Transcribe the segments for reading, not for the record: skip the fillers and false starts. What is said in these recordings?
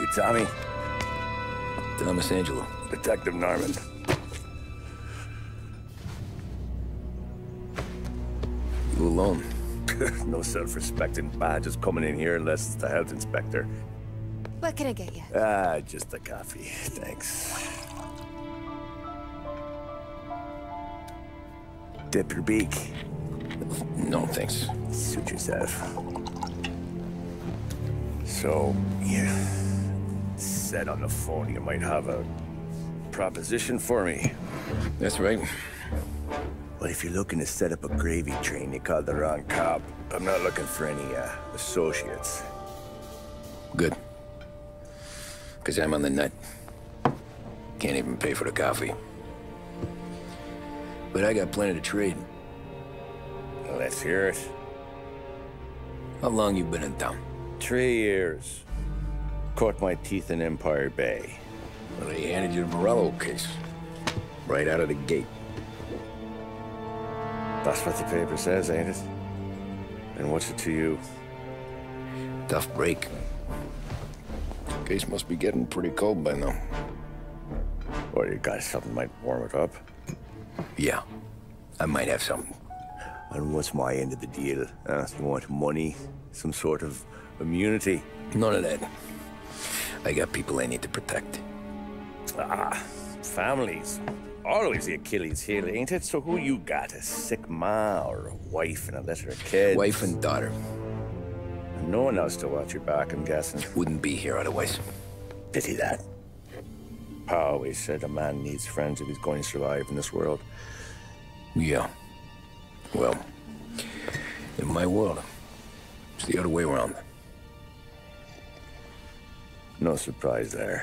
Tommy. Thomas Angelo. Detective Norman. You alone? No self-respecting badges coming in here unless it's the health inspector. What can I get you? Just a coffee. Thanks. Dip your beak. No, thanks. Suit yourself. So, you said on the phone you might have a proposition for me. That's right. Well, if you're looking to set up a gravy train, you called the wrong cop. I'm not looking for any, associates. Good. Because I'm on the nut. Can't even pay for the coffee. But I got plenty to trade. Well, let's hear it. How long you been in town? 3 years. Caught my teeth in Empire Bay. Well, they handed you the Morello case. Right out of the gate. That's what the paper says, ain't it? And what's it to you? Tough break. Case must be getting pretty cold by now. Or you got something might warm it up? Yeah, I might have something. And what's my end of the deal? You want money? Some sort of immunity? None of that. I got people I need to protect. Families. Always the Achilles heel, ain't it? So who you got? A sick ma or a wife and a litter of kids? Wife and daughter. And no one else to watch your back, I'm guessing. Wouldn't be here otherwise. Pity that. Pa always said a man needs friends if he's going to survive in this world. Yeah. Well, in my world, it's the other way around. No surprise there.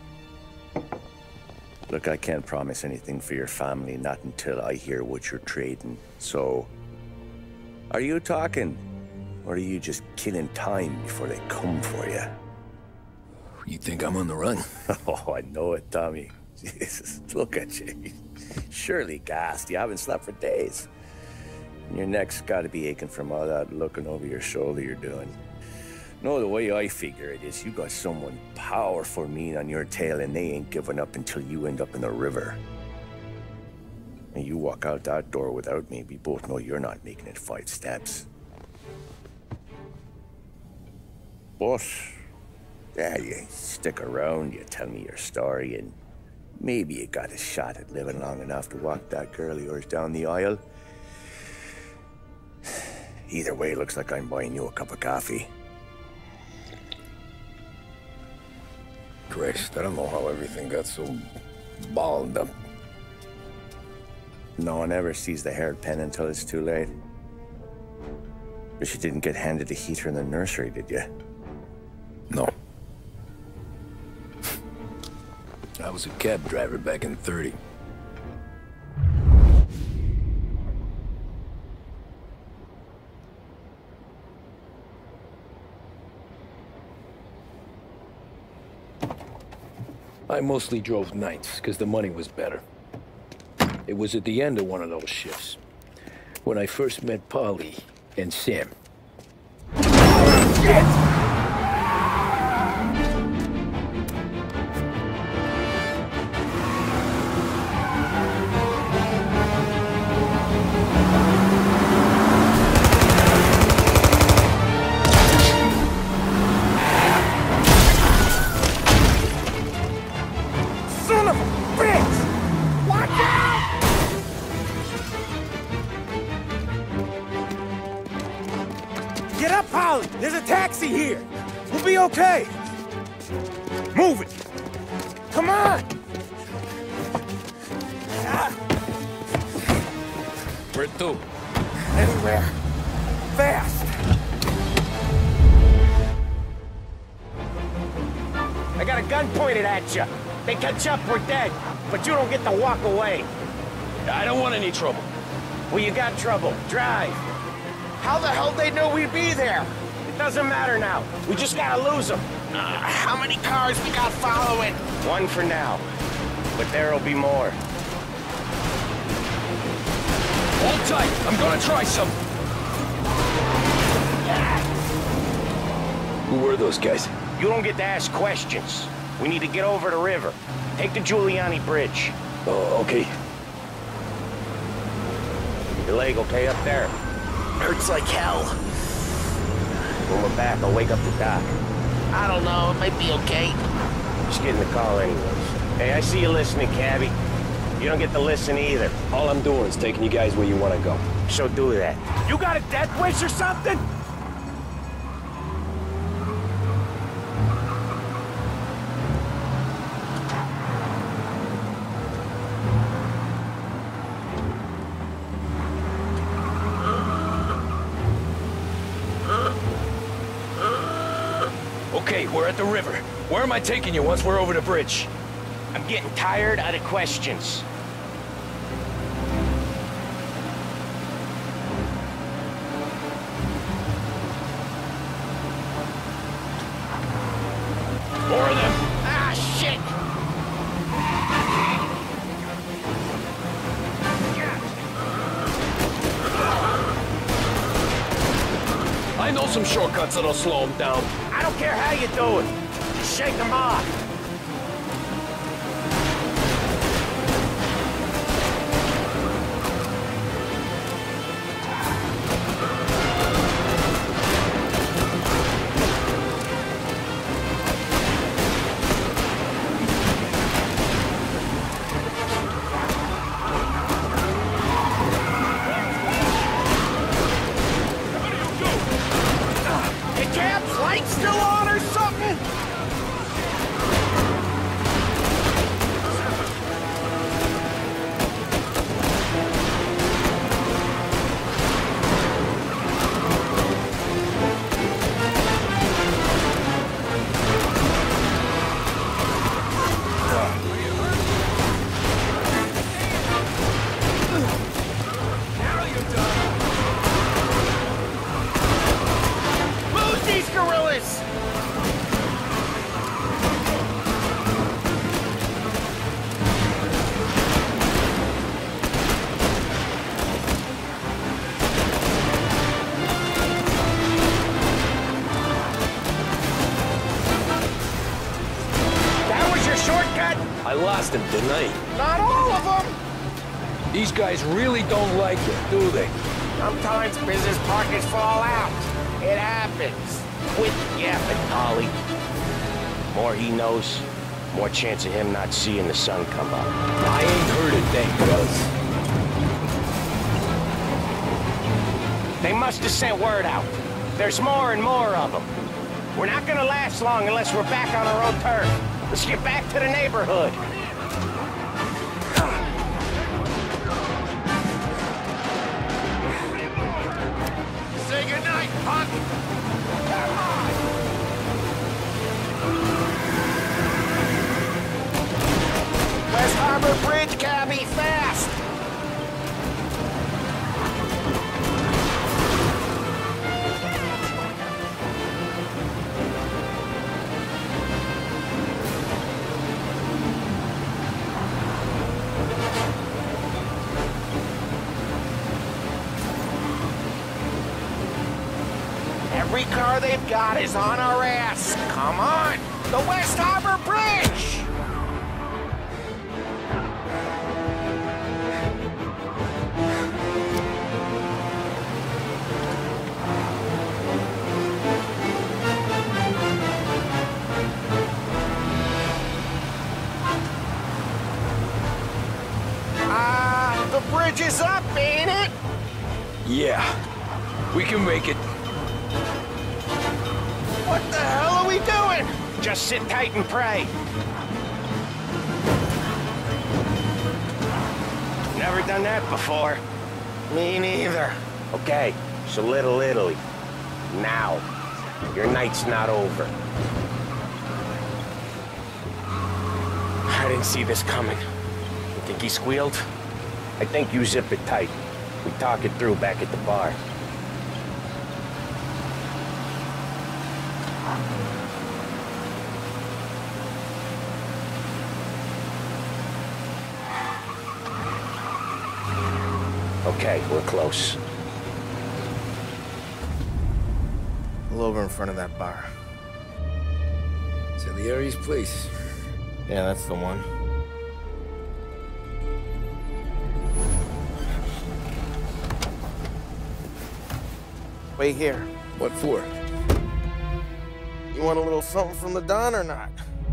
Look, I can't promise anything for your family, not until I hear what you're trading. So, are you talking? Or are you just killing time before they come for you? You think I'm on the run? Oh, I know it, Tommy. Jesus, look at you. Surely gassed. You haven't slept for days. And your neck's got to be aching from all that looking over your shoulder you're doing. No, the way I figure it is you got someone powerful mean on your tail and they ain't giving up until you end up in the river. And you walk out that door without me, we both know you're not making it 5 steps. But, yeah, you stick around, you tell me your story, and maybe you got a shot at living long enough to walk that girl of yours down the aisle. Either way, looks like I'm buying you a cup of coffee. Christ, I don't know how everything got so balled up. No one ever sees the hairpin until it's too late. But you didn't get handed a heater in the nursery, did you? No. I was a cab driver back in '30. I mostly drove nights, because the money was better. It was at the end of one of those shifts, when I first met Polly and Sam. Shit! Get up, Polly! There's a taxi here! We'll be okay! Move it! Come on! Where to? Anywhere. Fast! I got a gun pointed at you. They catch up, we're dead. But you don't get to walk away. I don't want any trouble. Well, you got trouble. Drive. How the hell they know we'd be there? It doesn't matter now. We just gotta lose them. How many cars we got following? One for now. But there'll be more. Hold tight. I'm gonna try something. Who were those guys? You don't get to ask questions. We need to get over the river. Take the Giuliani Bridge. Oh, okay. Your leg okay up there? Hurts like hell. When we're back, I'll wake up the doc. I don't know, it might be okay. Just get in the car anyways. Hey, I see you listening, cabbie. You don't get to listen either. All I'm doing is taking you guys where you want to go. So do that. You got a death wish or something? Okay, we're at the river. Where am I taking you once we're over the bridge? I'm getting tired of the questions. More of them. Ah, shit! I know some shortcuts that'll slow them down. I don't care how you do it. Just shake them off. Lights still on or something? I lost him, didn't I? Not all of them! These guys really don't like it, do they? Sometimes business partners fall out. It happens. Quit yapping, Polly. More he knows, more chance of him not seeing the sun come up. I ain't heard a thing, cuz. They must have sent word out. There's more and more of them. We're not gonna last long unless we're back on our own turf. Let's get back to the neighborhood. Say goodnight, punk! Come on! West Harbor Bridge, cabbie, fast! Every car they've got is on our ass. Come on! The West Harbor Bridge! The bridge is up, ain't it? Yeah, we can make it. What the hell are we doing? Just sit tight and pray. Never done that before. Me neither. Okay, so Little Italy. Now. Your night's not over. I didn't see this coming. You think he squealed? I think you zip it tight. We talk it through back at the bar. Okay, we're close. Pull over in front of that bar. Salieri's place. Yeah, that's the one. Wait here. What for? You want a little something from the Don or not?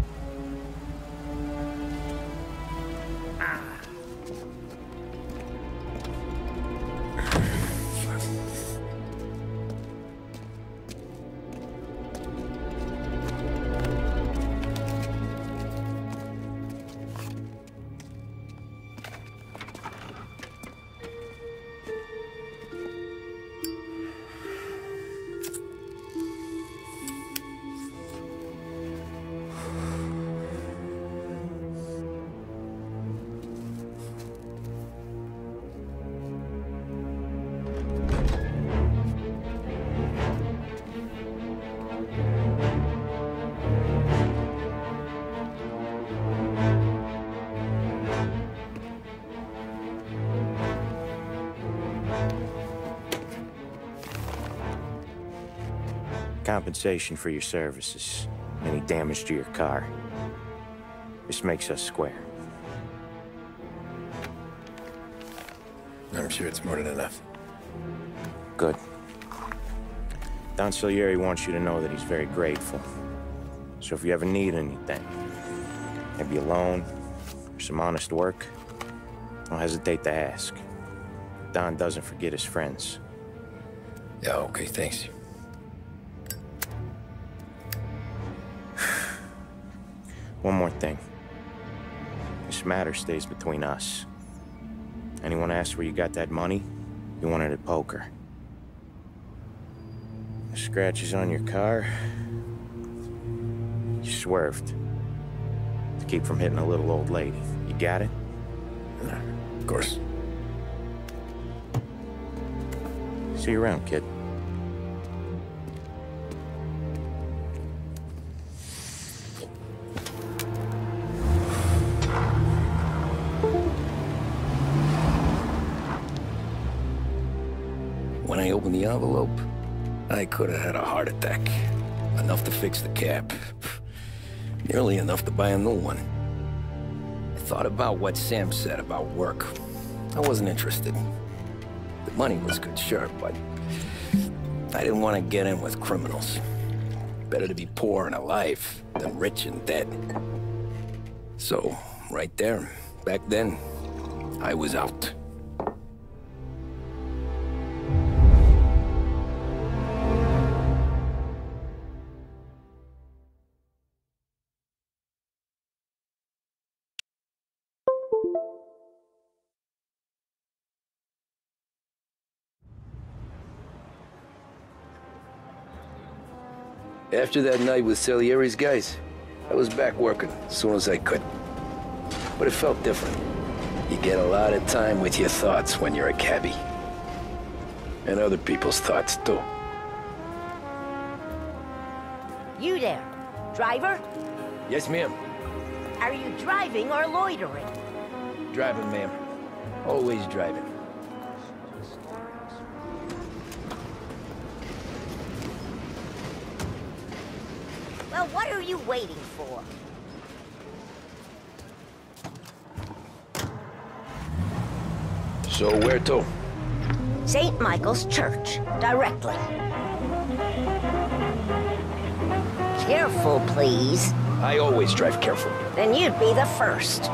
Compensation for your services. Any damage to your car. This makes us square. I'm sure it's more than enough. Good. Don Salieri wants you to know that he's very grateful. So if you ever need anything, maybe a loan or some honest work, don't hesitate to ask. Don doesn't forget his friends. Yeah, okay, thanks. One more thing. This matter stays between us. Anyone asks where you got that money, you won it at poker. The scratches on your car, you swerved. To keep from hitting a little old lady. You got it? Of course. See you around, kid. When I opened the envelope, I could have had a heart attack. Enough to fix the cap. Nearly enough to buy a new one. I thought about what Sam said about work. I wasn't interested. The money was good, sure, but I didn't want to get in with criminals. Better to be poor and alive than rich and dead. So, right there, back then, I was out. After that night with Salieri's guys, I was back working as soon as I could. But it felt different. You get a lot of time with your thoughts when you're a cabbie. And other people's thoughts, too. You there, driver? Yes, ma'am. Are you driving or loitering? Driving, ma'am. Always driving. Well, what are you waiting for? So where to? St. Michael's Church, directly. Careful, please. I always drive careful. Then you'd be the first.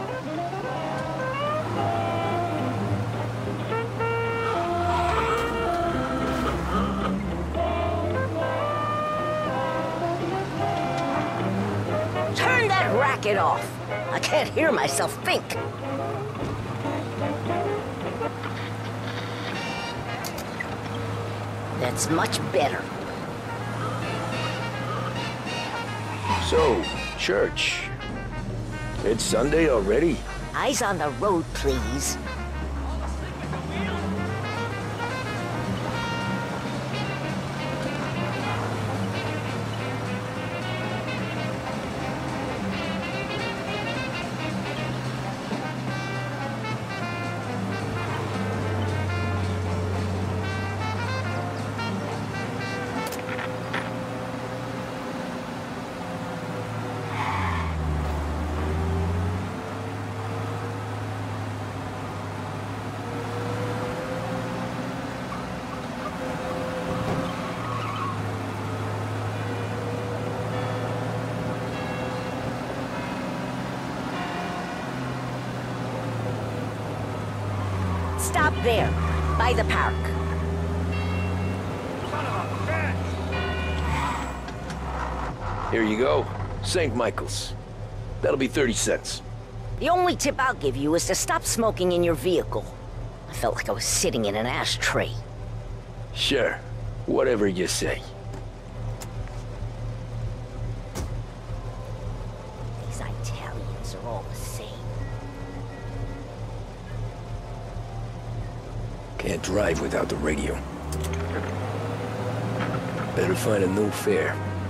Turn that racket off. I can't hear myself think. That's much better. So, church. It's Sunday already? Eyes on the road, please. Stop there, by the park. Here you go. St. Michael's. That'll be 30 cents. The only tip I'll give you is to stop smoking in your vehicle. I felt like I was sitting in an ashtray. Sure. Whatever you say. These Italians are all the same. Can't drive without the radio. Better find a new fare.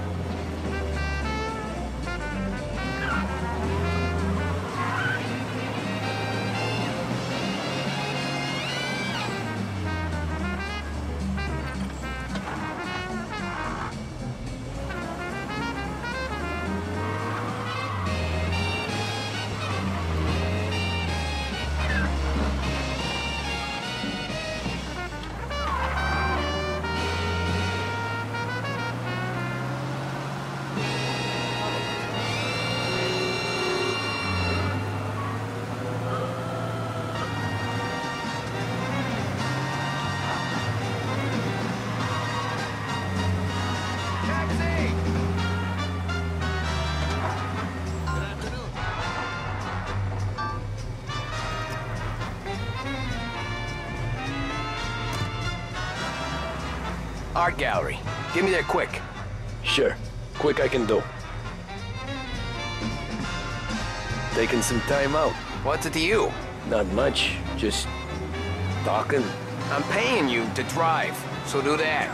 Art gallery. Get me there quick. Sure. Quick I can do. Taking some time out. What's it to you? Not much. Just talking. I'm paying you to drive, so do that.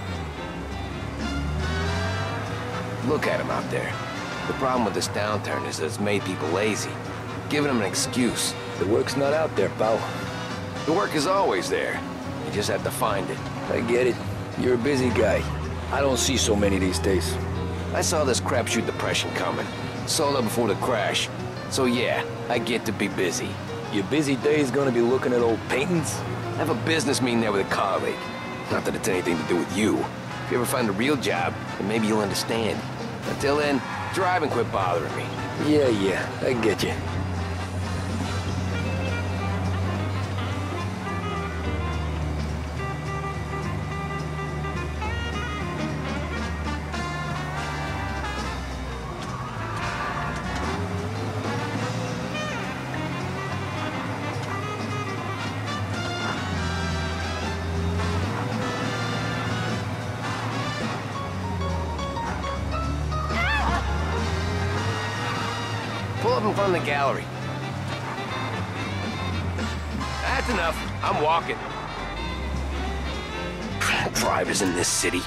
Look at him out there. The problem with this downturn is that it's made people lazy. Giving them an excuse. The work's not out there, pal. The work is always there. You just have to find it. I get it. You're a busy guy. I don't see so many these days. I saw this crapshoot depression coming. Sold up before the crash. So yeah, I get to be busy. Your busy day's gonna be looking at old paintings? I have a business meeting there with a colleague. Not that it's anything to do with you. If you ever find a real job, then maybe you'll understand. Until then, drive and quit bothering me. Yeah, I get you. Pull up in front of the gallery. That's enough. I'm walking. Drivers in this city.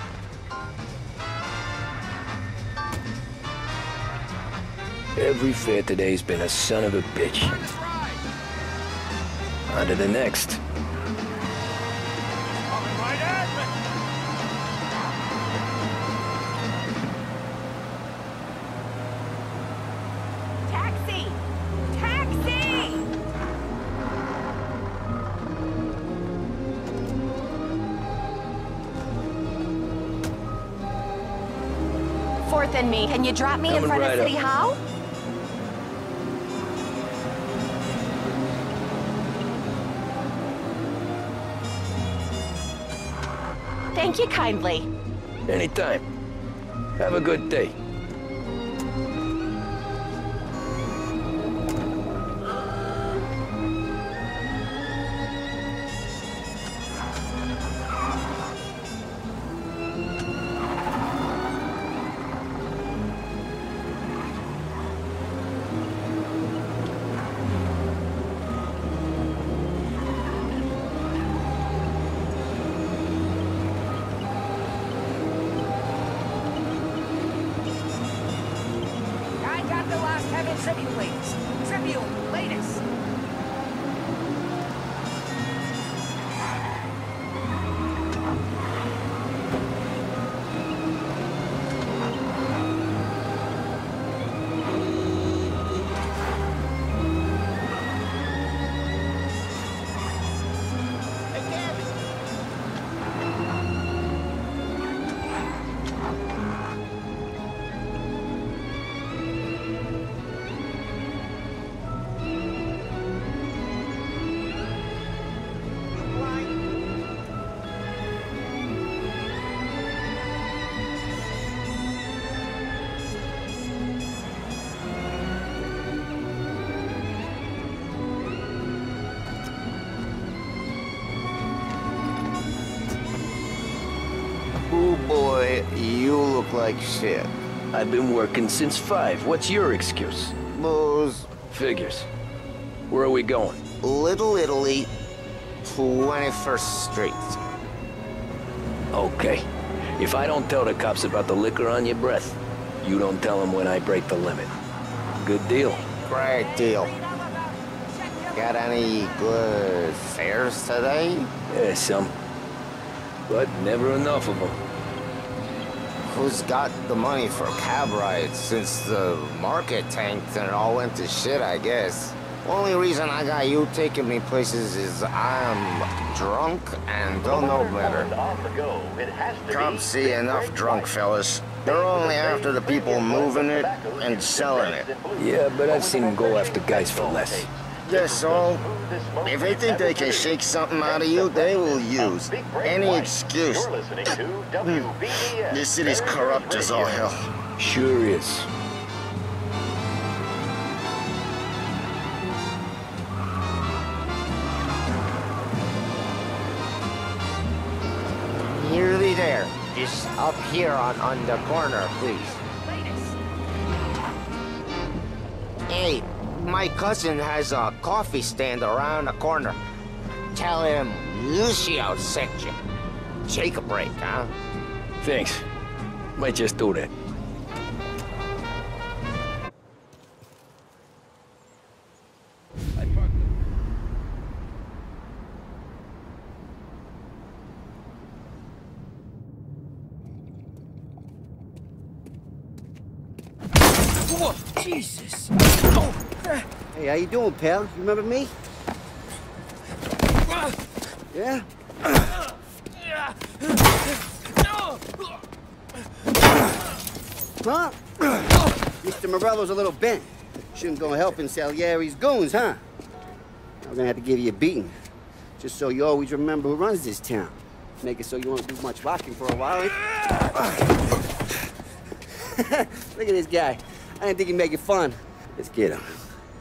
Every fair today's been a son of a bitch. On to the next. Taxi! Taxi! 4th and me. Can you drop me in Coming front right of City up. Hall? Thank you kindly. Anytime. Have a good day. shit. You look like shit. I've been working since 5. What's your excuse? Booze. Figures. Where are we going? Little Italy, 21st Street. Okay. If I don't tell the cops about the liquor on your breath, you don't tell them when I break the limit. Good deal. Great deal. Got any good fares today? Yeah, some. But never enough of them. Who's got the money for cab rides since the market tanked and it all went to shit, I guess? Only reason I got you taking me places is I'm drunk and don't know better. Cops see enough drunk fellas. They're only after the people moving it and selling it. Yeah, but I've seen them go after guys for less. Yes, so if they think they can shake something out of you, they will use any excuse. This city's corrupt as all hell. Sure is. Nearly there. Just up here on the corner, please. Hey, my cousin has a coffee stand around the corner. Tell him Lucio sent you. Take a break, huh? Thanks. Might just do that. Whoa, Jesus! Oh. Hey, how you doing, pal? You remember me? Yeah? Huh? Mr. Morello's a little bent. Shouldn't go helping Salieri's goons, huh? I'm gonna have to give you a beating. Just so you always remember who runs this town. Make it so you won't do much walking for a while. Look at this guy. I didn't think he'd make it fun. Let's get him.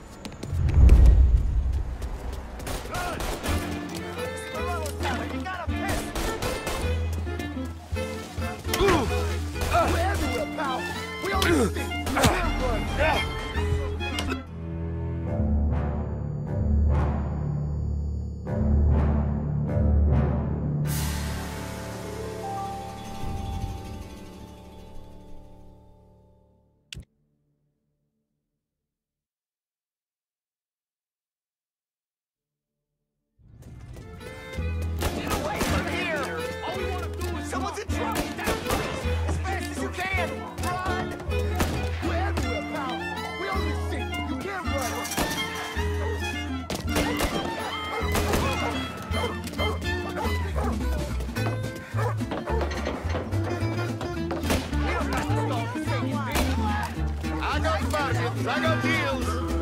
I got deals.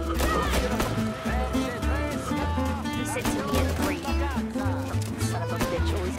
He said to me at 3. Son of a bitch always.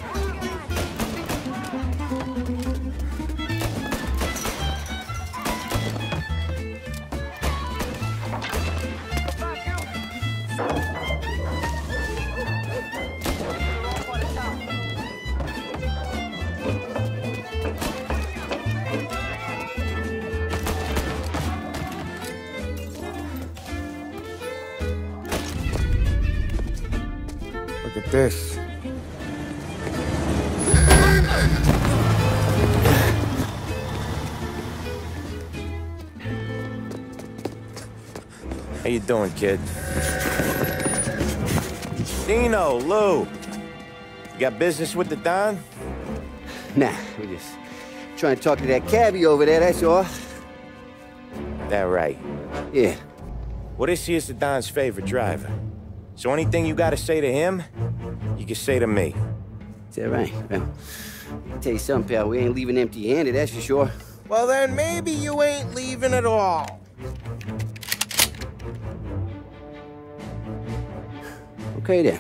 Look at this. How you doing, kid? Dino, Lou. You got business with the Don? Nah, we just trying to talk to that cabbie over there, that's all. That right? Yeah. Well, this here's the Don's favorite driver. So anything you gotta say to him, you can say to me. Is that right? Well, I'll tell you something, pal. We ain't leaving empty-handed, that's for sure. Well, then maybe you ain't leaving at all. Okay, then.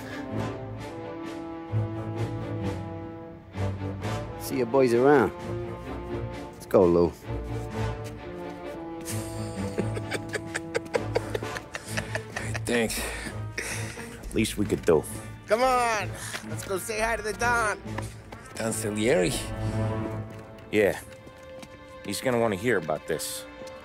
See your boys around. Let's go, Lou. Thanks. Least we could do. Come on, let's go say hi to the Don. Don Salieri? Yeah. He's gonna want to hear about this.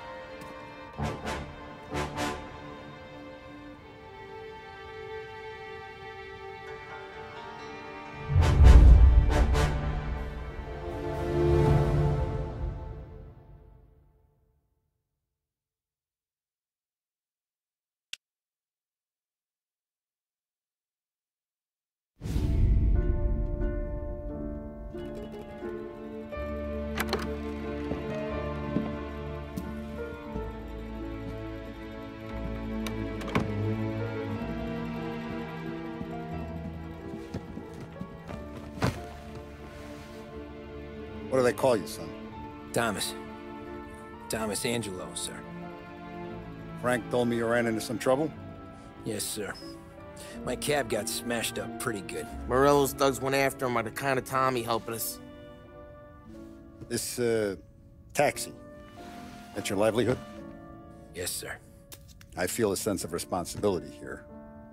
What do they call you, son? Thomas. Thomas Angelo, sir. Frank told me you ran into some trouble? Yes, sir. My cab got smashed up pretty good. Morello's thugs went after him by the kind of Tommy helping us. This, taxi. That's your livelihood? Yes, sir. I feel a sense of responsibility here.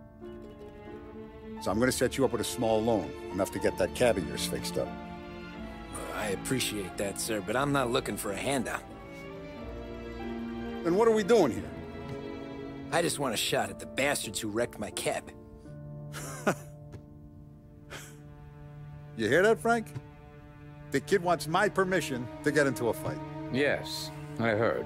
So I'm gonna set you up with a small loan, enough to get that cab of yours fixed up. I appreciate that, sir, but I'm not looking for a handout. Then what are we doing here? I just want a shot at the bastards who wrecked my cab. You hear that, Frank? The kid wants my permission to get into a fight. Yes, I heard.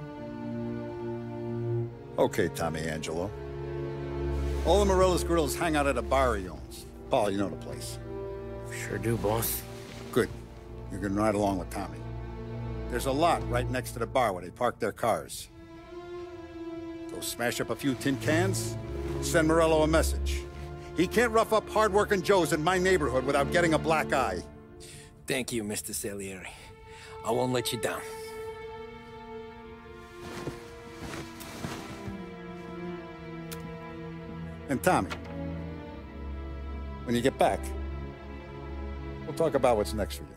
Okay, Tommy Angelo. All the Morello's girls hang out at a bar he owns. Paul, you know the place. Sure do, boss. Good. You can ride along with Tommy. There's a lot right next to the bar where they park their cars. Go smash up a few tin cans, send Morello a message. He can't rough up hard-working Joes in my neighborhood without getting a black eye. Thank you, Mr. Salieri. I won't let you down. And Tommy, when you get back, we'll talk about what's next for you.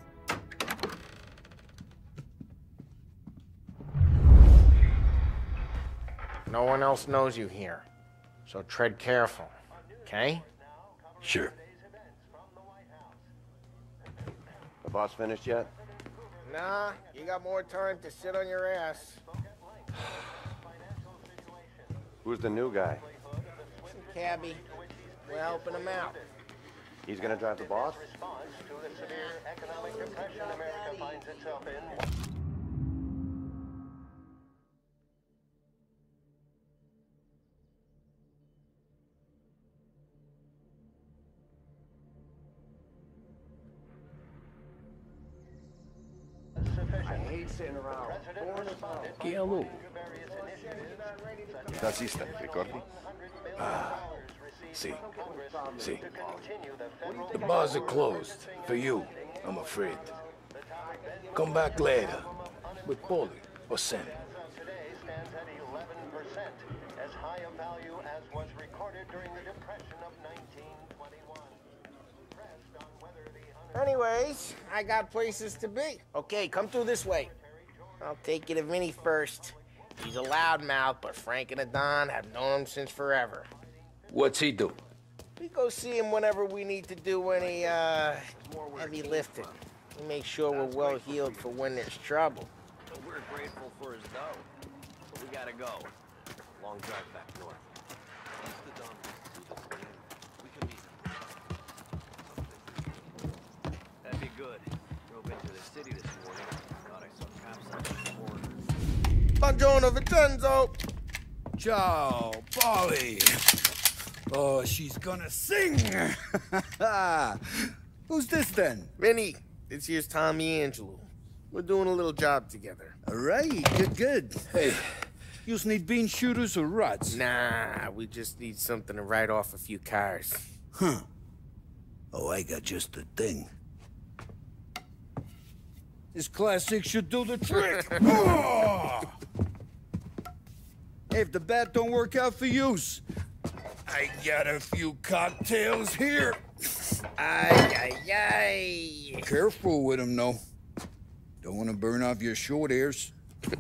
No one else knows you here, so tread careful, okay? Sure. The boss finished yet? Nah, you got more time to sit on your ass. Who's the new guy? Some cabbie. We're helping him out. He's gonna drive the boss? I hate sitting around. Che a lui? Tassista, ricordi? Ah, sì. Sì. The bars are closed. For you, I'm afraid. Come back later. With Paulie or Sam. As high a value as was recorded during the Depression of 1921. Anyways, I got places to be. Okay, come through this way. I'll take you to Vinny first. He's a loudmouth, but Frank and the Don have known him since forever. What's he do? We go see him whenever we need to do any, heavy lifting. We make sure we're well heeled for when there's trouble. We're grateful for his dough, but we gotta go. Long drive back north. That'd be good. Drove into the city this morning. Thought I saw cops on the border. Buongiorno, Vincenzo! Ciao, Polly. Oh, she's gonna sing. Who's this then? Vinny, this here's Tommy Angelo. We're doing a little job together. All right, good. Hey, you need bean shooters or rods? Nah, we just need something to write off a few cars. Huh. Oh, I got just the thing. This classic should do the trick. Oh! Hey, if the bat don't work out for yous, I got a few cocktails here. Ay, ay, ay. Careful with them, though. Don't want to burn off your short hairs.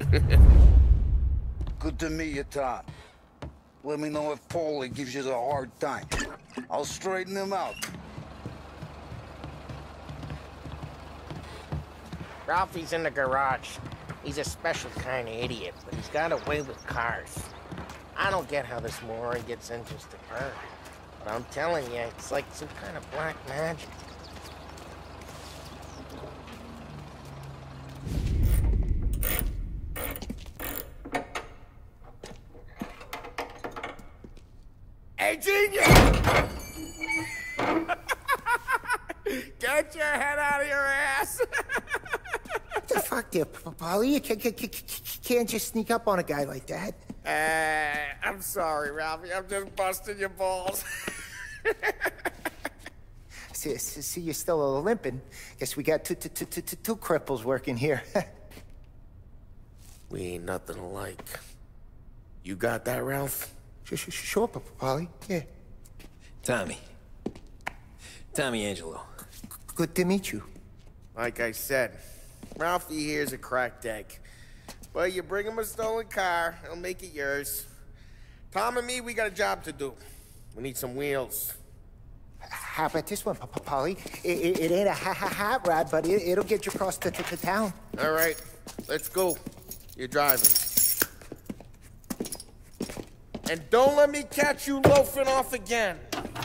Good to meet you, Tom. Let me know if Paulie gives you a hard time. I'll straighten him out. Ralphie's in the garage. He's a special kind of idiot, but he's got a way with cars. I don't get how this moron gets engines to burn. But I'm telling you, it's like some kind of black magic. Hey, genius! Get your head out of your ass! What the fuck there, Paulie? You can't just sneak up on a guy like that. I'm sorry, Ralphie. I'm just busting your balls. See, you're still limping. Guess we got two cripples working here. We ain't nothing alike. You got that, Ralph? Sure, Paulie. Yeah. Tommy. Tommy Angelo. Good to meet you. Like I said, Ralphie here's a cracked egg. But you bring him a stolen car, he'll make it yours. Tom and me, we got a job to do. We need some wheels. How about this one, Paulie? It ain't a hot rod, but it'll get you across to town. All right, let's go. You're driving. And don't let me catch you loafing off again.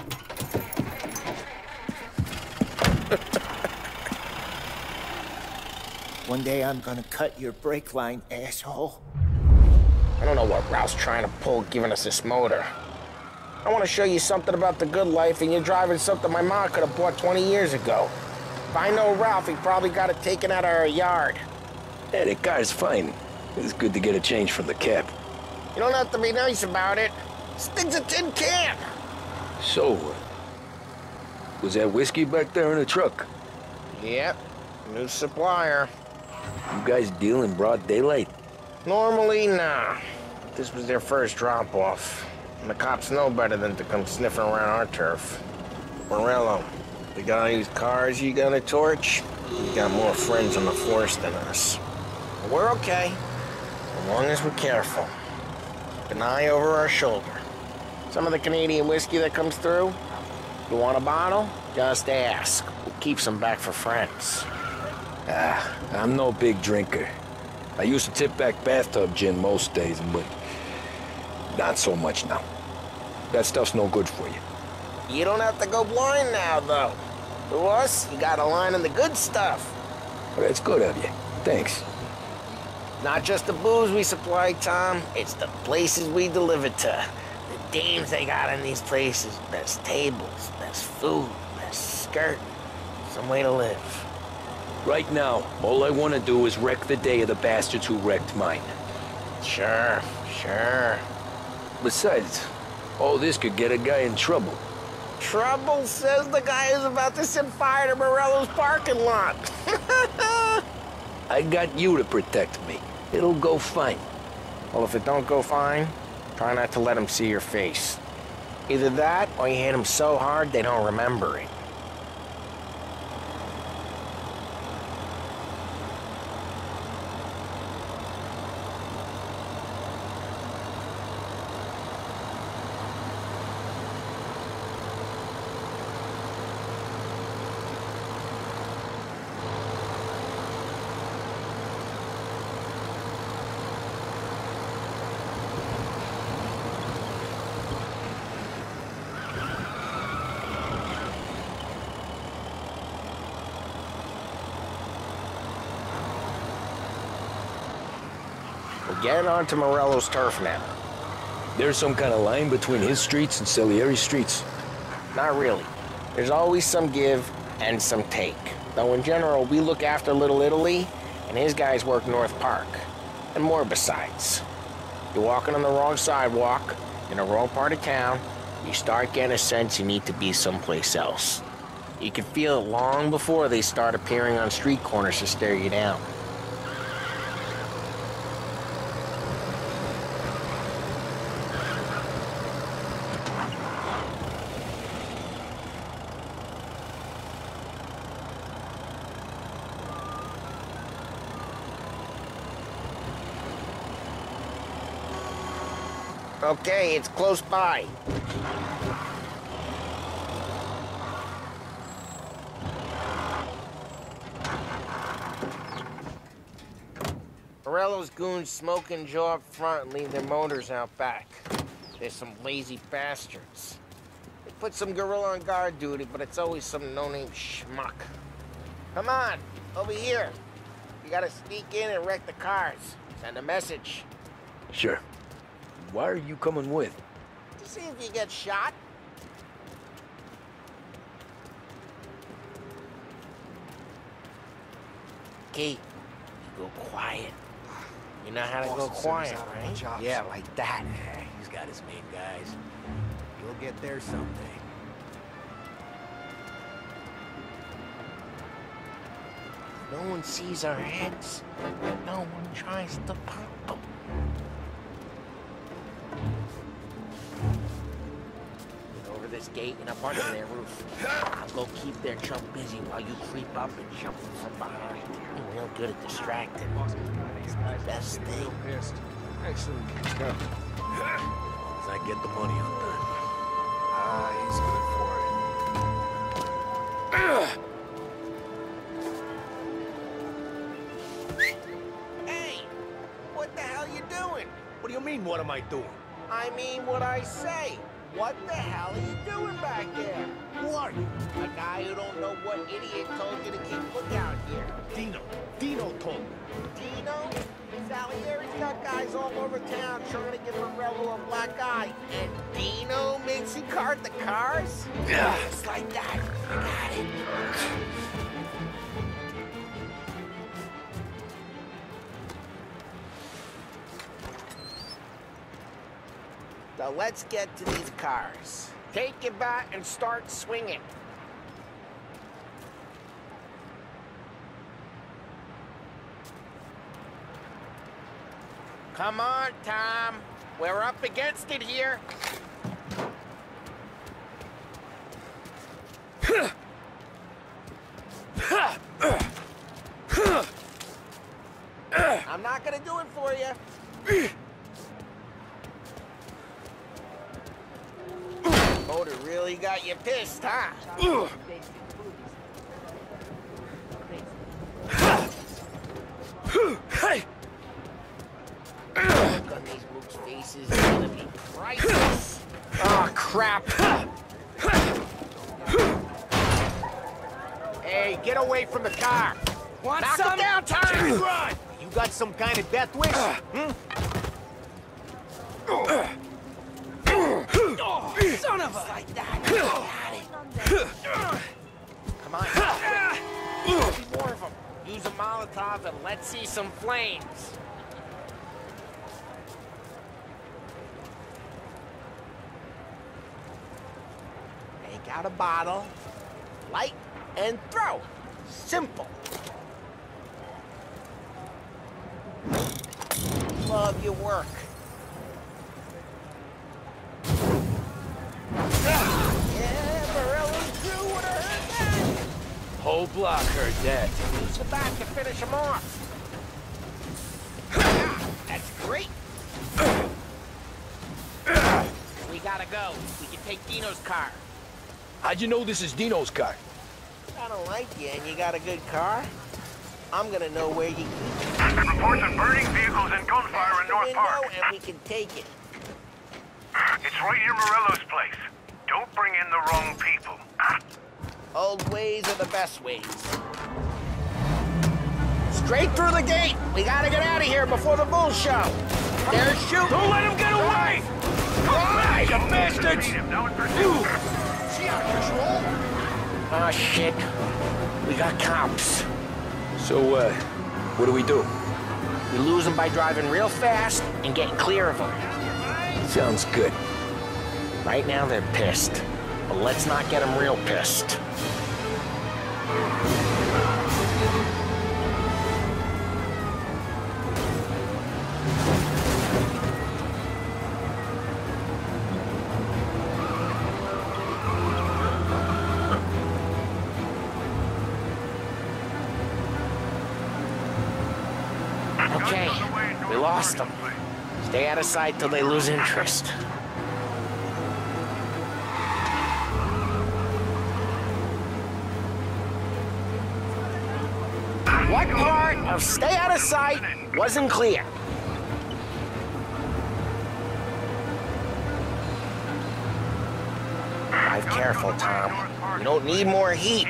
One day I'm gonna cut your brake line, asshole. I don't know what Ralph's trying to pull giving us this motor. I want to show you something about the good life, and you're driving something my mom could have bought 20 years ago. If I know Ralph, he probably got it taken out of our yard. Yeah, that car's fine. It's good to get a change from the cab. You don't have to be nice about it. This thing's a tin can. So, was that whiskey back there in the truck? Yep, new supplier. You guys deal in broad daylight? Normally, nah. This was their first drop-off. And the cops know better than to come sniffing around our turf. Morello, the guy whose cars you got a torch, he got more friends on the force than us. But we're okay, as long as we're careful. Keep an eye over our shoulder. Some of the Canadian whiskey that comes through, you want a bottle? Just ask. We'll keep some back for friends. I'm no big drinker. I used to tip back bathtub gin most days, but not so much now. That stuff's no good for you. You don't have to go blind now, though. To us, you got a line in the good stuff. Well, that's good of you. Thanks. Not just the booze we supply, Tom. It's the places we deliver to. The dames they got in these places. Best tables, best food, best skirt. Some way to live. Right now, all I want to do is wreck the day of the bastards who wrecked mine. Sure. Besides, all this could get a guy in trouble. Trouble says the guy is about to set fire to Morello's parking lot. I got you to protect me. It'll go fine. Well, if it don't go fine, try not to let them see your face. Either that, or you hit them so hard they don't remember it. We're getting onto Morello's turf now. There's some kind of line between his streets and Salieri's streets? Not really. There's always some give and some take. Though in general, we look after Little Italy, and his guys work North Park. And more besides. You're walking on the wrong sidewalk, in the wrong part of town, you start getting a sense you need to be someplace else. You can feel it long before they start appearing on street corners to stare you down. Okay, it's close by. Morello's goons smoke and jaw up front and leave their motors out back. They're some lazy bastards. They put some gorilla on guard duty, but it's always some no-name schmuck. Come on, over here. You gotta sneak in and wreck the cars. Send a message. Sure. Why are you coming with? To see if you get shot. Key, you go quiet. You know how to go quiet, right? Yeah, like that. He's got his main guys. You'll get there someday. No one sees our heads. No one tries to pop them. Get over this gate and up under their roof. I'll go keep their chump busy while you creep up and jump from behind. You're real good at distracting. It's the best thing. Excellent. As I get the money on that. He's good for it. Hey! What the hell you doing? What do you mean, what am I doing? I mean what I say. What the hell are you doing back there? Who are you? A guy who don't know what idiot told you to keep lookout here. Dino told me. Dino? Salieri's got guys all over town trying to give Morello a black eye. And Dino makes you cart the cars? Yeah. Just like that. Got it. Now let's get to these cars. Take your bat and start swinging. Come on, Tom. We're up against it here. I'm not gonna do it for you. Motor really got you pissed, huh? Hey! Look on these mooks' faces is gonna be priceless. Oh, crap. Hey, get away from the car. Want Knock some? him down, Tom! Run! You got some kind of death wish? Son of a... Just like that. Got it. Come on. Be more of them. Use a Molotov and let's see some flames. Take out a bottle, light, and throw. Simple. Love your work. Yeah, Morello's crew would have heard that. Whole block heard that. Use the back to finish him off. Yeah, that's great. We gotta go. We can take Dino's car. How'd you know this is Dino's car? I don't like you and you got a good car. I'm gonna know where you keep it. Reports of burning vehicles and gunfire in North Park. And we can take it. It's right near Morello's place. Don't bring in the wrong people. Old ways are the best ways. Straight through the gate. We gotta get out of here before the bull show. They're shooting. Don't let him get away! Alright, you bastards! She out of control? Oh, shit. We got cops. So, what do we do? We lose them by driving real fast and getting clear of them. Sounds good. Right now, they're pissed. But let's not get them real pissed. Okay, we lost them. Stay out of sight till they lose interest. What part of stay out of sight wasn't clear? Drive careful, Tom. You don't need more heat.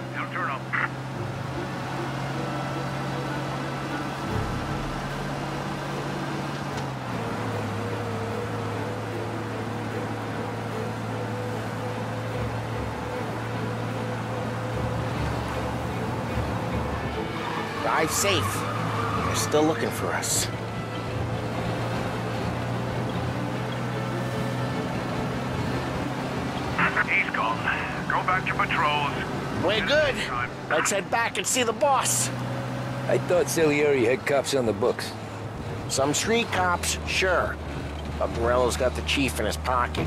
Drive safe. They're still looking for us. He's gone. Go back to patrols. We're good. Let's head back and see the boss. I thought Salieri had cops on the books. Some street cops, sure. But Morello's got the chief in his pocket.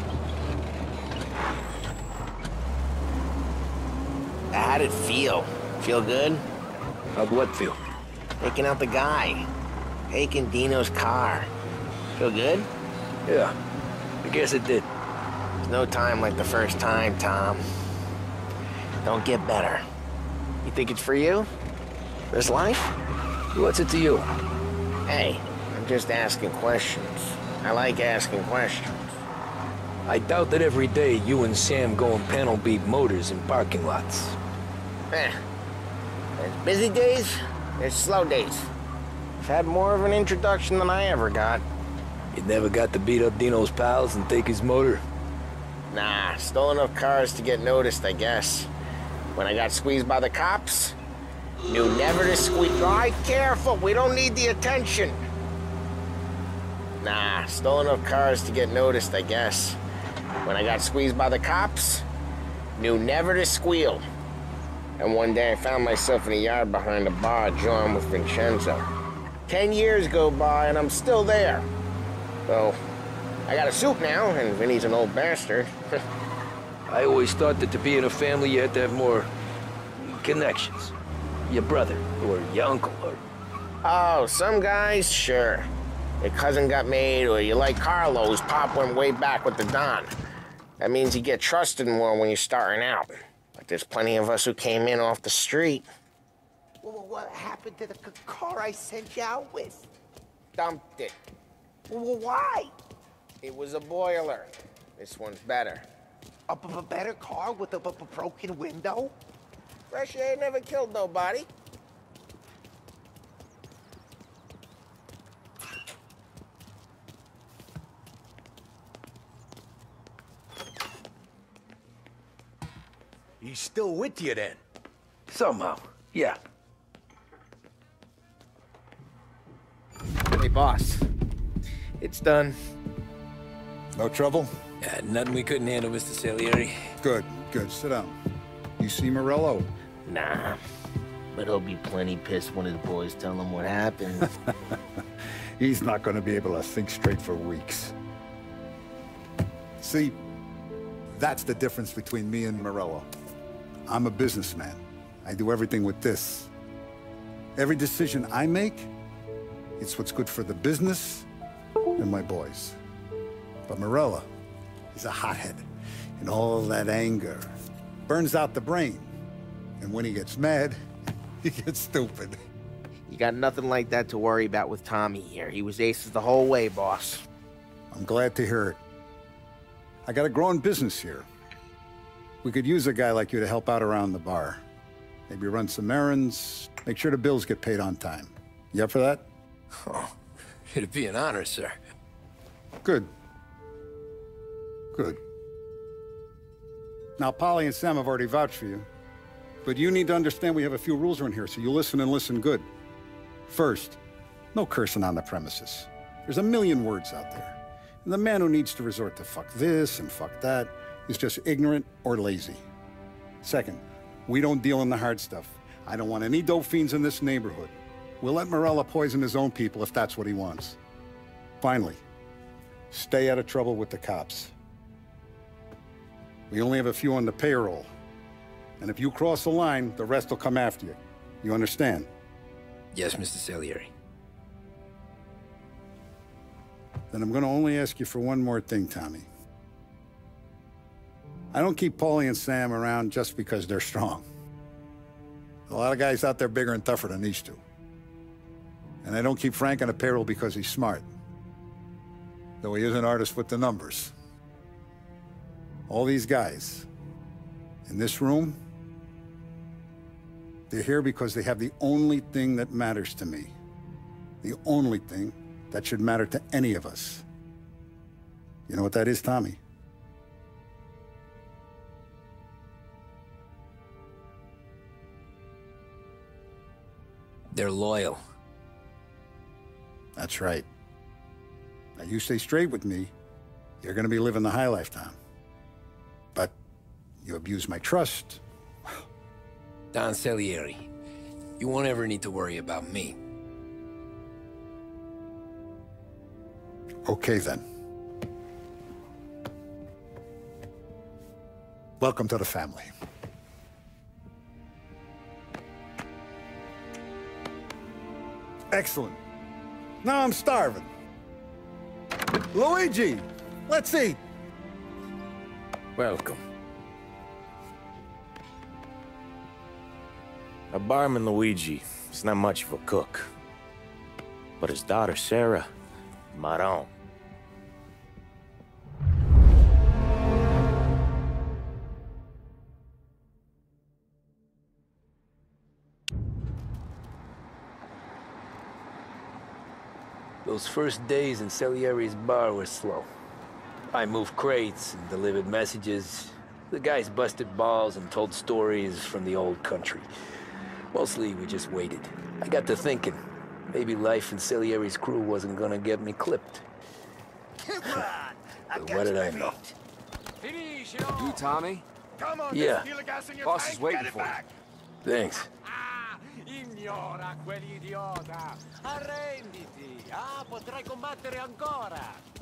How'd it feel? Feel good? How'd what feel? Taking out the guy. Taking Dino's car. Feel good? Yeah, I guess it did. There's no time like the first time, Tom. Don't get better. You think it's for you? This life? What's it to you? Hey, I'm just asking questions. I like asking questions. I doubt that every day you and Sam go and panel beat motors in parking lots. There's busy days, there's slow days. I've had more of an introduction than I ever got. You never got to beat up Dino's pals and take his motor? Nah, stole enough cars to get noticed, I guess. When I got squeezed by the cops, knew never to squeeze. Drive careful, we don't need the attention. Nah, stole enough cars to get noticed, I guess. When I got squeezed by the cops, knew never to squeal. And one day I found myself in a yard behind a bar drawing with Vincenzo. 10 years go by and I'm still there. So, I got a suit now, and Vinny's an old bastard. I always thought that to be in a family you had to have more connections. Your brother, or your uncle, or... Oh, some guys, sure. Your cousin got made, or you like Carlos, Pop went way back with the Don. That means you get trusted more when you're starting out. But there's plenty of us who came in off the street. Well, what happened to the car I sent you out with? Dumped it. Well, why? It was a boiler. This one's better. A better car with a broken window? Fresh air never killed nobody. He's still with you then? Somehow, yeah. Hey, boss. It's done. No trouble? Nothing we couldn't handle, Mr. Salieri. Good, good. Sit down. You see Morello? Nah, but he'll be plenty pissed when his boys tell him what happened. He's not going to be able to think straight for weeks. See, that's the difference between me and Morello. I'm a businessman. I do everything with this. Every decision I make, it's what's good for the business and my boys. But Morello is a hothead, and all that anger burns out the brain. And when he gets mad, he gets stupid. You got nothing like that to worry about with Tommy here. He was aces the whole way, boss. I'm glad to hear it. I got a growing business here. We could use a guy like you to help out around the bar. Maybe run some errands, make sure the bills get paid on time. You up for that? Oh, it'd be an honor, sir. Good. Good. Now, Polly and Sam have already vouched for you. But you need to understand we have a few rules around here, so you listen and listen good. First, no cursing on the premises. There's a million words out there. And the man who needs to resort to fuck this and fuck that is just ignorant or lazy. Second, we don't deal in the hard stuff. I don't want any dope fiends in this neighborhood. We'll let Morello poison his own people if that's what he wants. Finally, stay out of trouble with the cops. We only have a few on the payroll. And if you cross the line, the rest will come after you. You understand? Yes, Mr. Salieri. Then I'm going to only ask you for one more thing, Tommy. I don't keep Paulie and Sam around just because they're strong. A lot of guys out there bigger and tougher than these two. And I don't keep Frank on a payroll because he's smart. Though he is an artist with the numbers. All these guys in this room, they're here because they have the only thing that matters to me. The only thing that should matter to any of us. You know what that is, Tommy? They're loyal. That's right. Now you stay straight with me, you're gonna be living the high life, Tom. But you abuse my trust. Don Salieri, you won't ever need to worry about me. Okay, then. Welcome to the family. Excellent. Now I'm starving. Luigi, let's eat. Welcome. A barman Luigi is not much of a cook. But his daughter Sarah, Maron. Those first days in Salieri's bar were slow. I moved crates and delivered messages. The guys busted balls and told stories from the old country. Mostly, we just waited. I got to thinking, maybe life in Salieri's crew wasn't gonna get me clipped. But what did I know? You, Tommy? Come on, Yeah. Boss is waiting for you. Thanks. Ignora quell'idiota! Arrenditi! Ah, potrai combattere ancora!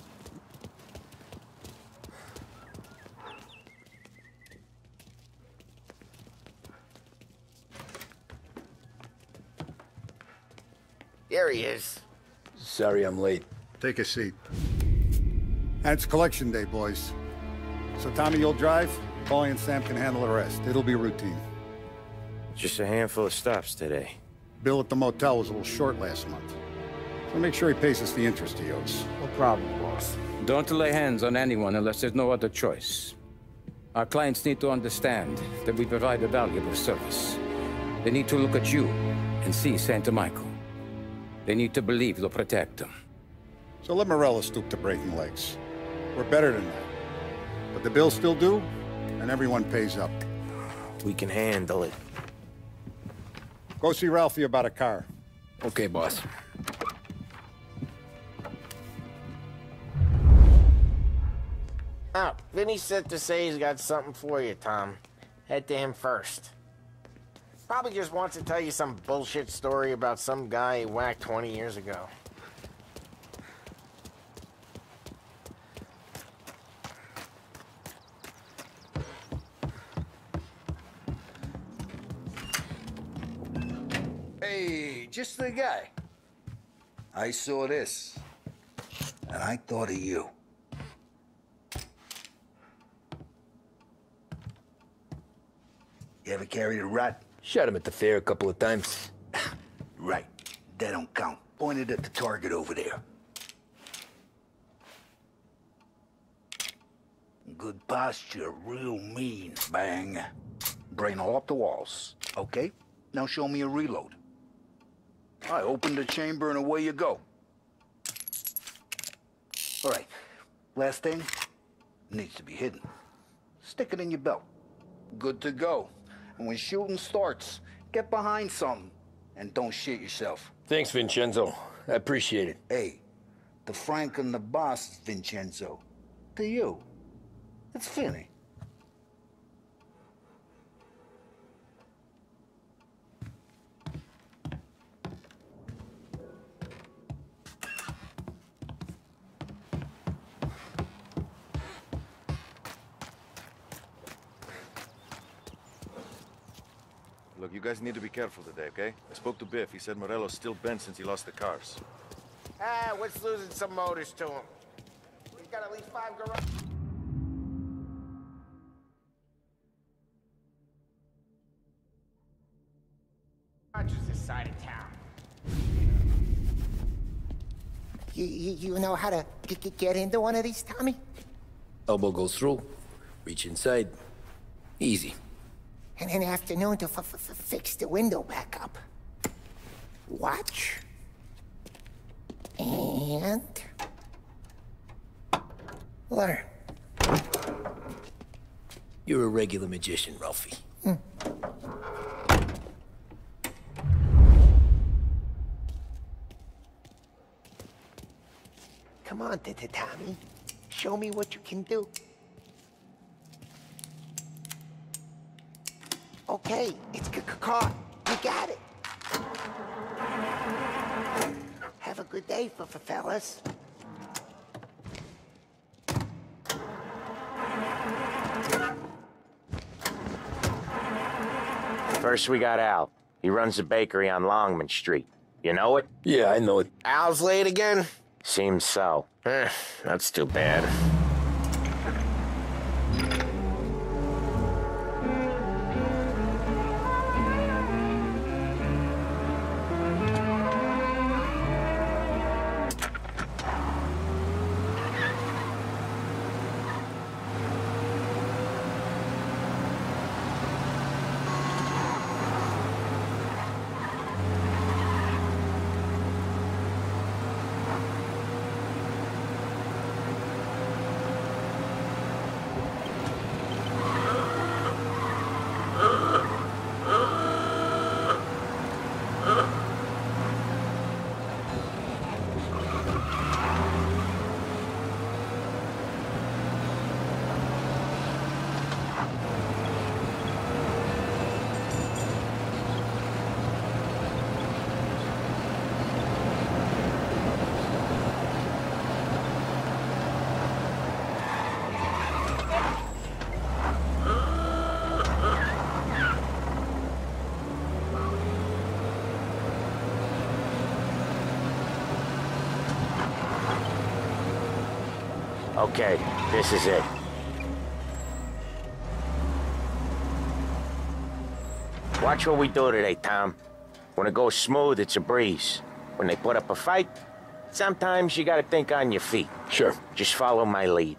There he is. Sorry I'm late. Take a seat. And it's collection day, boys. So Tommy, you'll drive. Paulie and Sam can handle the rest. It'll be routine. Just a handful of stops today. Bill at the motel was a little short last month. So make sure he pays us the interest he owes. No problem, boss. Don't lay hands on anyone unless there's no other choice. Our clients need to understand that we provide a valuable service. They need to look at you and see Santa Michael. They need to believe you'll protect them. So let Morello stoop to breaking legs. We're better than that. But the bill's still due, and everyone pays up. We can handle it. Go see Ralphie about a car. Okay, boss. Oh, Vinny said to say he's got something for you, Tom. Head to him first. Probably just wants to tell you some bullshit story about some guy he whacked 20 years ago. Hey, just the guy. I saw this, and I thought of you. You ever carried a rat? Shot him at the fair a couple of times. Right. That don't count. Pointed at the target over there. Good posture, real mean. Bang. Brain all up the walls. Okay, now show me a reload. I open the chamber and away you go. All right, last thing, needs to be hidden. Stick it in your belt. Good to go. And when shooting starts, get behind something and don't shit yourself. Thanks, Vincenzo. I appreciate it. Hey, the Frank and the boss, Vincenzo. To you, it's Vinny. Look, you guys need to be careful today, okay? I spoke to Biff. He said Morello's still bent since he lost the cars. Ah, what's losing some motors to him? He's got at least 5 garage... This side of town. You know how to get into one of these, Tommy? Elbow goes through, reach inside. Easy. And an afternoon to fix the window back up. Watch. And... learn. You're a regular magician, Ralphie. Come on, Tommy. Show me what you can do. Okay, it's caught. You got it. Have a good day, fellas. First, we got Al. He runs a bakery on Longman Street. You know it? Yeah, I know it. Al's late again? Seems so. That's too bad. Okay, this is it. Watch what we do today, Tom. When it goes smooth, it's a breeze. When they put up a fight, sometimes you gotta think on your feet. Sure. Just follow my lead.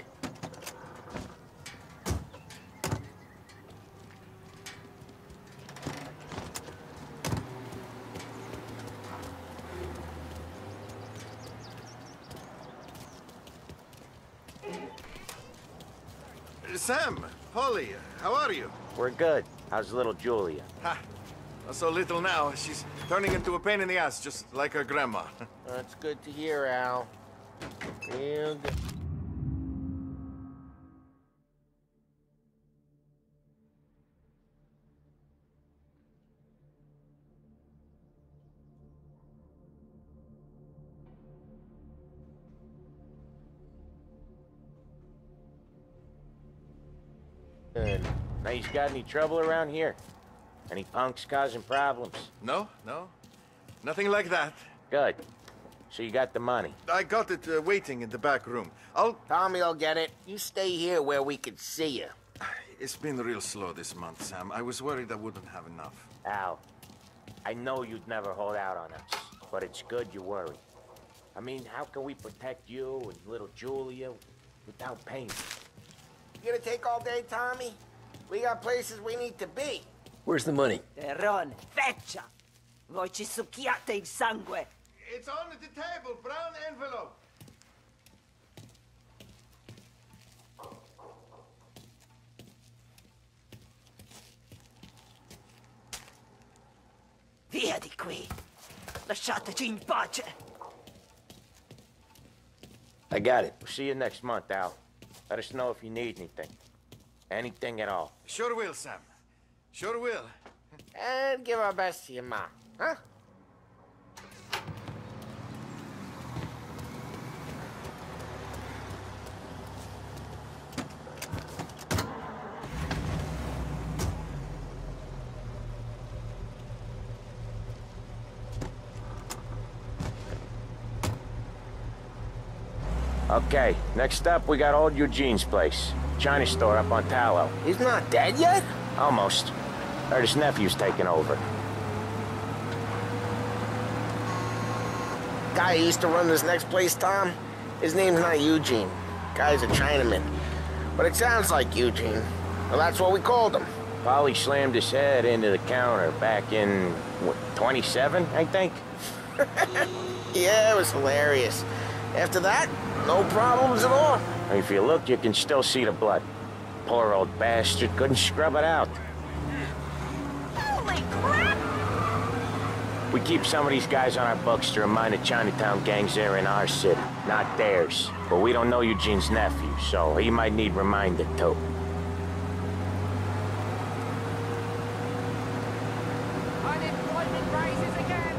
Sam, Polly, how are you? We're good. How's little Julia? Ha! Not so little now. She's turning into a pain in the ass, just like her grandma. That's good to hear, Al. Real good. Now, you got any trouble around here? Any punks causing problems? No. Nothing like that. Good. So you got the money? I got it waiting in the back room. Tommy'll get it. You stay here where we can see you. It's been real slow this month, Sam. I was worried I wouldn't have enough. Al, I know you'd never hold out on us, but it's good you worry. I mean, how can we protect you and little Julia without pain? You gonna take all day, Tommy? We got places we need to be. Where's the money? Terrone, feccia! Voi ci succhiate il sangue! It's on the table, brown envelope. Via di qui! Lasciateci in pace! I got it. We'll see you next month, Al. Let us know if you need anything. Anything at all. Sure will, Sam. Sure will. And give our best to your mom, huh? Okay, next up, we got old Eugene's place. China store up on Tallow. He's not dead yet? Almost. Heard his nephew's taking over. guy who used to run this next place, Tom? His name's not Eugene. Guy's a Chinaman. But it sounds like Eugene. Well, that's what we called him. Polly slammed his head into the counter back in, what, 27, I think? Yeah, it was hilarious. After that, no problems at all. If you look, you can still see the blood. Poor old bastard couldn't scrub it out. Holy crap! We keep some of these guys on our books to remind the Chinatown gangs they're in our city, not theirs. But we don't know Eugene's nephew, so he might need reminded too. Unemployment rises again.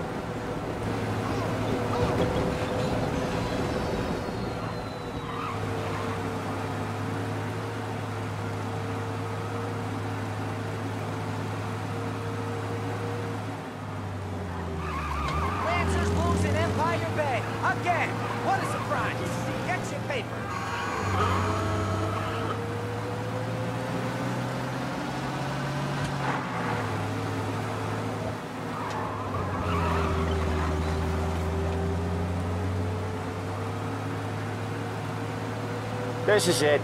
Lancers losing Empire Bay again. What a surprise! Get your paper. This is it.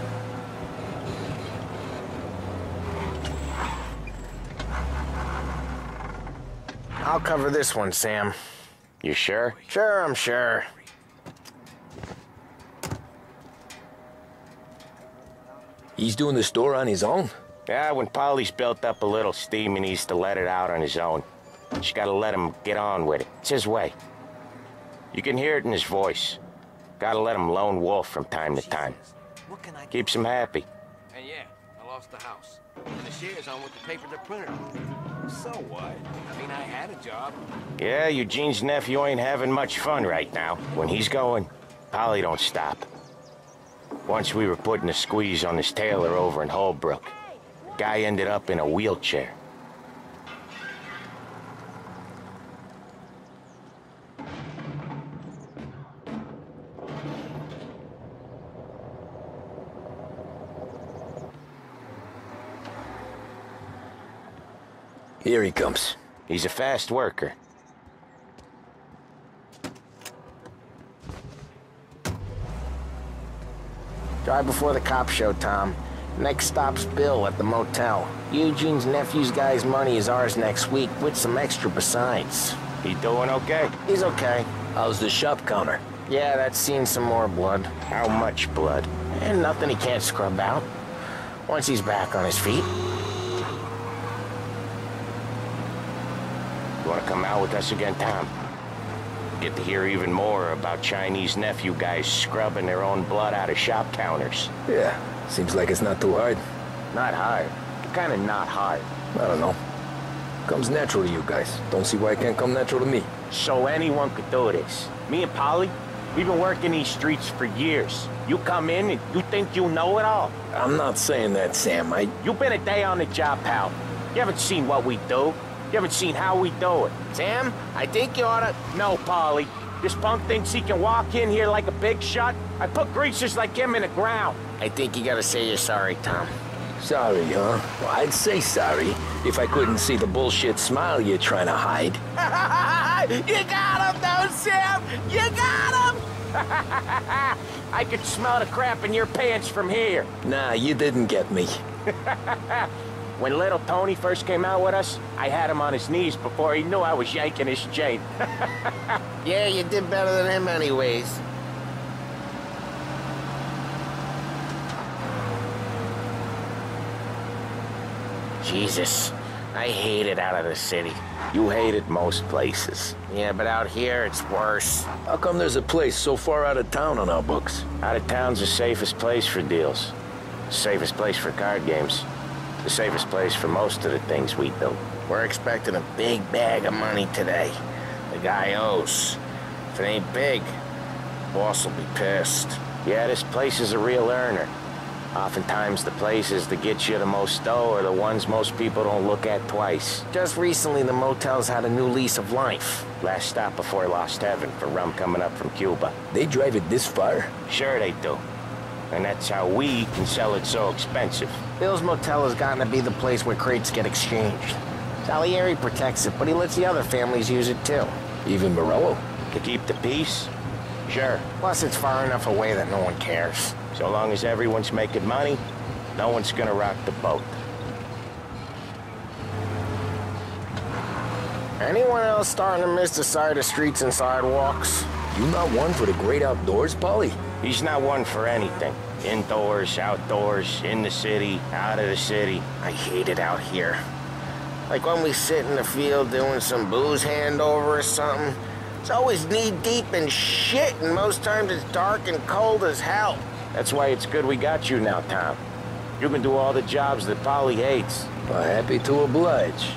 I'll cover this one, Sam. You sure? Sure, I'm sure. He's doing the store on his own? Yeah, when Polly's built up a little steam, he needs to let it out on his own. Just gotta let him get on with it. It's his way. You can hear it in his voice. Gotta let him lone wolf from time to time. Keeps him happy. And yeah, I lost the house. And the shares on with the paper they printed on. So what? I mean, I had a job. Yeah, Eugene's nephew ain't having much fun right now. When he's going, Polly don't stop. Once we were putting a squeeze on this tailor over in Holbrook. Guy ended up in a wheelchair. Here he comes. He's a fast worker. Drive before the cops show, Tom. Next stop's Bill at the motel. Eugene's nephew's guy's money is ours next week, with some extra besides. He doing okay? He's okay. How's the shop counter? Yeah, that's seen some more blood. How much blood? And nothing he can't scrub out. Once he's back on his feet. You want to come out with us again, Tom? Get to hear even more about Chinese nephew guys scrubbing their own blood out of shop counters. Yeah, seems like it's not too hard. Not hard. Kind of not hard. I don't know. Comes natural to you guys. Don't see why it can't come natural to me. So anyone could do this. Me and Polly, we've been working these streets for years. You come in and you think you know it all. I'm not saying that, Sam. You've been a day on the job, pal. You haven't seen what we do. You haven't seen how we do it. Sam, I think you oughta... No, Polly. This punk thinks he can walk in here like a big shot. I put greasers like him in the ground. I think you gotta say you're sorry, Tom. Sorry, huh? Well, I'd say sorry if I couldn't see the bullshit smile you're trying to hide. You got him, though, Sam! You got him! I could smell the crap in your pants from here. Nah, you didn't get me. When little Tony first came out with us, I had him on his knees before he knew I was yanking his chain. Yeah, you did better than him anyways. Jesus, I hate it out of the city. You hate it most places. Yeah, but out here, it's worse. How come there's a place so far out of town on our books? Out of town's the safest place for deals. The safest place for card games. The safest place for most of the things we do. We're expecting a big bag of money today. The guy owes. If it ain't big, boss will be pissed. Yeah, this place is a real earner. Oftentimes the places that get you the most dough are the ones most people don't look at twice. Just recently, the motel's had a new lease of life. Last stop before Lost Heaven for rum coming up from Cuba. They drive it this far? Sure they do. And that's how we can sell it so expensive. Bill's Motel has gotten to be the place where crates get exchanged. Salieri protects it, but he lets the other families use it too. Even Morello? To keep the peace? Sure. Plus, it's far enough away that no one cares. So long as everyone's making money, no one's gonna rock the boat. Anyone else starting to miss the sight of streets and sidewalks? You not one for the great outdoors, Paulie? He's not one for anything. Indoors, outdoors, in the city, out of the city. I hate it out here. Like when we sit in the field doing some booze handover or something. It's always knee-deep in shit, and most times it's dark and cold as hell. That's why it's good we got you now, Tom. You can do all the jobs that Paulie hates. Well, happy to oblige.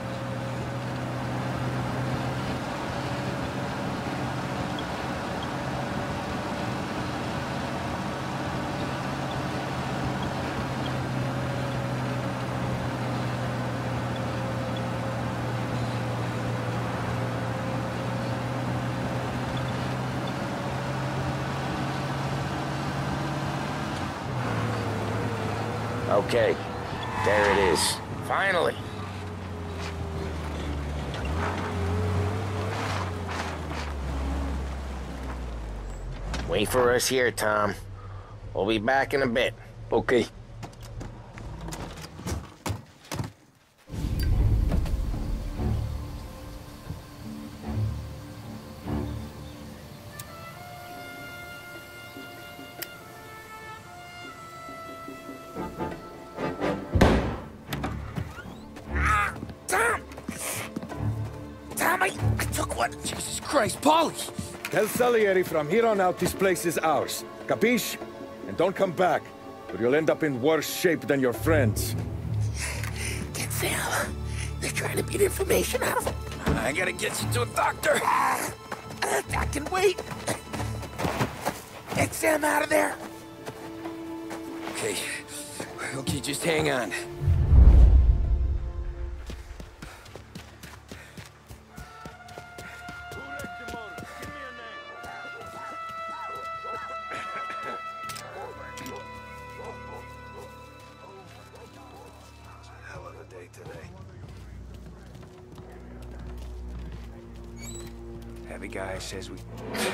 Okay, there it is. Finally. Wait for us here, Tom. We'll be back in a bit. Okay. Jesus Christ, Paulie! Tell Salieri from here on out this place is ours. Capiche? And don't come back, or you'll end up in worse shape than your friends. Get Sal. They're trying to beat information out of him. I gotta get you to a doctor. I can wait. Get Sam out of there. Okay. Okay, just hang on. Heavy guy says we...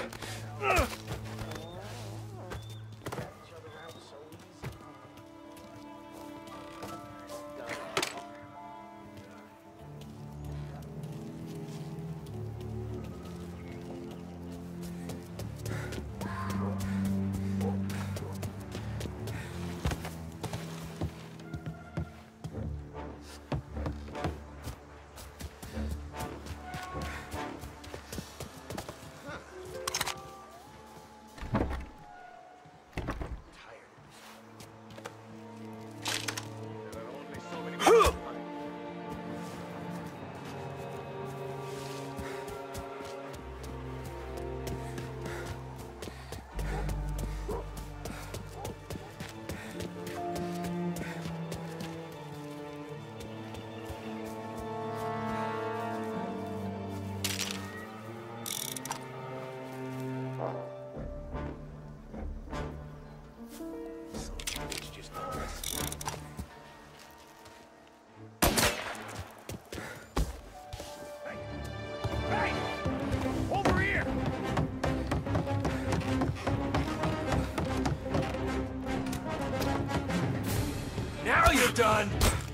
Now you're done!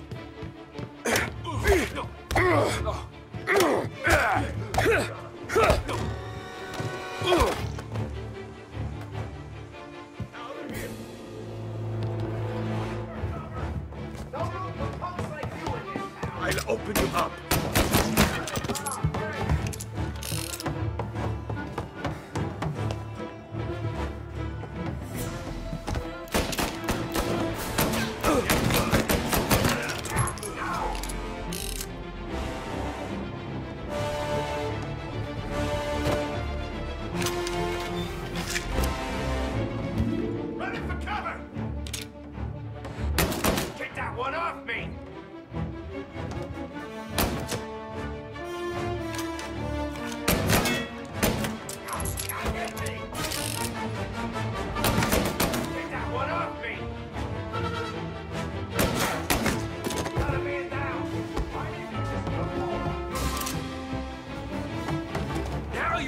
I'll open you up.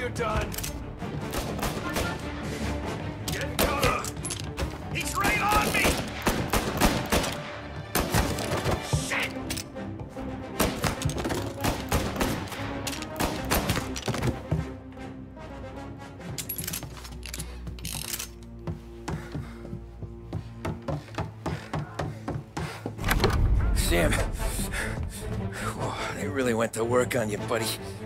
you're done. Get cover. He's right on me! Shit! Sam, they really went to work on you, buddy.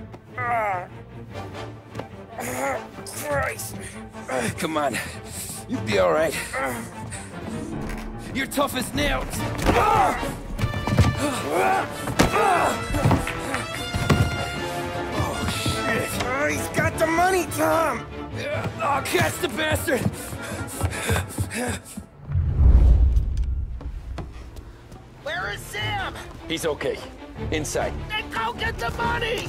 Christ. Come on, you'll be all right. You're tough as nails. Oh, shit. Oh, he's got the money, Tom! Oh, catch the bastard! Where is Sam? He's okay. Inside. Then go get the money!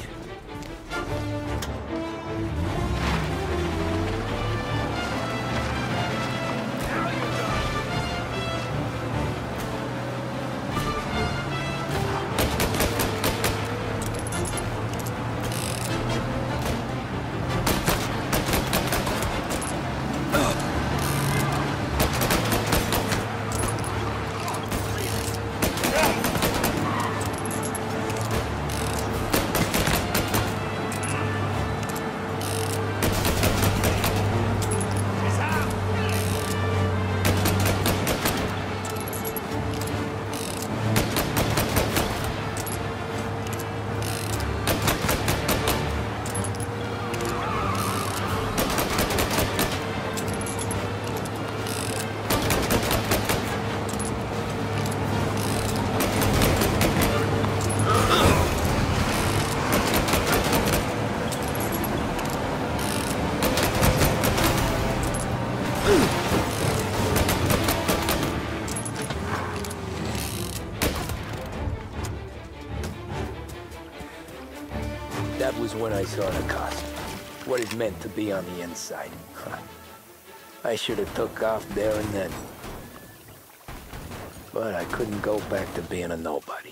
That was when I saw the cost. What it meant to be on the inside. I should have took off there and then. But I couldn't go back to being a nobody.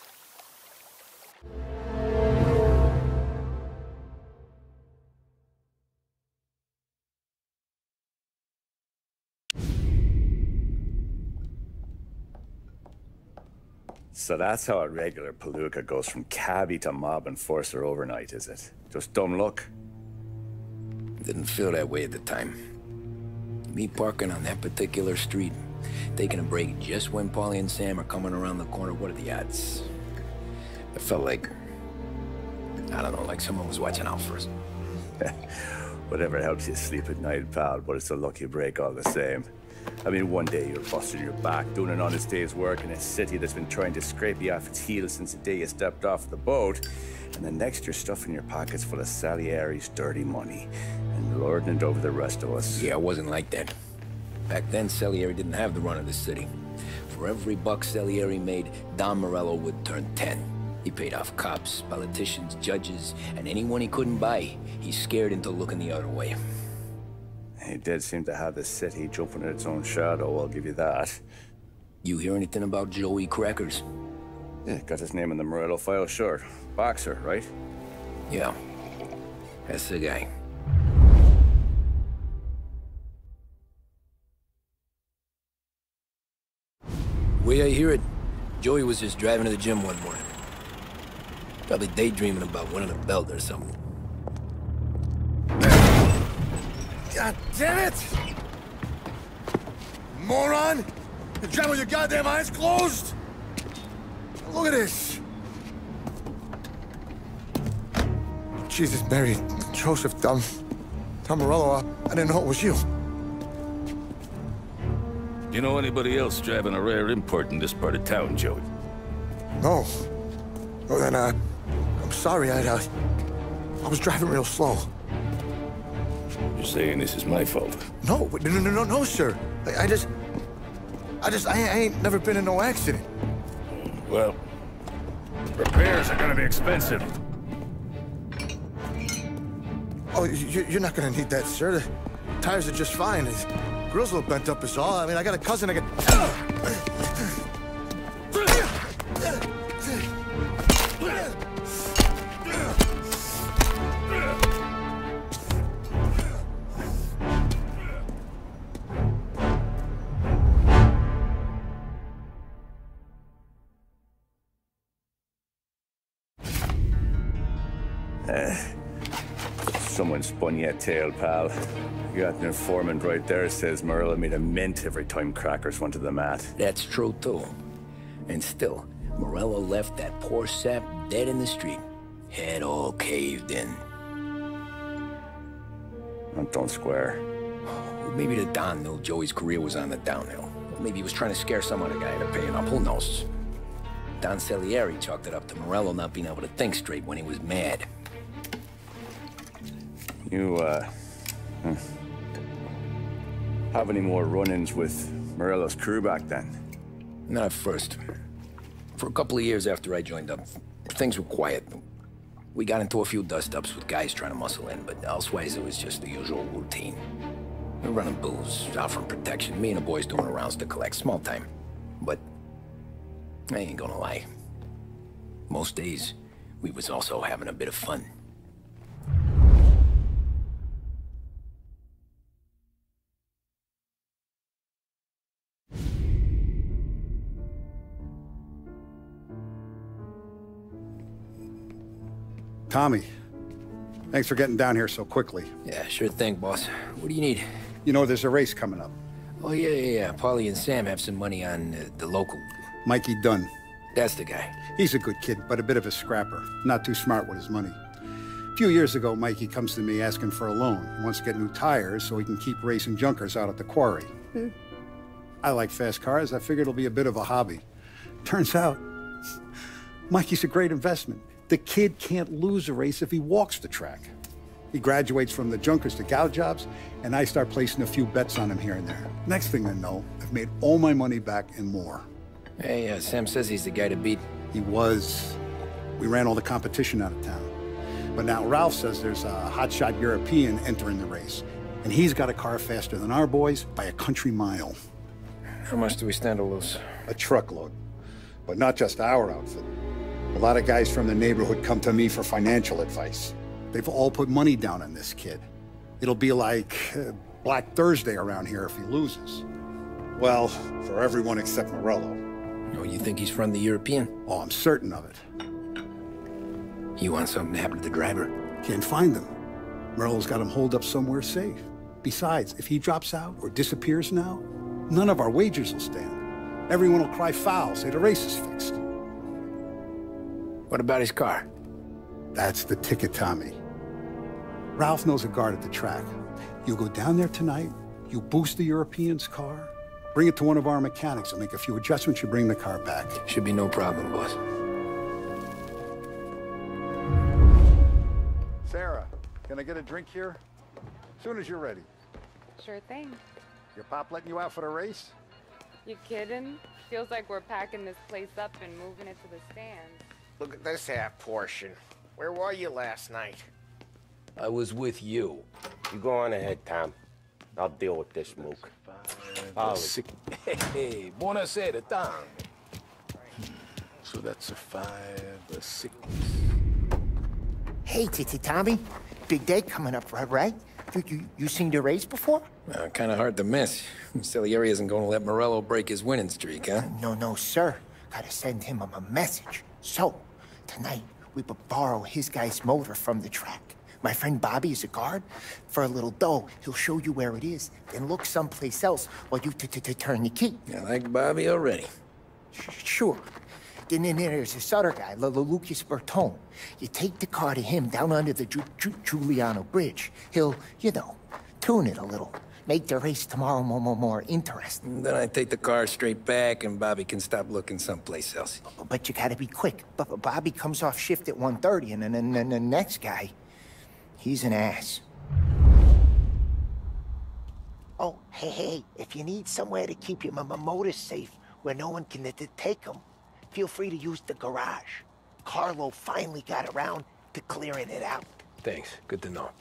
So that's how a regular palooka goes from cabbie to mob enforcer overnight, is it? Just dumb luck? Didn't feel that way at the time. Me parking on that particular street, taking a break just when Paulie and Sam are coming around the corner, what are the odds? It felt like, I don't know, like someone was watching out for us. Whatever helps you sleep at night, pal, but it's a lucky break all the same. I mean, one day you're busting your back, doing an honest day's work in a city that's been trying to scrape you off its heels since the day you stepped off the boat, and the next you're stuffing your pockets full of Salieri's dirty money and lording it over the rest of us. Yeah, it wasn't like that. Back then, Salieri didn't have the run of the city. For every buck Salieri made, Don Morello would turn 10. He paid off cops, politicians, judges, and anyone he couldn't buy, he scared into looking the other way. He did seem to have the city jumping at its own shadow, I'll give you that. You hear anything about Joey Crackers? Yeah, got his name in the Morello file, sure. Boxer, right? Yeah, that's the guy. Way I hear it, Joey was just driving to the gym one morning. Probably daydreaming about winning a belt or something. God damn it! Moron! You drive with your goddamn eyes closed? Look at this! Jesus, Mary, Joseph, Tom Morello, I didn't know it was you. You know anybody else driving a rare import in this part of town, Joey? No. Well, then, I'm sorry, I was driving real slow. You're saying this is my fault? No, sir. I ain't never been in no accident. Well, repairs are gonna be expensive. Oh, you're not gonna need that, sir. The tires are just fine. The grill's a little bent up is all. I mean, I got a cousin I can... Someone spun you a tale, pal. You got an informant right there says Morello made a mint every time crackers went to the mat. That's true, too. And still, Morello left that poor sap dead in the street. Head all caved in. Don't square. Maybe the Don knew Joey's career was on the downhill. Maybe he was trying to scare some other guy into paying up. Who knows? Don Salieri chalked it up to Morello not being able to think straight when he was mad. You, have any more run-ins with Morello's crew back then? Not at first. For a couple of years after I joined up, things were quiet. We got into a few dust-ups with guys trying to muscle in, but elsewise it was just the usual routine. We're running booze, offering protection, me and the boys doing rounds to collect, small time. But I ain't gonna lie. Most days, we was also having a bit of fun. Tommy, thanks for getting down here so quickly. Yeah, sure thing, boss. What do you need? You know, there's a race coming up. Oh, yeah. Paulie and Sam have some money on the local. Mikey Dunn. That's the guy. He's a good kid, but a bit of a scrapper. Not too smart with his money. A few years ago, Mikey comes to me asking for a loan. He wants to get new tires so he can keep racing junkers out at the quarry. I like fast cars. I figured it'll be a bit of a hobby. Turns out, Mikey's a great investment. The kid can't lose a race if he walks the track. He graduates from the junkers to gal jobs, and I start placing a few bets on him here and there. Next thing I know, I've made all my money back and more. Hey, Sam says he's the guy to beat. He was. We ran all the competition out of town. But now Ralph says there's a hotshot European entering the race, and he's got a car faster than our boys by a country mile. How much do we stand to lose? A truckload. But not just our outfit. A lot of guys from the neighborhood come to me for financial advice. They've all put money down on this kid. It'll be like Black Thursday around here if he loses. Well, for everyone except Morello. Oh, you think he's from the European? Oh, I'm certain of it. You want something to happen to the driver? Can't find him. Morello's got him holed up somewhere safe. Besides, if he drops out or disappears now, none of our wagers will stand. Everyone will cry foul, say the race is fixed. What about his car? That's the ticket, Tommy. Ralph knows a guard at the track. You go down there tonight, you boost the European's car, bring it to one of our mechanics, and make a few adjustments, you bring the car back. Should be no problem, boss. Sarah, can I get a drink here? As soon as you're ready. Sure thing. Your pop letting you out for the race? You kidding? Feels like we're packing this place up and moving it to the stands. Look at this half portion. Where were you last night? I was with you. You go on ahead, Tom. I'll deal with this mook. Hey, buonasera, Tom. So that's a 5, a 6. Hey, Tommy. Big day coming up, right? You seen the race before? Kind of hard to miss. Salieri isn't going to let Morello break his winning streak, huh? No, sir. Gotta send him a message. So, tonight, we borrow his guy's motor from the track. My friend Bobby is a guard. For a little dough, he'll show you where it is, then look someplace else while you turn the key. I like Bobby already. Sure. Then there's this other guy, Lucas Bertone. You take the car to him down under the Giuliano Bridge. He'll, tune it a little. Make the race tomorrow more interesting. Then I take the car straight back and Bobby can stop looking someplace else. But you gotta be quick. Bobby comes off shift at 1:30 and then the next guy, he's an ass. Oh, hey, if you need somewhere to keep your motor safe where no one can take them, feel free to use the garage. Carlo finally got around to clearing it out. Thanks. Good to know.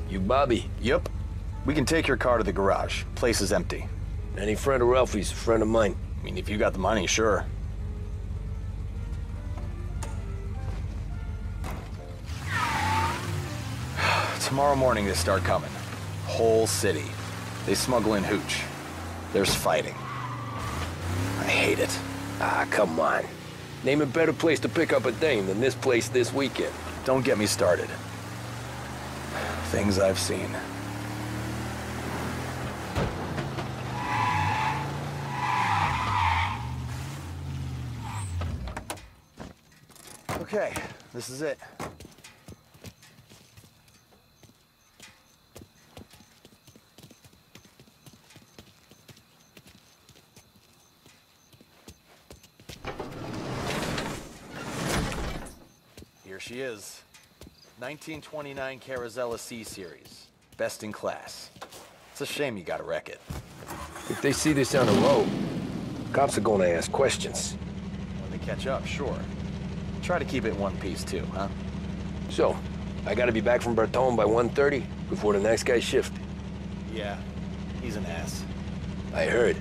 You Bobby? Yep. We can take your car to the garage. Place is empty. Any friend of Ralphie's, a friend of mine. I mean, if you got the money, sure. Tomorrow morning they start coming. Whole city. They smuggle in hooch. There's fighting. I hate it. Ah, come on. Name a better place to pick up a dame than this place this weekend. Don't get me started. Things I've seen. Okay, this is it. Here she is. 1929 Carazella C-Series. Best in class. It's a shame you gotta wreck it. If they see this on the road, cops are gonna ask questions. When they catch up, sure. Try to keep it in one piece too, huh? So, I gotta be back from Bertone by 1:30 before the next guy's shift. Yeah, he's an ass. I heard.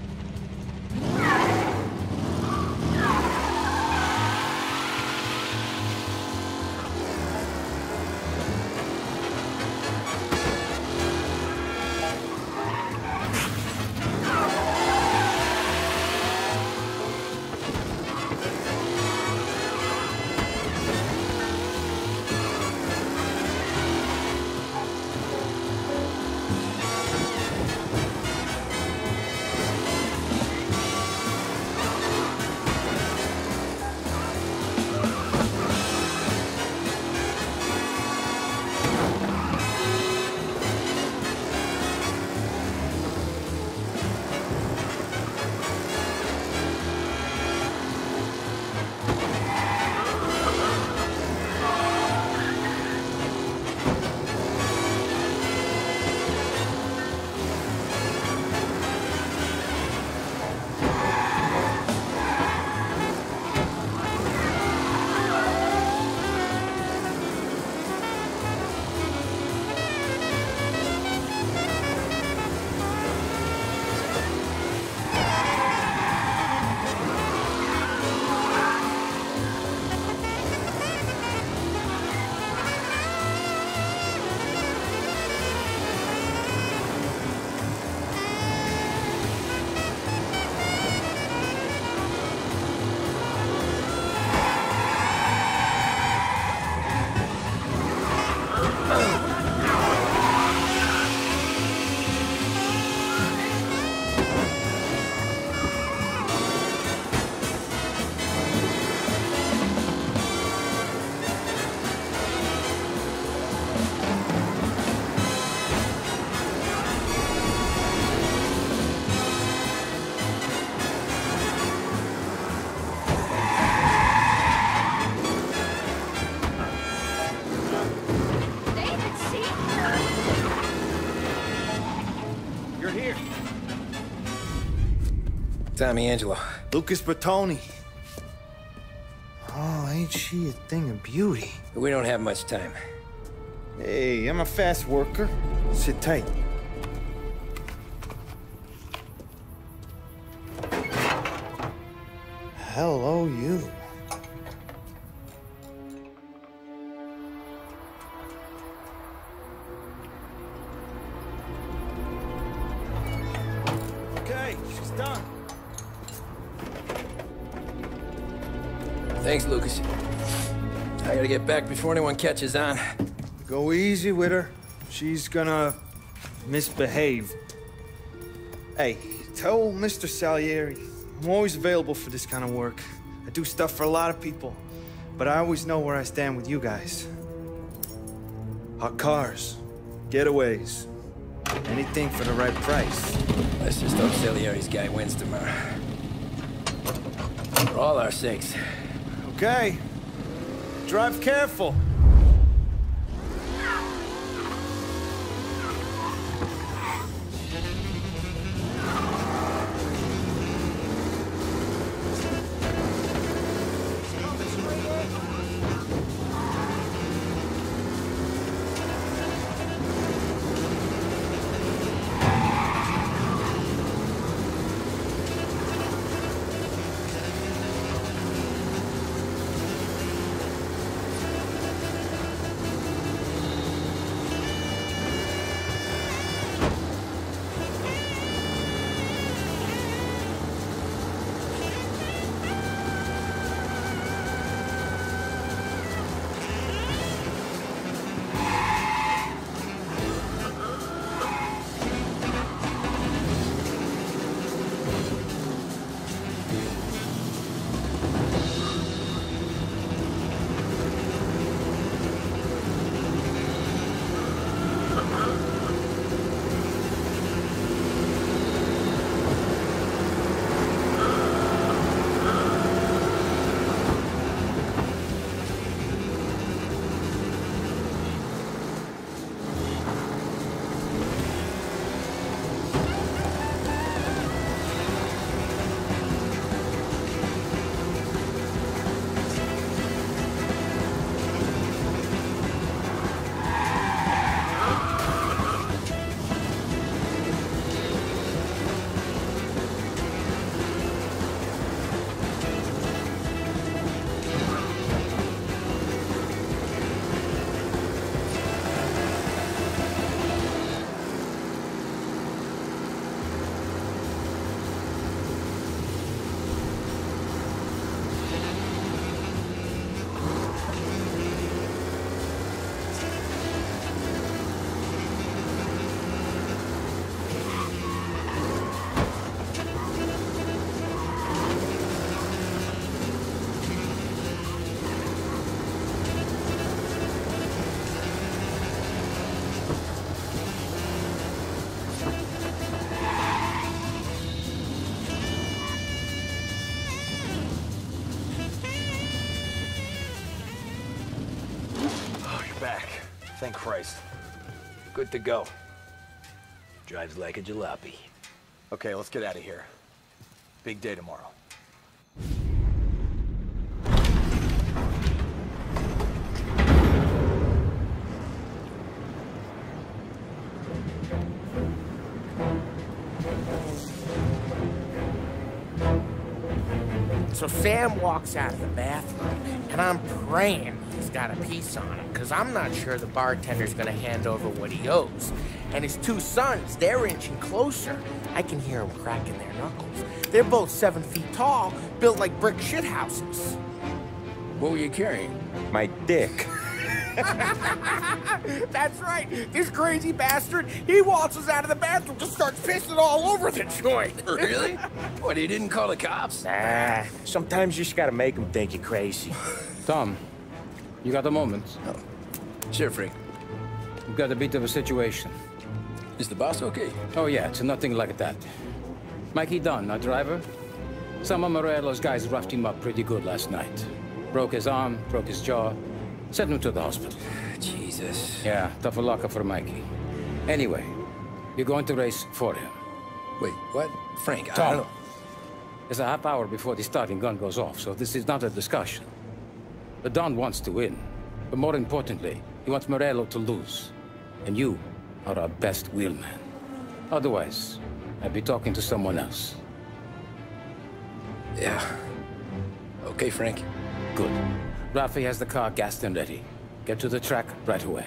Tommy Angelo. Lucas Bertoni. Oh, ain't she a thing of beauty? We don't have much time. Hey, I'm a fast worker. Sit tight. Hello, you. Okay, she's done. Thanks, Lucas. I gotta get back before anyone catches on. Go easy with her. She's gonna misbehave. Hey, tell Mr. Salieri I'm always available for this kind of work. I do stuff for a lot of people, but I always know where I stand with you guys. Hot cars, getaways, anything for the right price. Let's just hope Salieri's guy wins tomorrow. For all our sakes. Okay. Drive careful. back. Thank Christ. Good to go. Drives like a jalopy. Okay, let's get out of here. Big day tomorrow. So Sam walks out of the bathroom, and I'm praying he's got a piece on him, because I'm not sure the bartender's gonna hand over what he owes. And his two sons, they're inching closer. I can hear them cracking their knuckles. They're both 7 feet tall, built like brick shithouses. What were you carrying? My dick. That's right. This crazy bastard, he waltzes out of the bathroom, just starts pissing all over the joint. Really? What, he didn't call the cops? Nah, sometimes you just gotta make them think you're crazy. Tom, you got a moment? Oh. Sure, Frank. We've got a bit of a situation. Is the boss okay? Oh yeah, it's nothing like that. Mikey Dunn, our driver. Some of Morello's guys roughed him up pretty good last night. Broke his arm, broke his jaw. Sent him to the hospital. Jesus. Yeah, tough luck for Mikey. Anyway, you're going to race for him. Wait, what? Frank, Tom, I don't... It's a half hour before the starting gun goes off, so this is not a discussion. The Don wants to win, but more importantly, he wants Morello to lose. And you are our best wheelman. Otherwise, I'd be talking to someone else. Yeah. Okay, Frank. Good. Rafi has the car gassed and ready. Get to the track right away.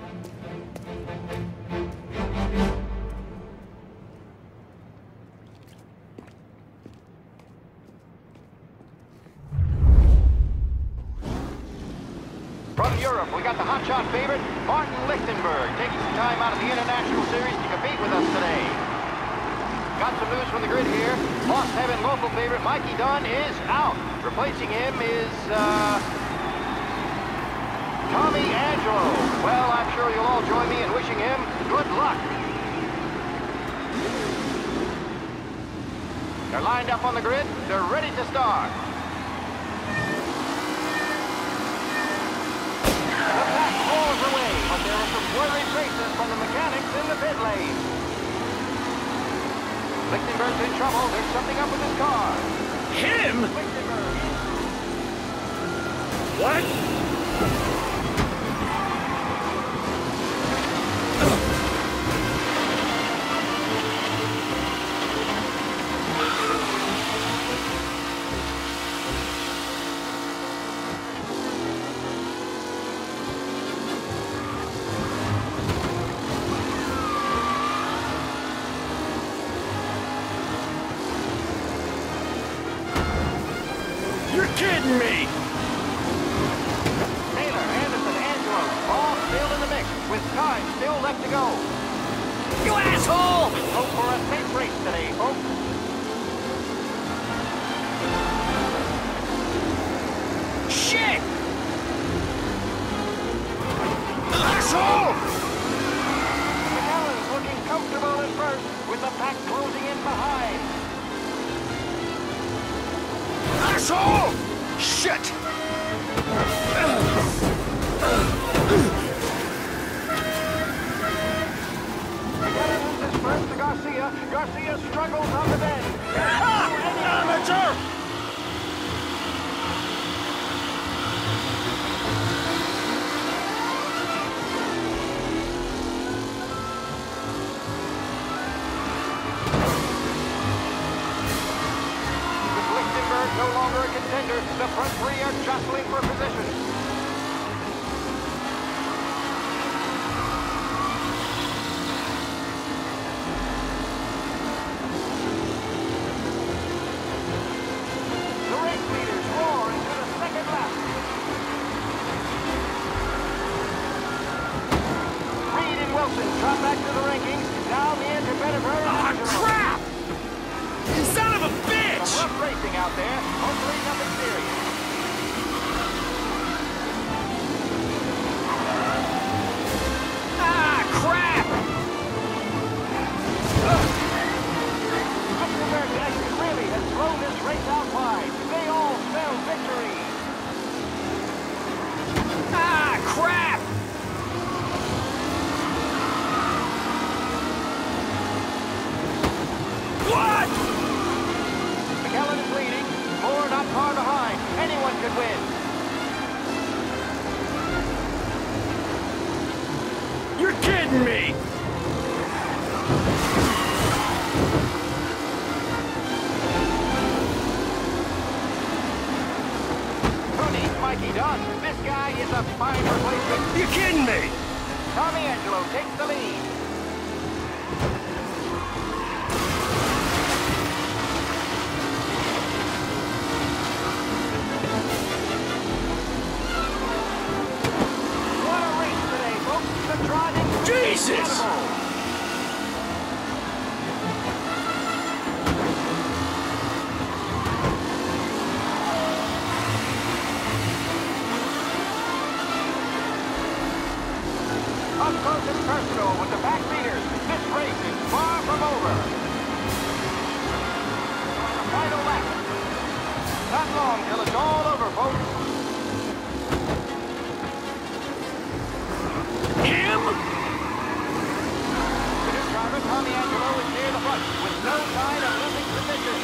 From Europe, we got the hotshot favorite, Martin Lichtenberg, taking some time out of the International Series to compete with us today. Got some news from the grid here. Lost Heaven local favorite Mikey Dunn is out. Replacing him is, Tommy Angelo. Well, I'm sure you'll all join me in wishing him good luck. They're lined up on the grid. They're ready to start. The pack rolls away, but there are some blurry traces from the mechanics in the pit lane. Lichtenberg's in trouble. There's something up with his car. Him? Lichtenberg. What? You're kidding me! Taylor, Anderson, Angelo, all still in the mix, with time still left to go. You asshole! Hope for a safe race today, folks. Shit! Asshole! McAllen's looking comfortable at first, with the pack closing in behind. Asshole! Shit! McAllen loses first to Garcia. Garcia struggles on the bend. Amateur! With Lichtenberg no longer a contender, the front three are jostling for position. The race leaders roar into the second lap. Reed and Wilson drop back to the rankings. Down the end to Bennever. Crap! You son of a bitch! Some rough racing out there. Hopefully nothing serious. Ah, crap! Lichtenberg really has thrown this race out wide. They all spell victory. Ah, crap! Mikey Dunn. This guy is a fine replacement. You kidding me? Tommy Angelo takes the lead. What a race today, folks. The driving... Jesus! Up close and personal with the back leaders. This race is far from over. The final lap. Not long till it's all over, folks. Him? The new driver, Tommy Angelo, is near the front with no sign of losing position.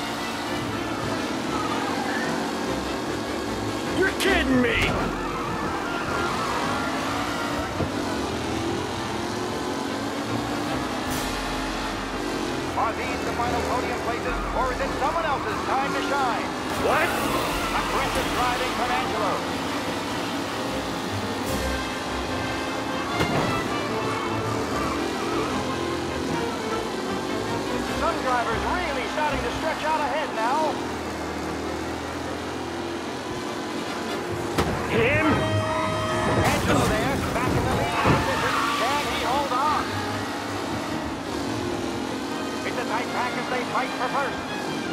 You're kidding me! Are these the final podium places, or is it someone else's time to shine? What? Aggressive driving from Angelo. Some drivers really starting to stretch out ahead now. Him? Angelo there, back in the lead position. Can he hold on? It's a tight pack as they fight for first.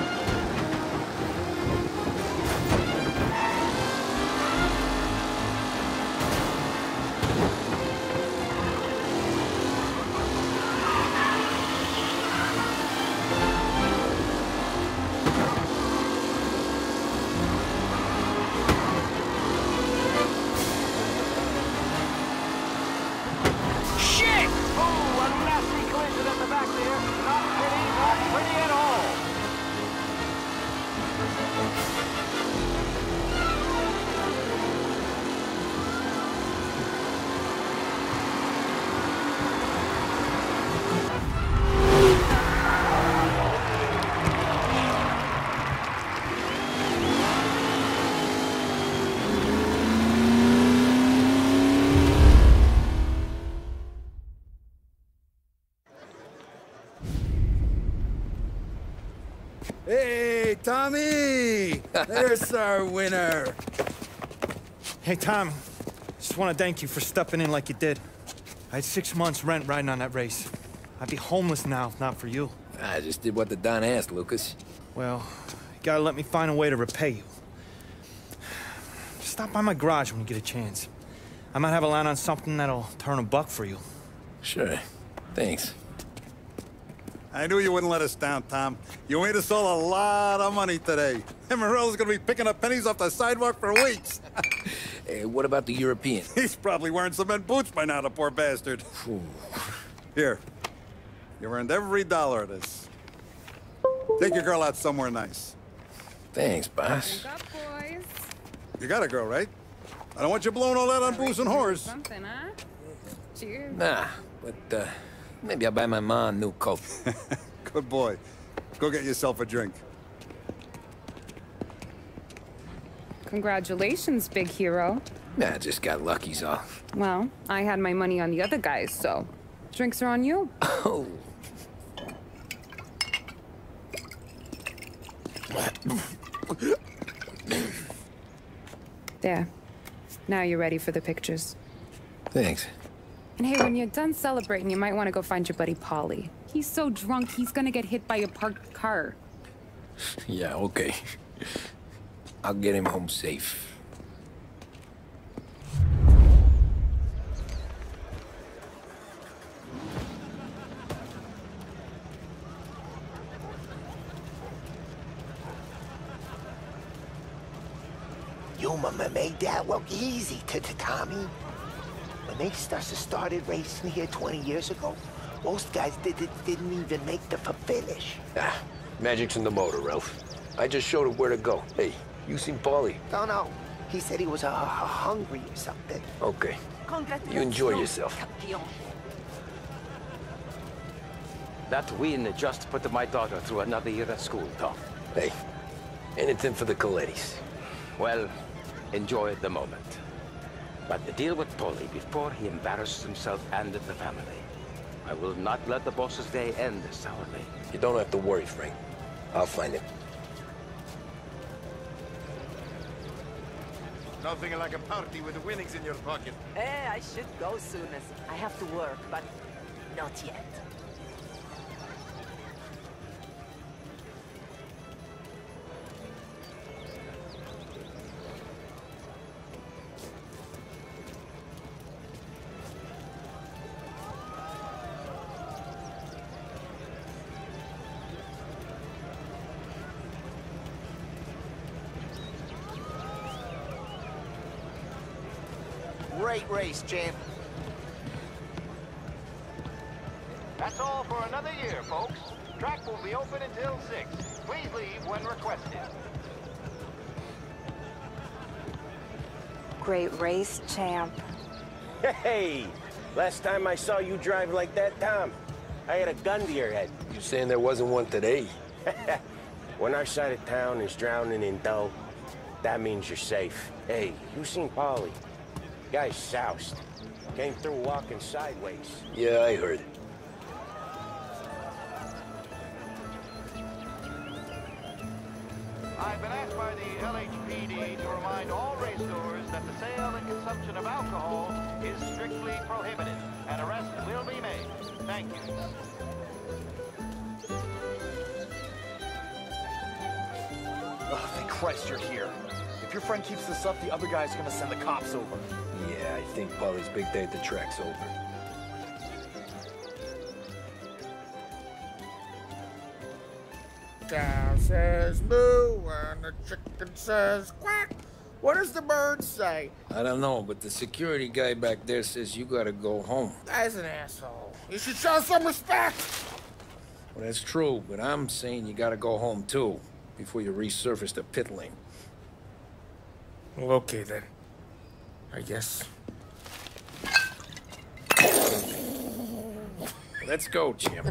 Hey, Tommy! There's our winner. Hey, Tom. Just want to thank you for stepping in like you did. I had 6 months rent riding on that race. I'd be homeless now if not for you. I just did what the Don asked, Lucas. Well, you gotta let me find a way to repay you. Stop by my garage when you get a chance. I might have a line on something that'll turn $1 for you. Sure. Thanks. I knew you wouldn't let us down, Tom. You made us all a lot of money today. And Morello's gonna be picking up pennies off the sidewalk for weeks. Hey, what about the European? He's probably wearing cement boots by now, the poor bastard. Here. You earned every dollar of this. Take your girl out somewhere nice. Thanks, boss. Wake up, boys. You got a girl, right? I don't want you blowing all that on booze and whores. Something, huh? Cheers. Nah, but, maybe I'll buy my mom a new coat. Good boy. Go get yourself a drink. Congratulations, big hero. Nah, just got lucky's off. Well, I had my money on the other guys, so drinks are on you. Oh. There. Now you're ready for the pictures. Thanks. And hey, when you're done celebrating, you might want to go find your buddy Paulie. He's so drunk, he's gonna get hit by a parked car. Yeah, okay. I'll get him home safe. You made that look easy to Tommy. When they started racing here 20 years ago, most guys didn't even make the finish. Ah, magic's in the motor, Ralph. I just showed him where to go. Hey, you seen Paulie? No. He said he was hungry or something. Okay. You enjoy yourself. That win just put my daughter through another year at school, Tom. Hey, anything for the Colettis. Well, enjoy the moment. But the deal with Paulie before he embarrasses himself and the family. I will not let the boss's day end sourly. You don't have to worry, Frank. I'll find him. Nothing like a party with the winnings in your pocket. I should go soon as I have to work, but not yet. Great race, champ. That's all for another year, folks. Track will be open until 6. Please leave when requested. Great race, champ. Hey! Last time I saw you drive like that, Tom, I had a gun to your head. You saying there wasn't one today? When our side of town is drowning in dough, that means you're safe. Hey, you seen Paulie? Guy's soused. Came through walking sideways. Yeah, I heard. I've been asked by the LHPD to remind all racers that the sale and consumption of alcohol is strictly prohibited. An arrest will be made. Thank you. Oh, thank Christ you're here. If your friend keeps this up, the other guy's gonna send the cops over. Yeah, I think Paulie's big day at the track's over. Cow says moo and the chicken says quack. What does the bird say? I don't know, but the security guy back there says you gotta go home. Guy's an asshole. You should show some respect. Well, that's true, but I'm saying you gotta go home too, before you resurface the pit lane. Well, okay then. I guess. Let's go, champ.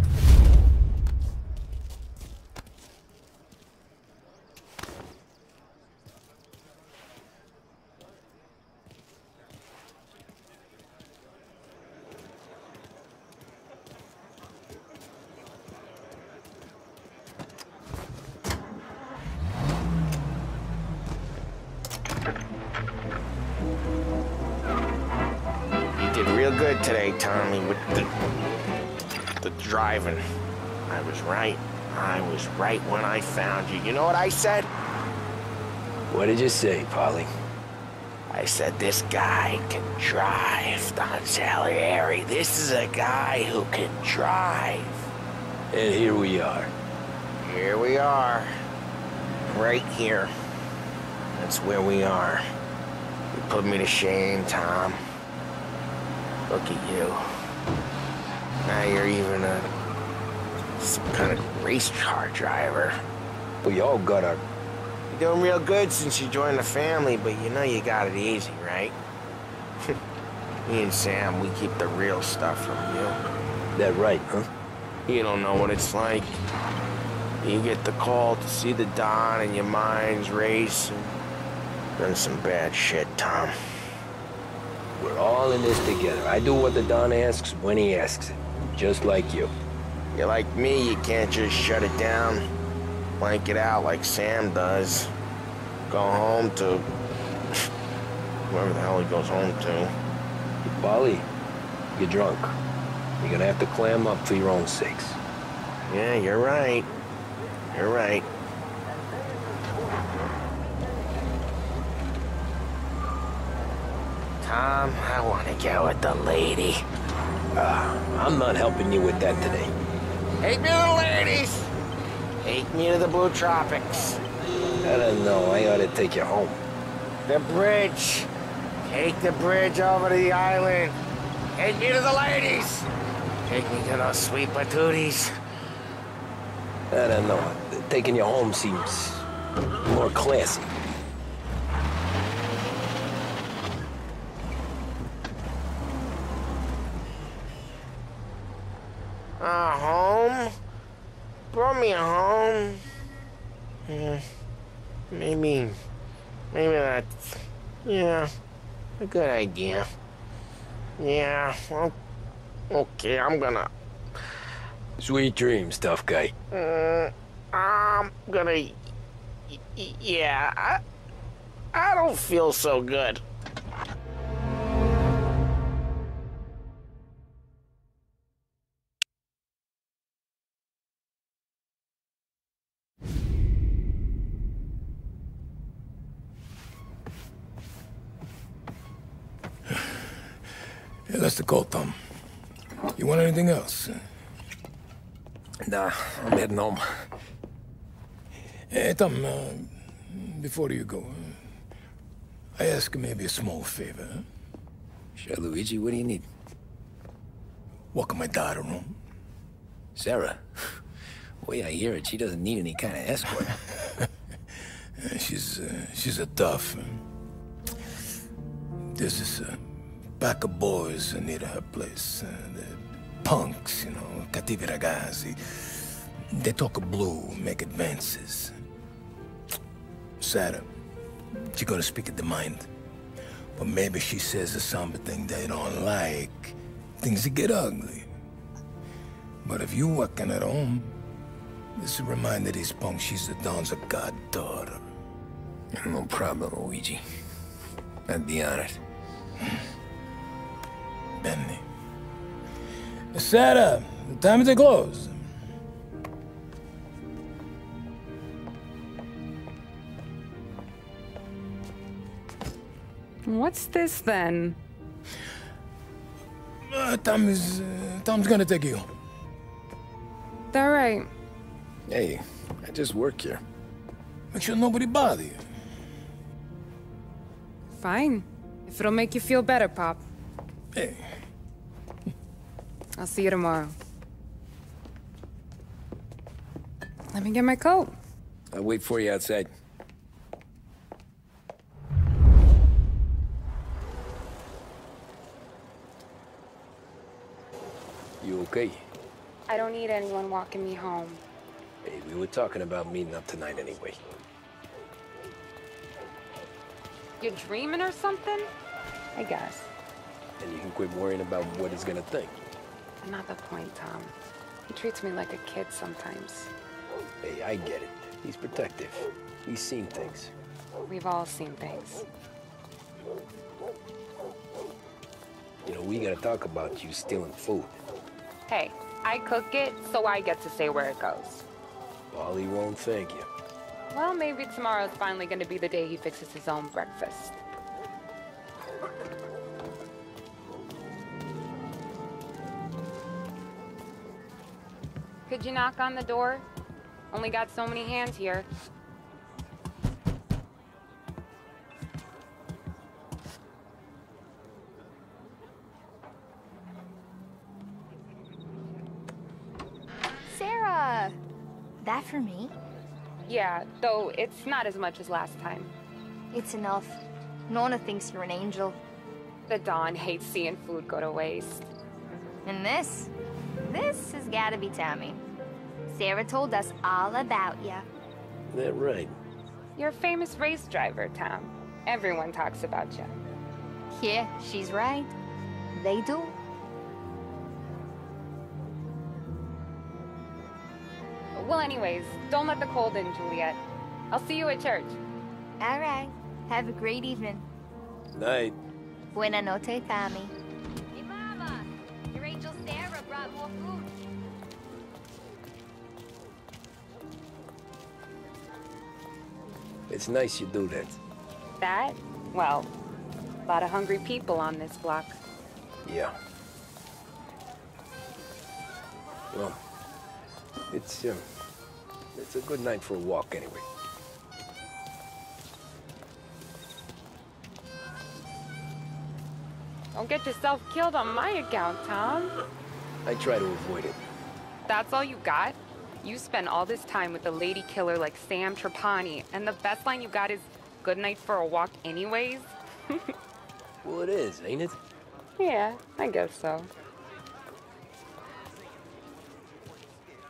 Real good today, Tommy, with the driving. I was right. I was right when I found you. You know what I said? What did you say, Paulie? I said, this guy can drive, Don Salieri. This is a guy who can drive. And here we are. Here we are. Right here. That's where we are. You put me to shame, Tom. Look at you. Now you're even some kind of race car driver. We all got our... You're doing real good since you joined the family, but you know you got it easy, right? Me and Sam, we keep the real stuff from you. That right, huh? You don't know what it's like. You get the call to see the Don and your mind's race and done some bad shit, Tom. We're all in this together. I do what the Don asks when he asks it. Just like you. You're like me, you can't just shut it down. Blank it out like Sam does. Go home to... whoever the hell he goes home to. Paulie, you're drunk. You're gonna have to clam up for your own sakes. Yeah, you're right. You're right. Tom, I want to go with the lady. I'm not helping you with that today. Take me to the ladies! Take me to the Blue Tropics. I don't know. I ought to take you home. The bridge. Take the bridge over to the island. Take me to the ladies. Take me to those sweet patooties. I don't know. Taking you home seems more classy. Home? home. Brought me home. Maybe that's, yeah, a good idea. Yeah, well, okay, I'm gonna... Sweet dreams, tough guy. I'm gonna... Yeah, I don't feel so good. Yeah, that's the call, Tom. You want anything else? Nah, I'm heading home. Hey, Tom, before you go, I ask maybe a small favor. Huh? Sure, Luigi, what do you need? Walk my daughter home. Sarah? The way I hear it, she doesn't need any kind of escort. She's a tough. There's this pack of boys near her place. The punks, you know, cattivi ragazzi. They talk blue, make advances. Sarah, she's gonna speak at the mind. But maybe she says something they don't like. Things that get ugly. But if you walking at home, this will remind these punks she's the Don's goddaughter. No problem, Luigi. I'd be honored. Benny. Sarah, time to close. What's this then? Tom's gonna take you. All right. Hey, I just work here. Make sure nobody bother you. Fine. If it'll make you feel better, Pop. Hey. I'll see you tomorrow. Let me get my coat. I'll wait for you outside. You okay? I don't need anyone walking me home. Hey, we were talking about meeting up tonight anyway. You're dreaming or something? I guess. And you can quit worrying about what he's gonna think. Not the point, Tom. He treats me like a kid sometimes. Hey, I get it. He's protective. He's seen things. We've all seen things. You know, we gotta talk about you stealing food. Hey, I cook it, so I get to say where it goes. Paulie won't thank you. Well, maybe tomorrow's finally gonna be the day he fixes his own breakfast. Could you knock on the door? Only got so many hands here. Sarah! That for me? Yeah, though it's not as much as last time. It's enough. Nona thinks you're an angel. The Don hates seeing food go to waste. And this has gotta be Tommy. Sarah told us all about you. That right? You're a famous race driver, Tom. Everyone talks about you. Yeah, she's right. They do. Well, anyways, don't let the cold in, Juliet. I'll see you at church. All right. Have a great evening. Night. Buena noche, Tommy. Hey, Mama! Your angel Sarah brought more food. It's nice you do that. That? Well, a lot of hungry people on this block. Yeah. Well, it's a good night for a walk anyway. Don't get yourself killed on my account, Tom. I try to avoid it. That's all you got? You spend all this time with a lady killer like Sam Trapani, and the best line you got is, "Good night for a walk anyways"? Well, it is, ain't it? Yeah, I guess so.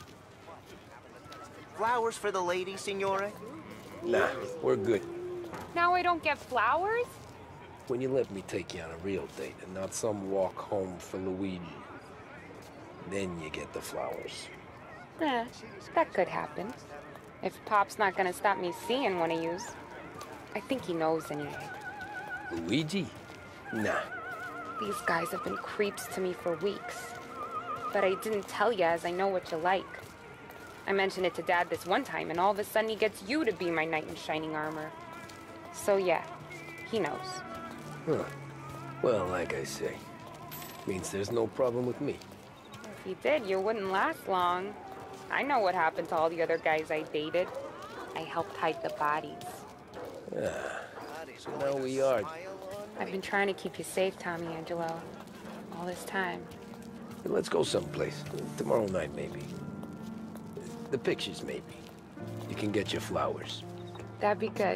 flowers for the lady, signore? Nah, we're good. Now I don't get flowers? When you let me take you on a real date and not some walk home for Luigi, then you get the flowers. Eh, that could happen. If Pop's not gonna stop me seeing one of yous. I think he knows anyway. Luigi? Nah. These guys have been creeps to me for weeks. But I didn't tell you as I know what you like. I mentioned it to Dad this one time, and all of a sudden he gets you to be my knight in shining armor. So yeah, he knows. Huh. Well, like I say, means there's no problem with me. If you did, you wouldn't last long. I know what happened to all the other guys I dated. I helped hide the bodies. Ah, so now we are. I've been trying to keep you safe, Tommy Angelo. All this time. Let's go someplace. Tomorrow night, maybe. The pictures, maybe. You can get your flowers. That'd be good.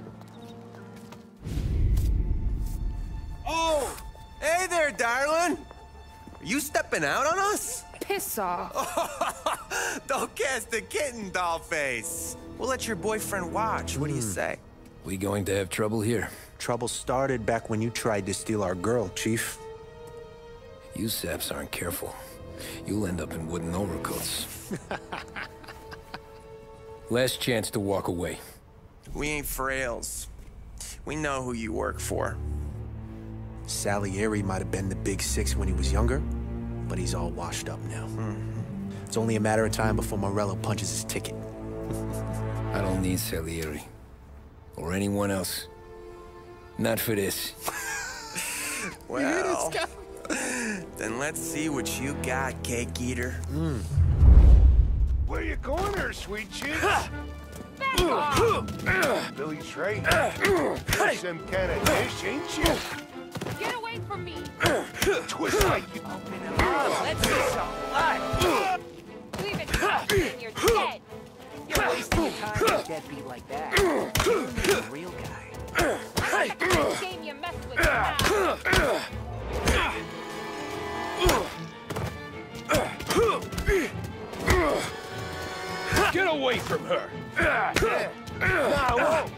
Oh! Hey there, darling! Are you stepping out on us? Piss off. Don't cast the kitten, dollface. We'll let your boyfriend watch. What do you say? We going to have trouble here? Trouble started back when you tried to steal our girl, Chief. You saps aren't careful. You'll end up in wooden overcoats. Last chance to walk away. We ain't frails. We know who you work for. Salieri might have been the big six when he was younger, but he's all washed up now. It's only a matter of time before Morello punches his ticket. I don't need Salieri. Or anyone else. Not for this. Well, then let's see what you got, cake eater. Where you going there, sweet cheeks? Billy Trey, you're some kind of dish, ain't you? Get away from me! Twist like you. Let's get some blood. Leave it and you're dead. You're wasting your time with a deadbeat like that. You're a real guy. I'm not the kind of game you mess with now. Get away from her! Now,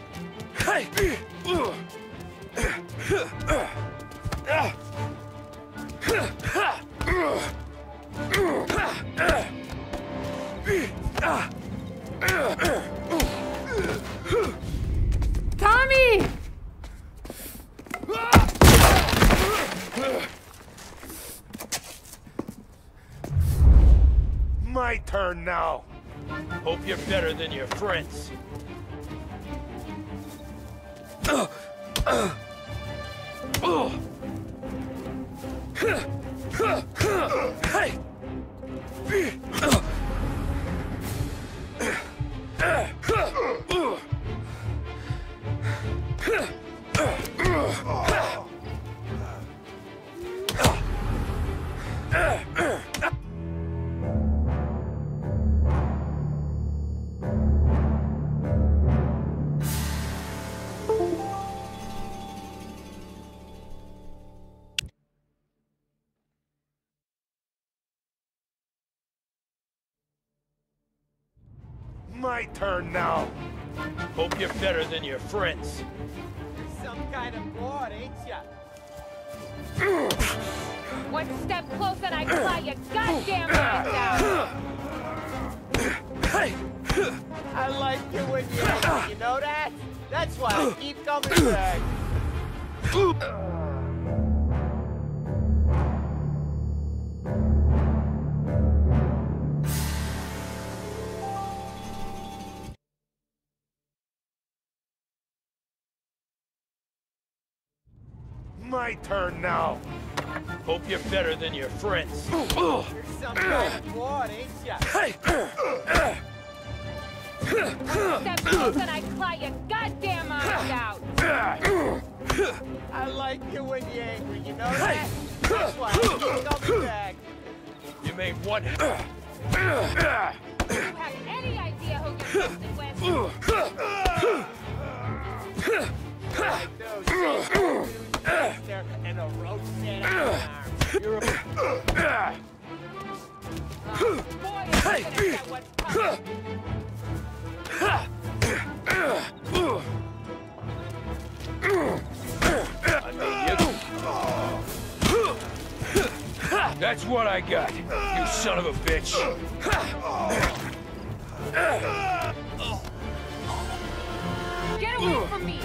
Tommy! my turn now. Hope you're better than your friends. My turn now. Hope you're better than your friends. You're some kind of broad, ain't ya? One step closer and I fly your goddamn eyes out! I like you when you're angry, you know that? That's why I keep coming back. My turn now. Hope you're better than your friends. You're some kind of broad, ain't ya? One step closer and I fly your goddamn eyes out! I like you when you're angry, you know that? That's why I keep coming back. You made one. You have any idea who you're messing with? Like those dudes there and a roasted arm. You're a... Boy, I'm gonna get what's coming. That's what I got, you son of a bitch. Get away from me!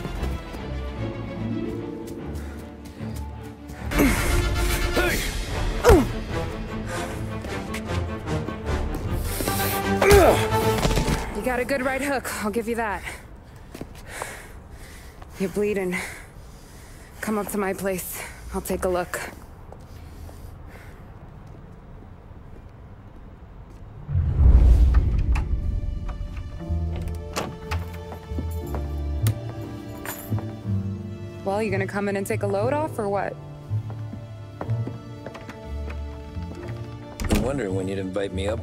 You got a good right hook, I'll give you that. You're bleeding. Come up to my place. I'll take a look. Well, you gonna come in and take a load off, or what? I'm wondering when you'd invite me up.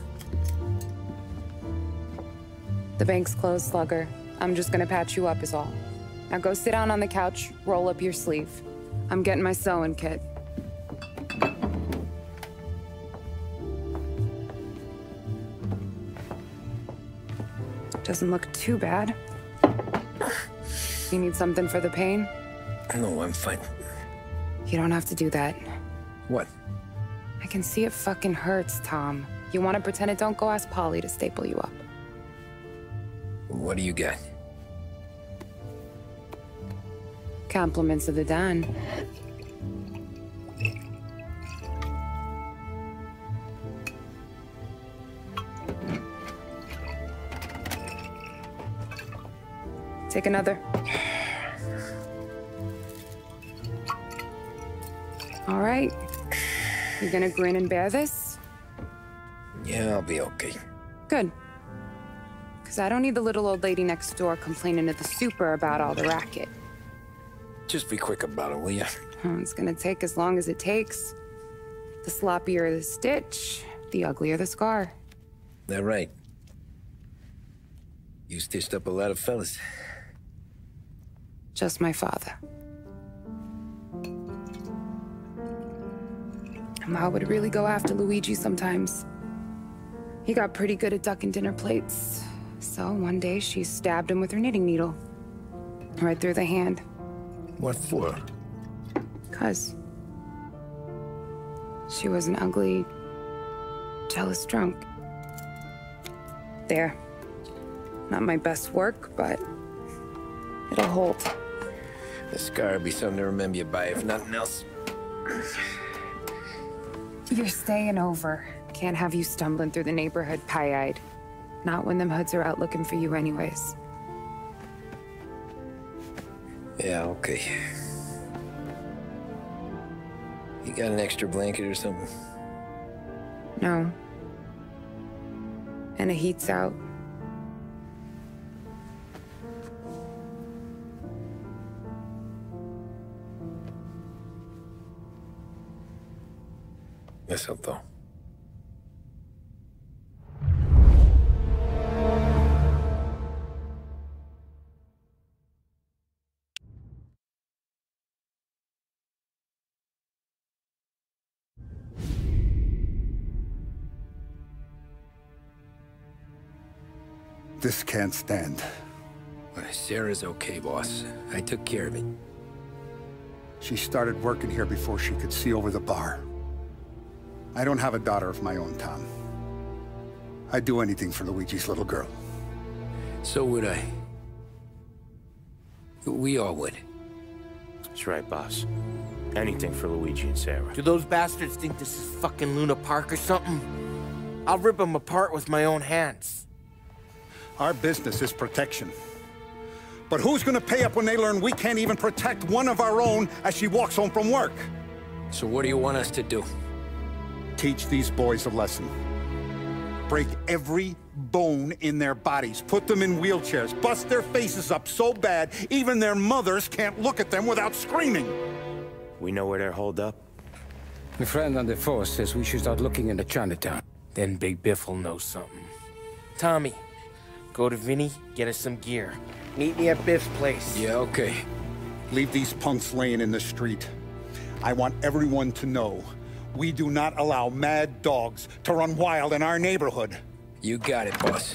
The bank's closed, Slugger. I'm just gonna patch you up is all. Now go sit down on the couch, roll up your sleeve. I'm getting my sewing kit. Doesn't look too bad. You need something for the pain? No, I'm fine. You don't have to do that. What? I can see it fucking hurts, Tom. You want to pretend it don't go ask Polly to staple you up. What do you got? Compliments of the Don. Take another. All right. You gonna grin and bear this? Yeah, I'll be okay. Good. Because I don't need the little old lady next door complaining to the super about all the racket. Just be quick about it, will ya? It's gonna take as long as it takes. The sloppier the stitch, the uglier the scar. That right. You stitched up a lot of fellas. Just my father. Ma would really go after Luigi sometimes. He got pretty good at ducking dinner plates. So one day she stabbed him with her knitting needle. Right through the hand. What for? 'Cause she was an ugly, jealous drunk. There. Not my best work, but it'll hold. The scar will be something to remember you by, if nothing else. You're staying over. Can't have you stumbling through the neighborhood pie-eyed. Not when them hoods are out looking for you anyways. Yeah, okay. You got an extra blanket or something? No. And the heat's out. Eso todo. This can't stand. Sarah's okay, boss. I took care of it. She started working here before she could see over the bar. I don't have a daughter of my own, Tom. I'd do anything for Luigi's little girl. So would I. We all would. That's right, boss. Anything for Luigi and Sarah. Do those bastards think this is fucking Luna Park or something? I'll rip them apart with my own hands. Our business is protection. But who's gonna pay up when they learn we can't even protect one of our own as she walks home from work? So what do you want us to do? Teach these boys a lesson. Break every bone in their bodies. Put them in wheelchairs. Bust their faces up so bad, even their mothers can't look at them without screaming. We know where they're holed up? My friend on the force says we should start looking into Chinatown. Then Big Biff will know something. Tommy, go to Vinny, get us some gear. Meet me at Biff's place. Yeah, okay. Leave these punks laying in the street. I want everyone to know we do not allow mad dogs to run wild in our neighborhood. You got it, boss.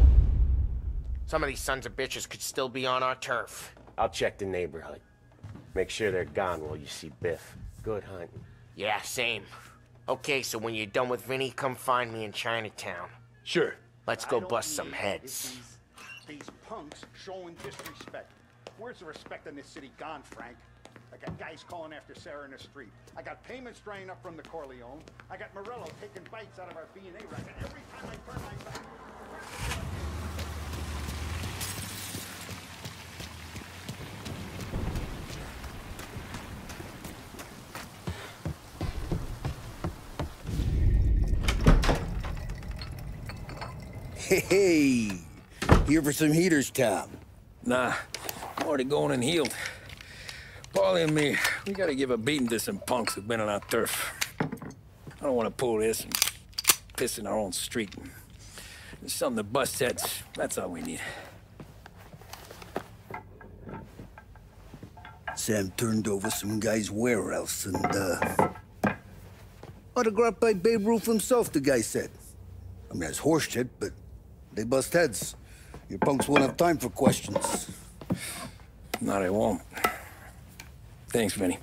Some of these sons of bitches could still be on our turf. I'll check the neighborhood. Make sure they're gone while you see Biff. Good hunting. Yeah, same. Okay, so when you're done with Vinny, come find me in Chinatown. Sure. Let's go bust some heads. These punks showing disrespect. Where's the respect in this city gone, Frank? I got guys calling after Sarah in the street. I got payments drying up from the Corleone. I got Morello taking bites out of our B&A racket every time I turn my back. Hey, here for some heaters, Tom? Nah, I'm already going and healed. Paulie and me, we gotta give a beating to some punks who've been on our turf. I don't want to pull this and piss in our own street. There's something to bust heads. That's all we need. Sam turned over some guy's warehouse and, autographed by Babe Ruth himself, the guy said. I mean, that's horse shit, but they bust heads. Your punks won't have time for questions. No, they won't. Thanks, Vinny.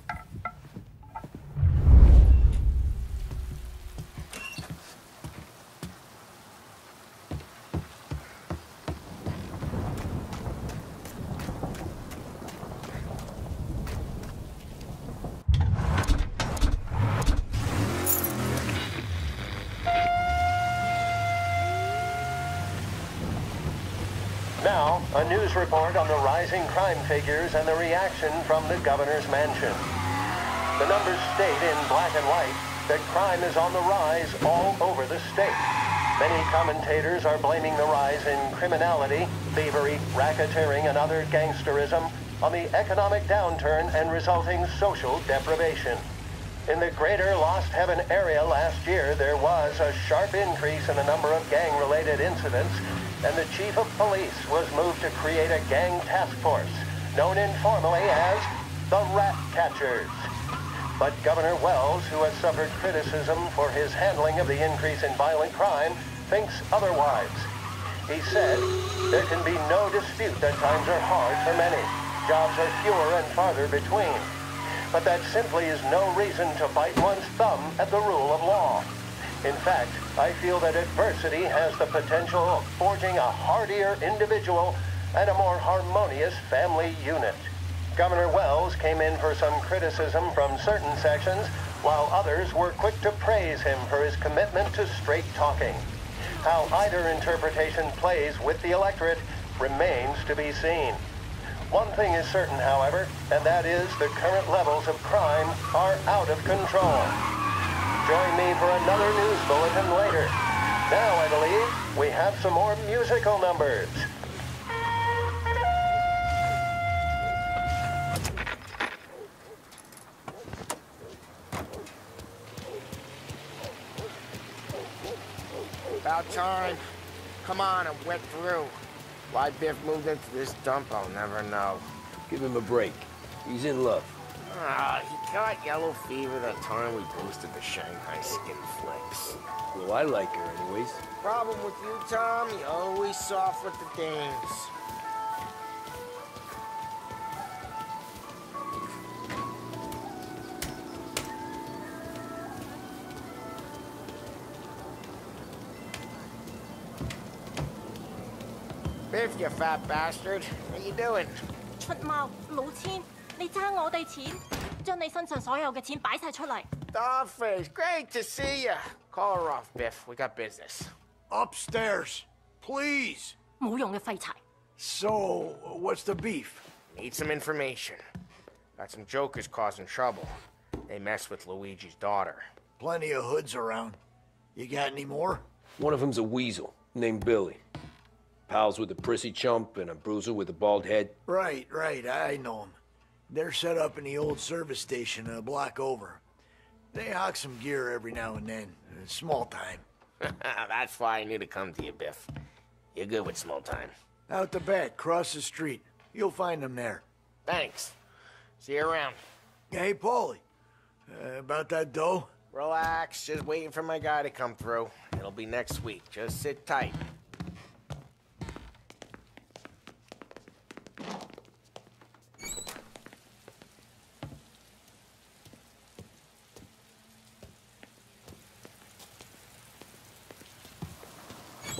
Now, a news report on the rising crime figures and the reaction from the governor's mansion. The numbers state in black and white that crime is on the rise all over the state. Many commentators are blaming the rise in criminality, thievery, racketeering, and other gangsterism on the economic downturn and resulting social deprivation. In the greater Lost Heaven area last year, there was a sharp increase in the number of gang-related incidents, and the chief of police was moved to create a gang task force, known informally as the Rat Catchers. But Governor Wells, who has suffered criticism for his handling of the increase in violent crime, thinks otherwise. He said, "There can be no dispute that times are hard for many. Jobs are fewer and farther between. But that simply is no reason to bite one's thumb at the rule of law. In fact, I feel that adversity has the potential of forging a hardier individual and a more harmonious family unit." Governor Wells came in for some criticism from certain sections, while others were quick to praise him for his commitment to straight talking. How either interpretation plays with the electorate remains to be seen. One thing is certain, however, and that is the current levels of crime are out of control. Join me for another news bulletin later. Now, I believe, we have some more musical numbers. About time. Come on, I'm wet through. Why Biff moved into this dump, I'll never know. Give him a break. He's in love. He got yellow fever that time we boosted the Shanghai skin flicks. Well, I like her anyways. Problem with you, Tom, you always soft with the dames. Biff, you fat bastard. How you doing? 出貓老千，你爭我哋錢，將你身上所有嘅錢擺晒出嚟。 Dollface, great to see you. Call her off, Biff. We got business. Upstairs, please. 冇用嘅廢柴。 So, what's the beef? Need some information. Got some jokers causing trouble. They mess with Luigi's daughter. Plenty of hoods around. You got any more? One of them's a weasel named Billy. Pals with a prissy chump and a bruiser with a bald head. Right, I know them. They're set up in the old service station a block over. They hawk some gear every now and then. Small time. That's why I knew to come to you, Biff. You're good with small time. Out the back, cross the street. You'll find them there. Thanks. See you around. Hey, Paulie. About that dough? Relax. Just waiting for my guy to come through. It'll be next week. Just sit tight.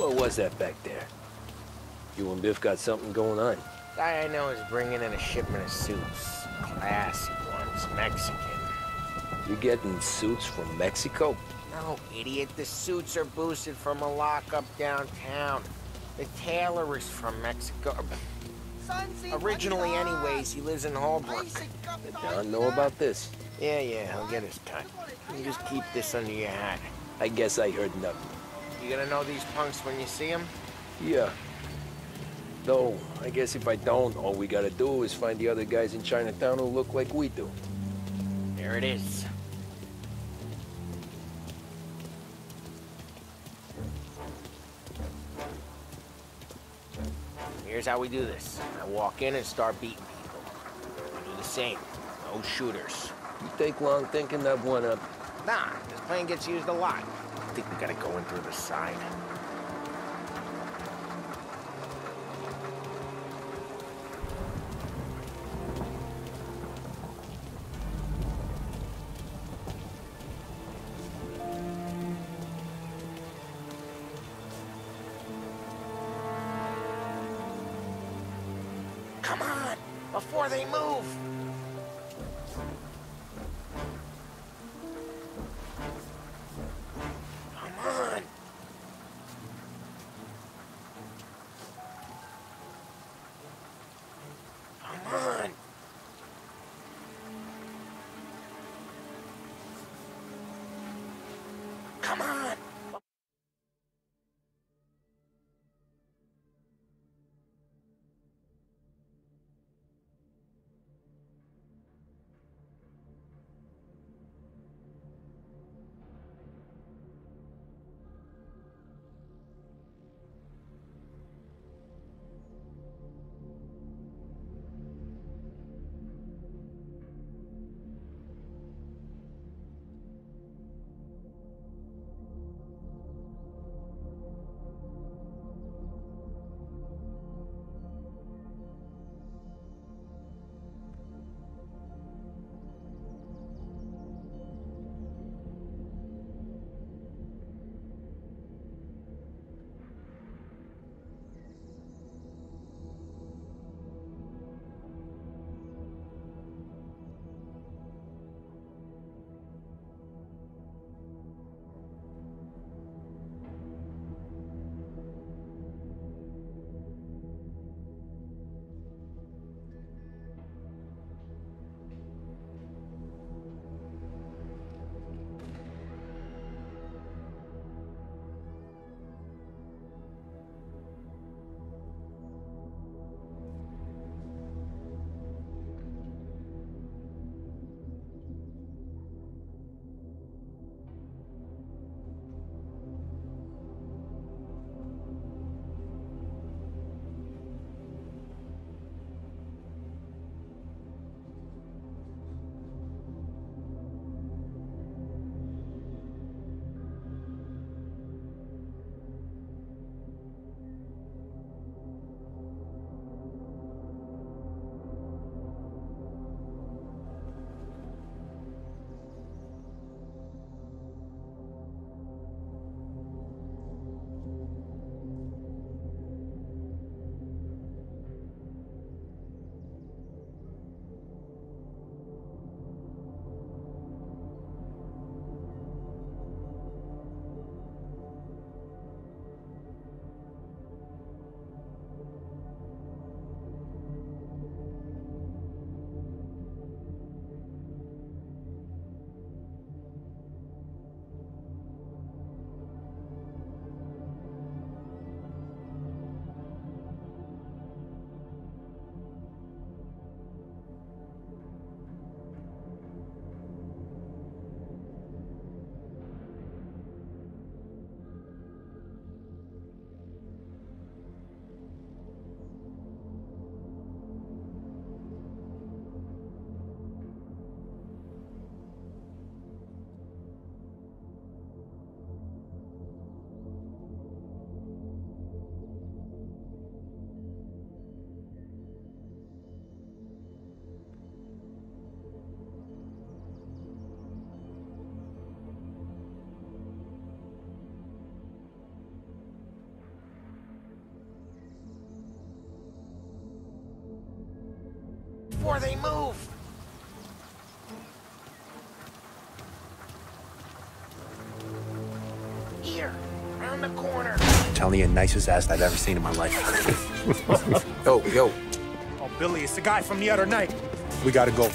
What was that back there? You and Biff got something going on. Guy I know is bringing in a shipment of suits. Classy ones, Mexican. You getting suits from Mexico? No, idiot. The suits are boosted from a lockup downtown. The tailor is from Mexico. Originally, anyways, he lives in Holbrook. Did Don know about this? Yeah, he'll get his cut. You just keep this under your hat. I guess I heard nothing. You gonna know these punks when you see them? Yeah. Though, I guess if I don't, all we gotta do is find the other guys in Chinatown who look like we do. There it is. Here's how we do this. I walk in and start beating people. You do the same. No shooters. You take long thinking that one up? Nah, this plane gets used a lot. I think we gotta go in through the side. Come on, before they move. Come on. Come on. Come on. before they move. Here, around the corner. I'm telling you, nicest ass I've ever seen in my life. Yo. Oh, Billy, it's the guy from the other night. We gotta go.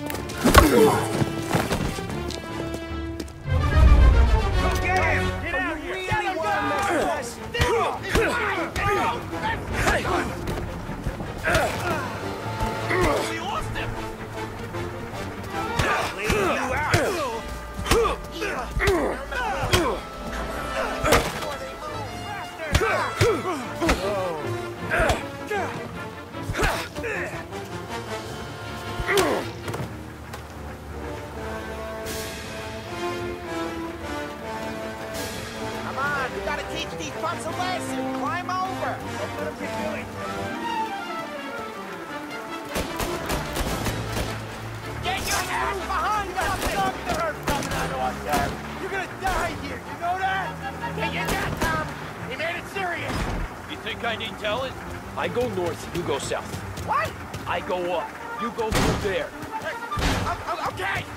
Come on, we gotta teach these punks a lesson. Climb over. Don't let them get Billy. Get your ass behind us! Doctor coming out of us there. You're gonna die here, you know that? Get your gun, Tom. He made it serious. You think I need telling? I go north, you go south. What? I go up, you go through there. Okay.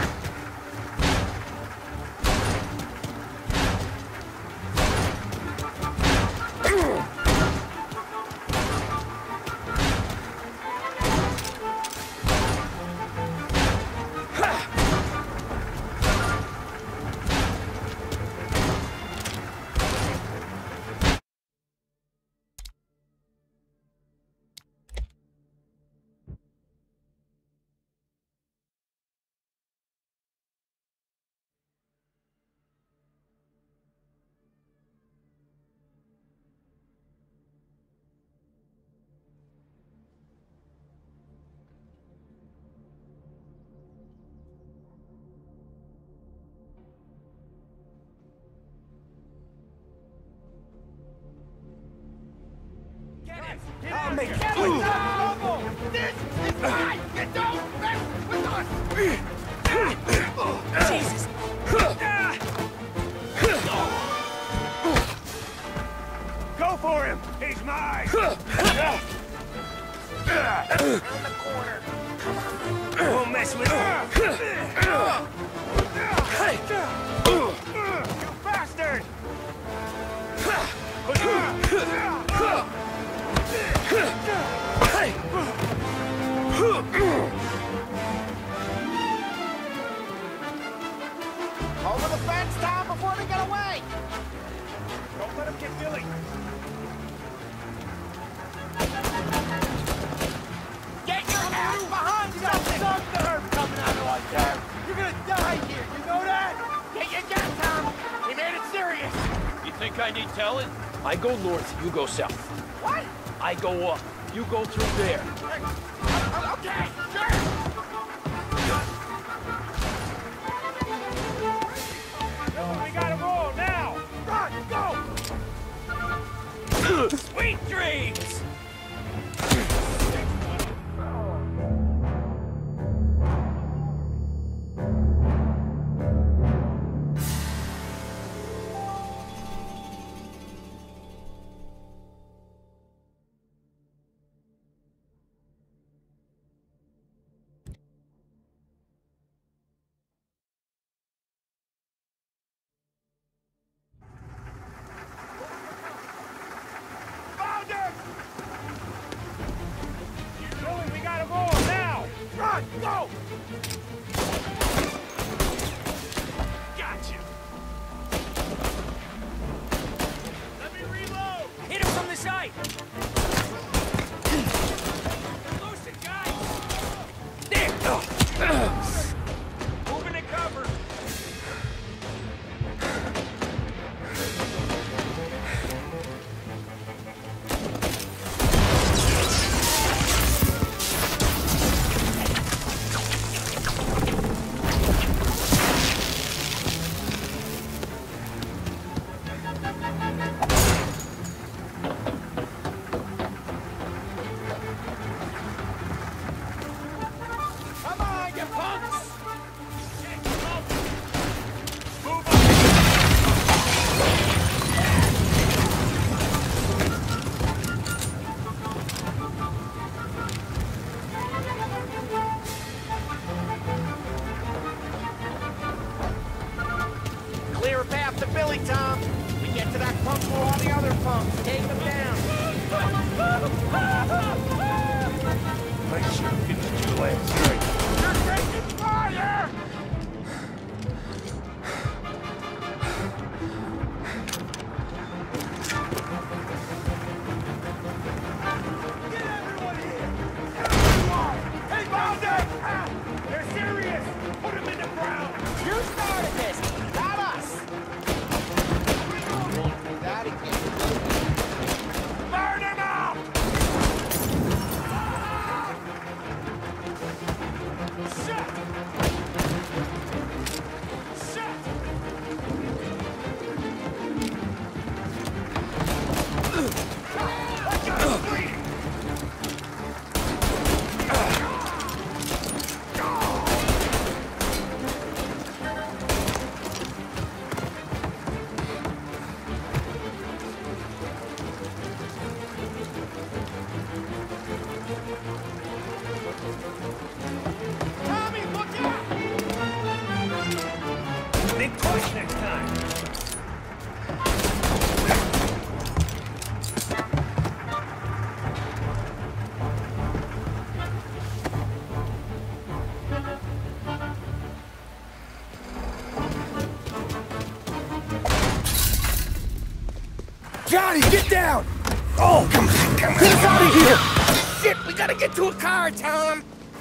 I'll make it. This is mine! You don't mess with us! Jesus! Go for him! He's mine! Around the corner! Won't mess with him! You bastard! Over the fence, Tom, before they get away! Don't let him get Billy! Get your ass behind something! Something coming out of us there! You're gonna die here, you know that? Get your gun, Tom! He made it serious! You think I need telling? I go north, you go south. What? I go up, you go through there. Okay, sure! We gotta roll now! Run, go! Sweet dreams! Found him! Quickly, Tom. We get to that pump for all the other pumps. Take them down. I should have finished you last night. You're taking fire! Hey, Bowser! They're serious! Put him in the ground! You started this, not us! Burn him out! Shit! Shit! Tommy, look out! Think twice next time. Johnny, get down! Oh, come on. Get us out of here! Shit, we gotta get to a car, Tom!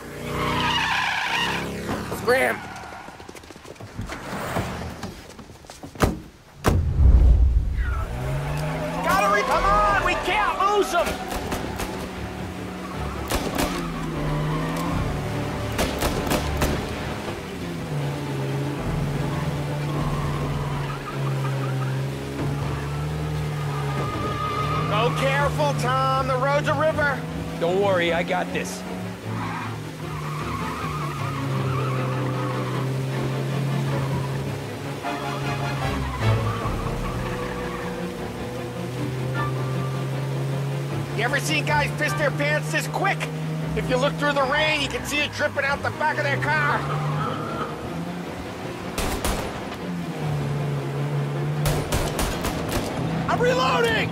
Scram! Come on, we can't lose him! Go careful, Tom. The road's a river. Don't worry, I got this. You ever seen guys piss their pants this quick? If you look through the rain, you can see it dripping out the back of their car. I'm reloading!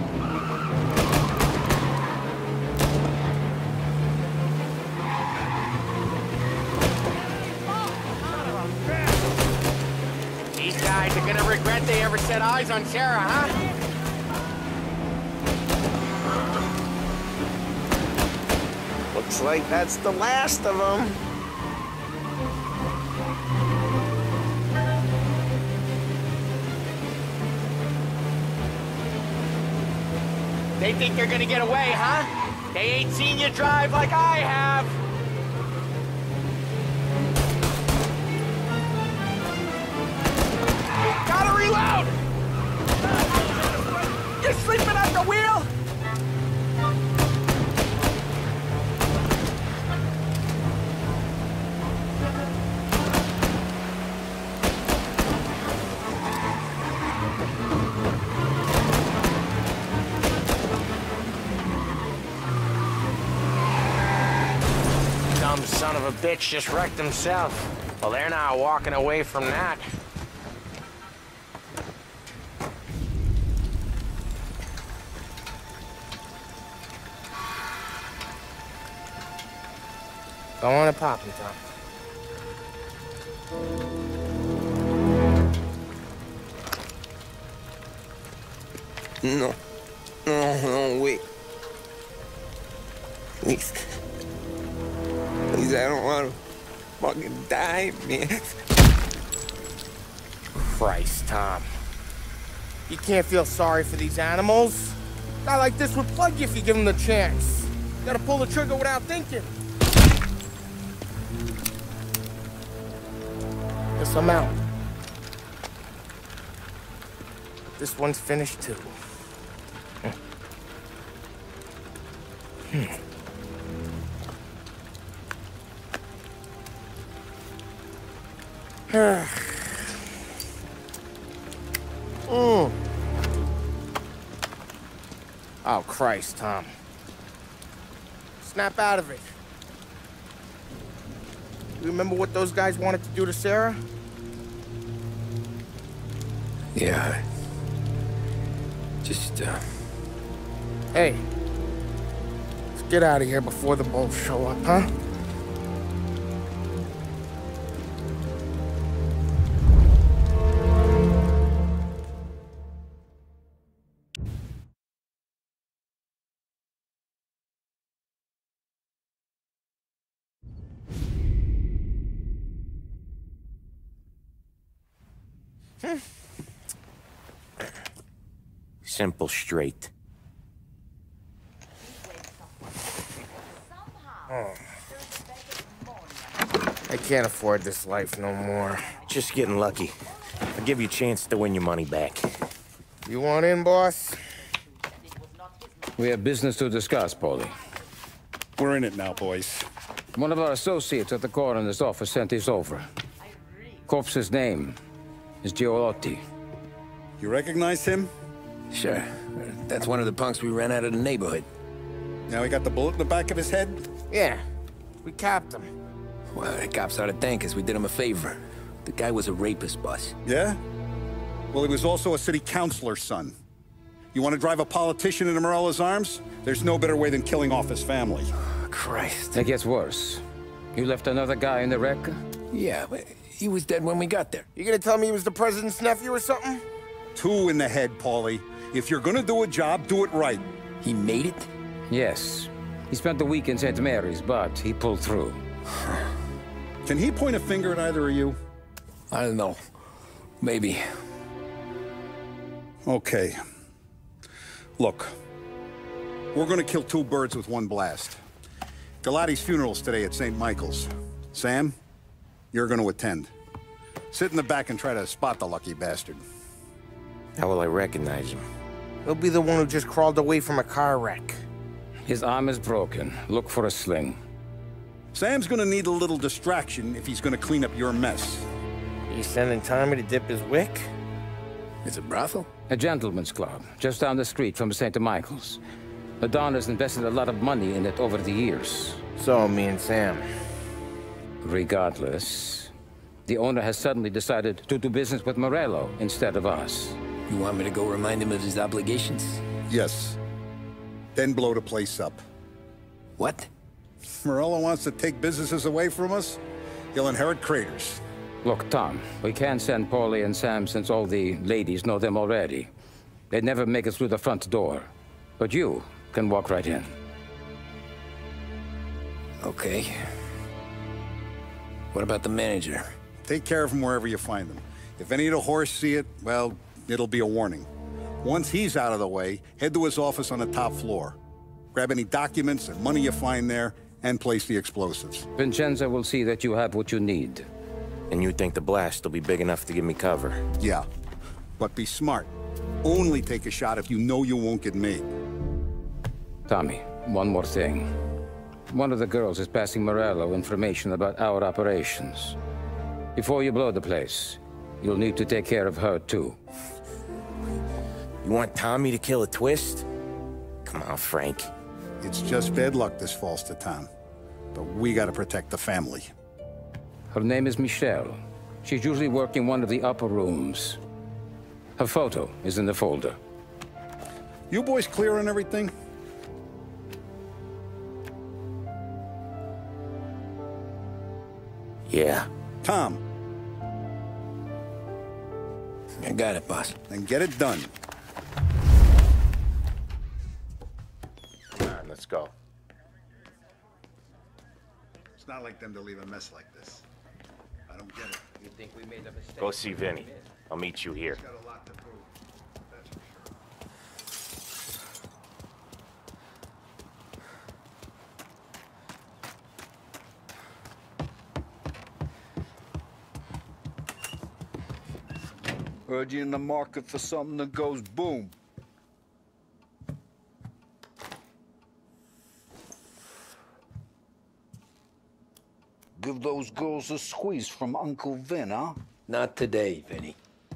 These guys are gonna regret they ever set eyes on Sarah, huh? Looks like that's the last of them. They think they're gonna get away, huh? They ain't seen you drive like I have. Gotta reload! You're sleeping at the wheel? Dumb son of a bitch just wrecked himself. Well, they're not walking away from that. Go on and pop me, Tom. No. No, wait. Please. Please, I don't want to fucking die, man. Christ, Tom. You can't feel sorry for these animals. A guy like this would plug you if you give him the chance. You gotta pull the trigger without thinking. Guess I'm out. This one's finished too. Oh, Christ, Tom. Snap out of it. You remember what those guys wanted to do to Sarah? Yeah. Just, Hey. Let's get out of here before the bulls show up, huh? Simple, straight. Oh. I can't afford this life no more. Just getting lucky. I'll give you a chance to win your money back. You want in, boss? We have business to discuss, Paulie. We're in it now, boys. One of our associates at the coroner's office sent this over. Corpse's name is Giolotti. You recognize him? Sure. That's one of the punks we ran out of the neighborhood. Now he got the bullet in the back of his head? Yeah. We capped him. Well, the cops ought to thank us. We did him a favor. The guy was a rapist, boss. Yeah? Well, he was also a city councilor's son. You want to drive a politician into Morello's arms? There's no better way than killing off his family. Oh, Christ. It gets worse. You left another guy in the wreck? Yeah, but he was dead when we got there. You gonna tell me he was the president's nephew or something? 2 in the head, Paulie. If you're gonna do a job, do it right. He made it? Yes. He spent the week in St. Mary's, but he pulled through. Can he point a finger at either of you? I don't know. Maybe. Okay. Look. We're gonna kill 2 birds with 1 blast. Galati's funeral's today at St. Michael's. Sam, you're gonna attend. Sit in the back and try to spot the lucky bastard. How will I recognize him? He'll be the one who just crawled away from a car wreck. His arm is broken. Look for a sling. Sam's gonna need a little distraction if he's gonna clean up your mess. Are you sending Tommy to dip his wick? It's a brothel? A gentleman's club, just down the street from St. Michael's. The Don has invested a lot of money in it over the years. So, me and Sam. Regardless, the owner has suddenly decided to do business with Morello instead of us. You want me to go remind him of his obligations? Yes. Then blow the place up. What? Morello wants to take businesses away from us? He'll inherit craters. Look, Tom, we can't send Paulie and Sam since all the ladies know them already. They'd never make it through the front door. But you can walk right in. Okay. What about the manager? Take care of him wherever you find him. If any of the horse see it, well, it'll be a warning. Once he's out of the way, head to his office on the top floor. Grab any documents and money you find there, and place the explosives. Vincenzo will see that you have what you need. And you think the blast will be big enough to give me cover? Yeah. But be smart. Only take a shot if you know you won't get made. Tommy, one more thing. One of the girls is passing Morello information about our operations. Before you blow the place, you'll need to take care of her, too. You want Tommy to kill a twist? Come on, Frank. It's just bad luck this falls to Tom. But we gotta protect the family. Her name is Michelle. She's usually working one of the upper rooms. Her photo is in the folder. You boys clear on everything? Yeah. Tom. I got it, boss. Then get it done. Come on, let's go. It's not like them to leave a mess like this. I don't get it. You think we made a mistake? Go see Vinny. I'll meet you here. He's got a lot to prove. That's for sure. Heard you in the market for something that goes boom. Give those girls a squeeze from Uncle Vin, huh? Not today, Vinny.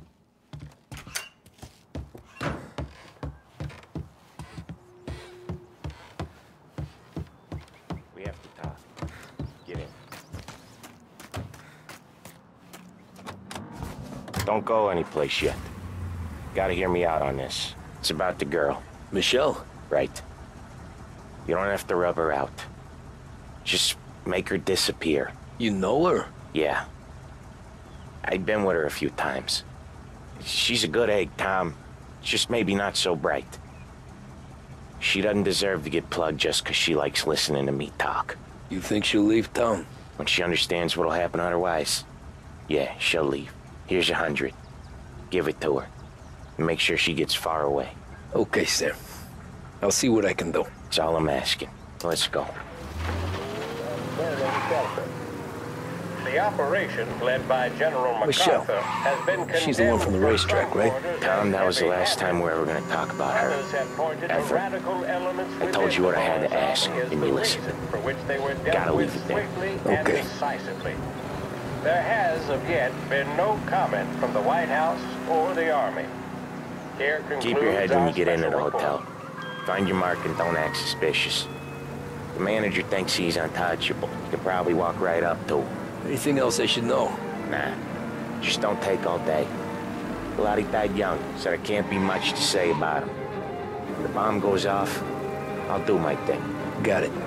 We have to talk. Get in. Don't go anyplace yet. gotta hear me out on this. It's about the girl. Michelle? Right. You don't have to rub her out. Just make her disappear. You know her? Yeah. I've been with her a few times. She's a good egg, Tom. Just maybe not so bright. She doesn't deserve to get plugged just because she likes listening to me talk. You think she'll leave town? When she understands what'll happen otherwise, yeah, she'll leave. Here's 100. Give it to her. And make sure she gets far away. Okay, Sam. I'll see what I can do. That's all I'm asking. Let's go. The operation, led by General Michelle. MacArthur, has been condemned. She's the one from the racetrack, right? Tom, that was the last time we were ever going to talk about her. Ever. I told you what I had to ask, and you listened. Gotta leave it there. Okay. There has, of yet, been no comment from the White House or the Army. Here Keep your head when you get into the report. hotel. Find your mark and don't act suspicious. The manager thinks he's untouchable. You can probably walk right up to him. Anything else I should know? Nah. Just don't take all day. Lottie died young, so there can't be much to say about him. When the bomb goes off, I'll do my thing. Got it.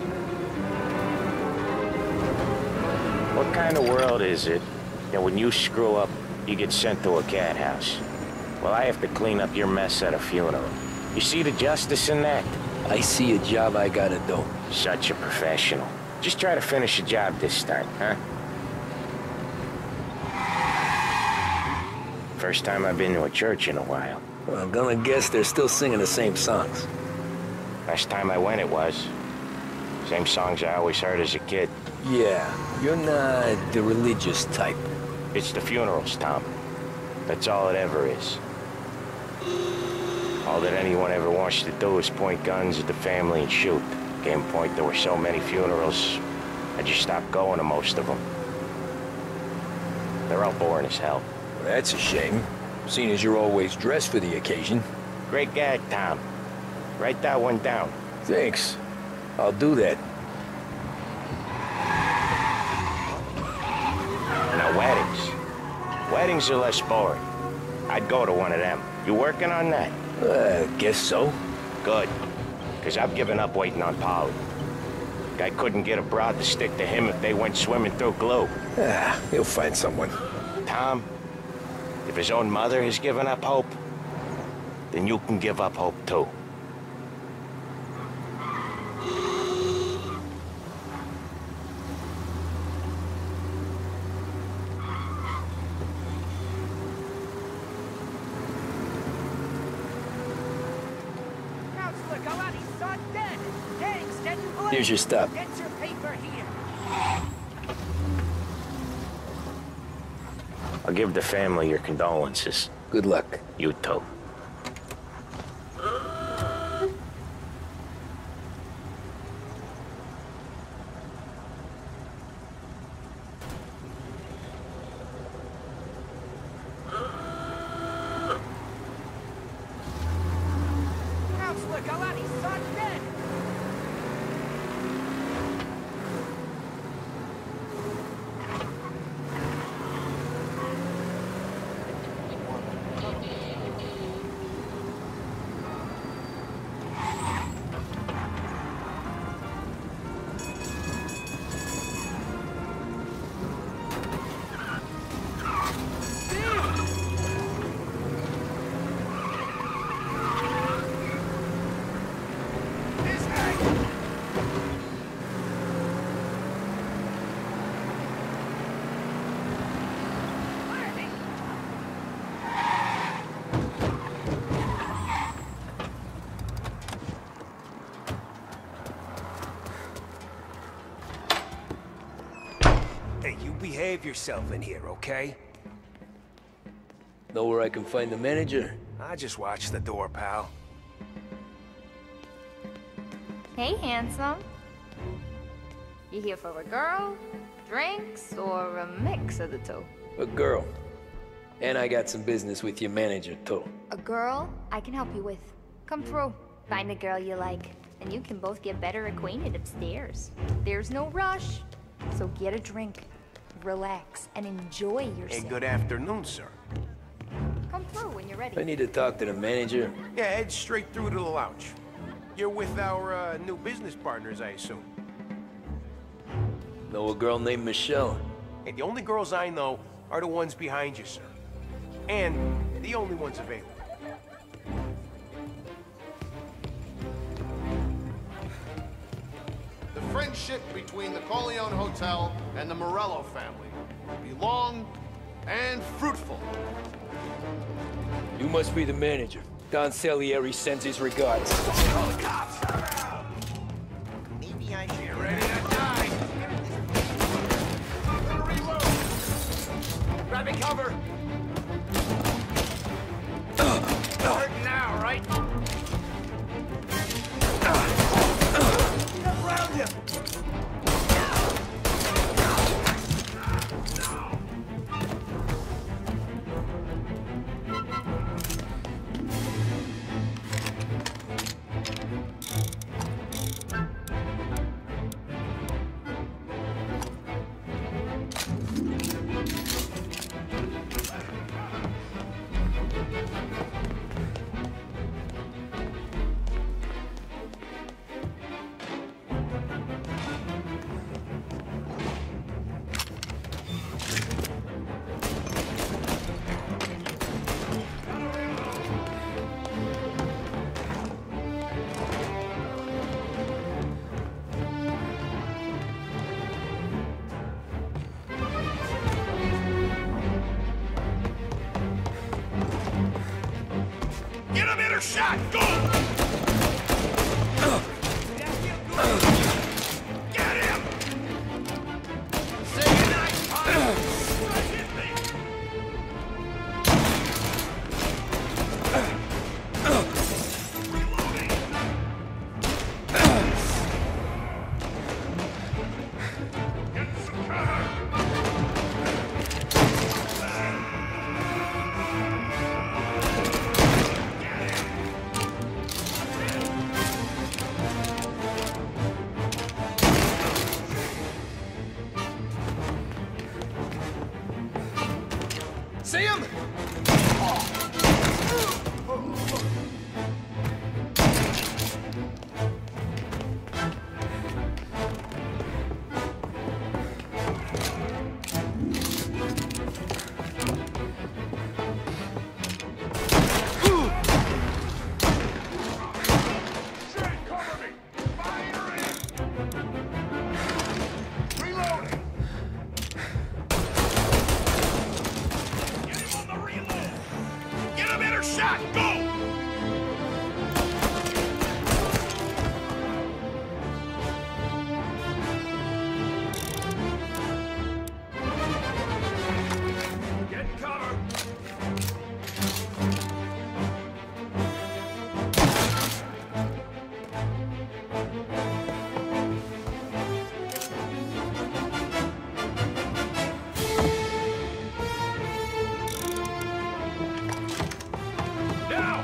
What kind of world is it that when you screw up, you get sent to a cat house? Well, I have to clean up your mess at a funeral. You see the justice in that? I see a job I gotta do. Such a professional. Just try to finish the job this time, huh? First time I've been to a church in a while. Well, I'm gonna guess they're still singing the same songs. Last time I went, it was. Same songs I always heard as a kid. Yeah, you're not the religious type. It's the funerals, Tom. That's all it ever is. All that anyone ever wants to do is point guns at the family and shoot. Came a point there were so many funerals, I just stopped going to most of them. They're all boring as hell. Well, that's a shame, seeing as you're always dressed for the occasion. Great gag, Tom. Write that one down. Thanks. I'll do that. Now, weddings. Weddings are less boring. I'd go to one of them. You working on that? Guess so. Good. Because I've given up waiting on Polly. Guy couldn't get a broad to stick to him if they went swimming through glue. He'll find someone. Tom, if his own mother has given up hope, then you can give up hope too. Here's your stop. Get your paper here. I'll give the family your condolences. Good luck. You too. Counselor Galati's son dead. Hey, you behave yourself in here, okay? Know where I can find the manager? I just watch the door, pal. Hey, handsome. You here for a girl, drinks, or a mix of the two? A girl. And I got some business with your manager, too. A girl I can help you with. Come through. Find a girl you like, and you can both get better acquainted upstairs. There's no rush, so get a drink, relax, and enjoy yourself. Hey, good afternoon, sir. Come come through when you're ready. I need to talk to the manager. Yeah, head straight through to the lounge. You're with our new business partners, I assume. Know a girl named Michelle? Hey, the only girls I know are the ones behind you, sir. And the only ones available. The friendship between the Corleone Hotel and the Morello family be long and fruitful. You must be the manager. Don Salieri sends his regards. Call the cops! Maybe I should... Get ready to die! Reload! Grab me cover! Hurting now, right? Get around you! Shot! Go! Get him! Say goodnight, Pop! See him? Shot! Go! Get cover! Now!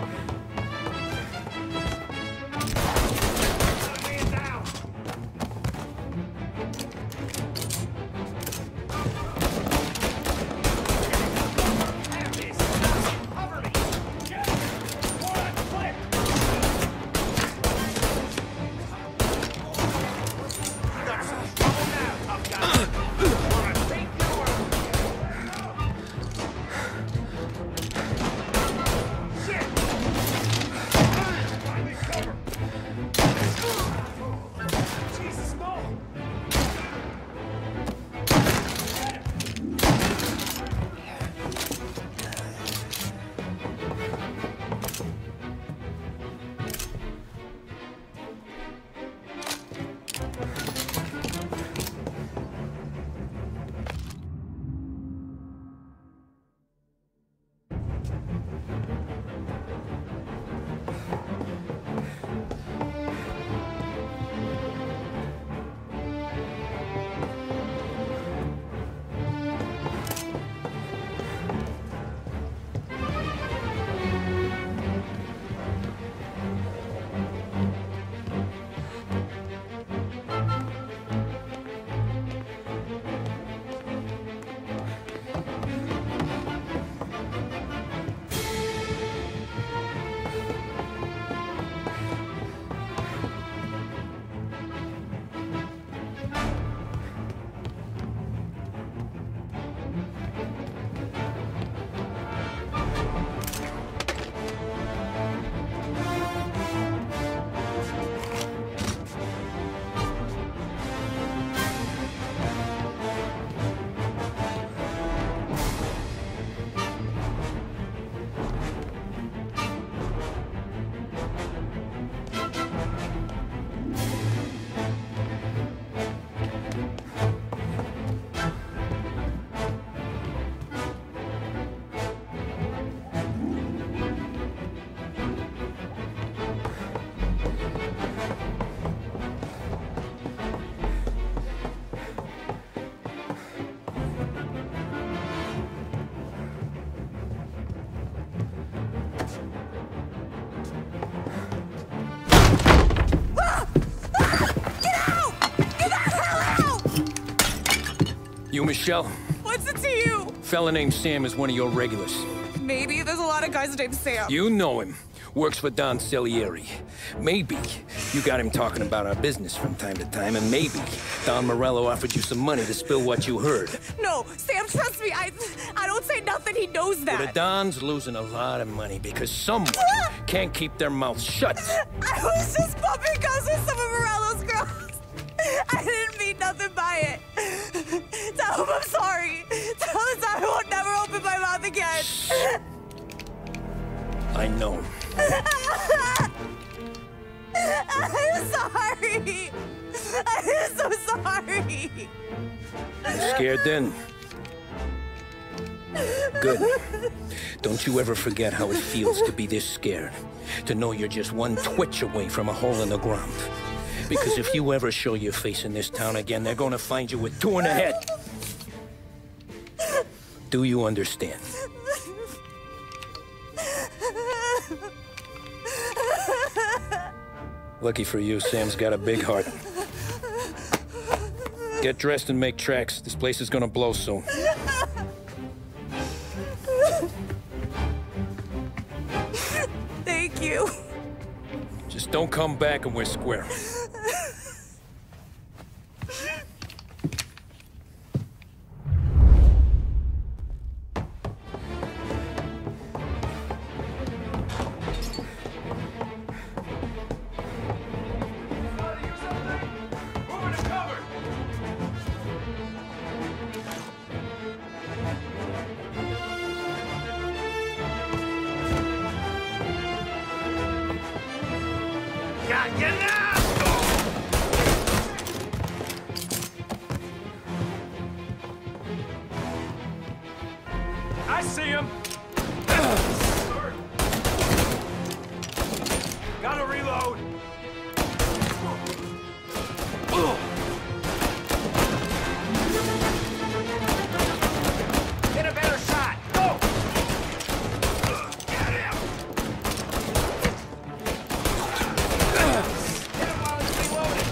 Michelle? What's it to you? Fella named Sam is one of your regulars. Maybe there's a lot of guys named Sam. You know him. Works for Don Salieri. Maybe you got him talking about our business from time to time, and maybe Don Morello offered you some money to spill what you heard. No, Sam, trust me. I don't say nothing. He knows that. Well, the Don's losing a lot of money because someone can't keep their mouths shut. I was just bumping guns with some of Morello's girls. I didn't mean nothing by it. Tell him I'm sorry. Tell him I won't never open my mouth again. I know. I'm sorry. I'm so sorry. You scared then? Good. Don't you ever forget how it feels to be this scared. To know you're just one twitch away from a hole in the ground. Because if you ever show your face in this town again, they're gonna find you with two in the head. Do you understand? Lucky for you, Sam's got a big heart. Get dressed and make tracks. This place is gonna blow soon. Thank you. Just don't come back and we're square. I see him! Gotta reload! Get a better shot! Go! Get him! Get him while he's reloading!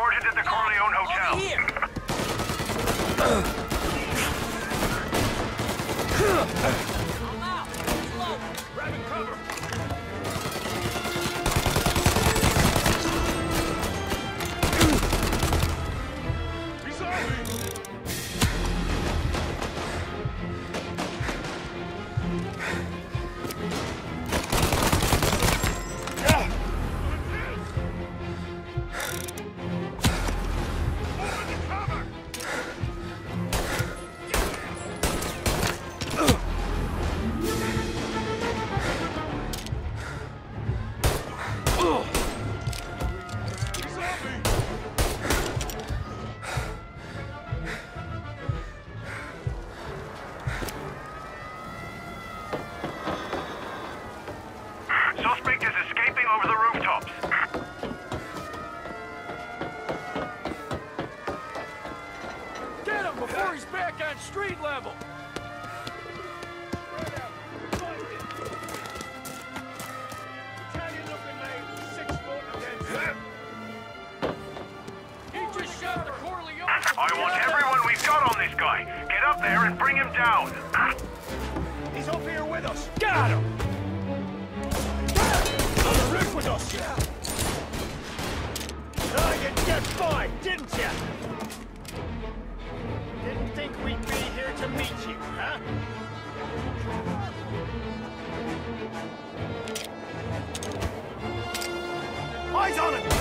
reported at the Corleone Hotel. I'm out. Slow. Grabbing cover. Suspect is escaping over the rooftops. Get him before he's back on street level! I want everyone we've got on this guy. Get up there and bring him down. He's up here with us! Got him! On the roof with us! Thought you'd get by, didn't you? Didn't think we'd be here to meet you, huh? Eyes on him!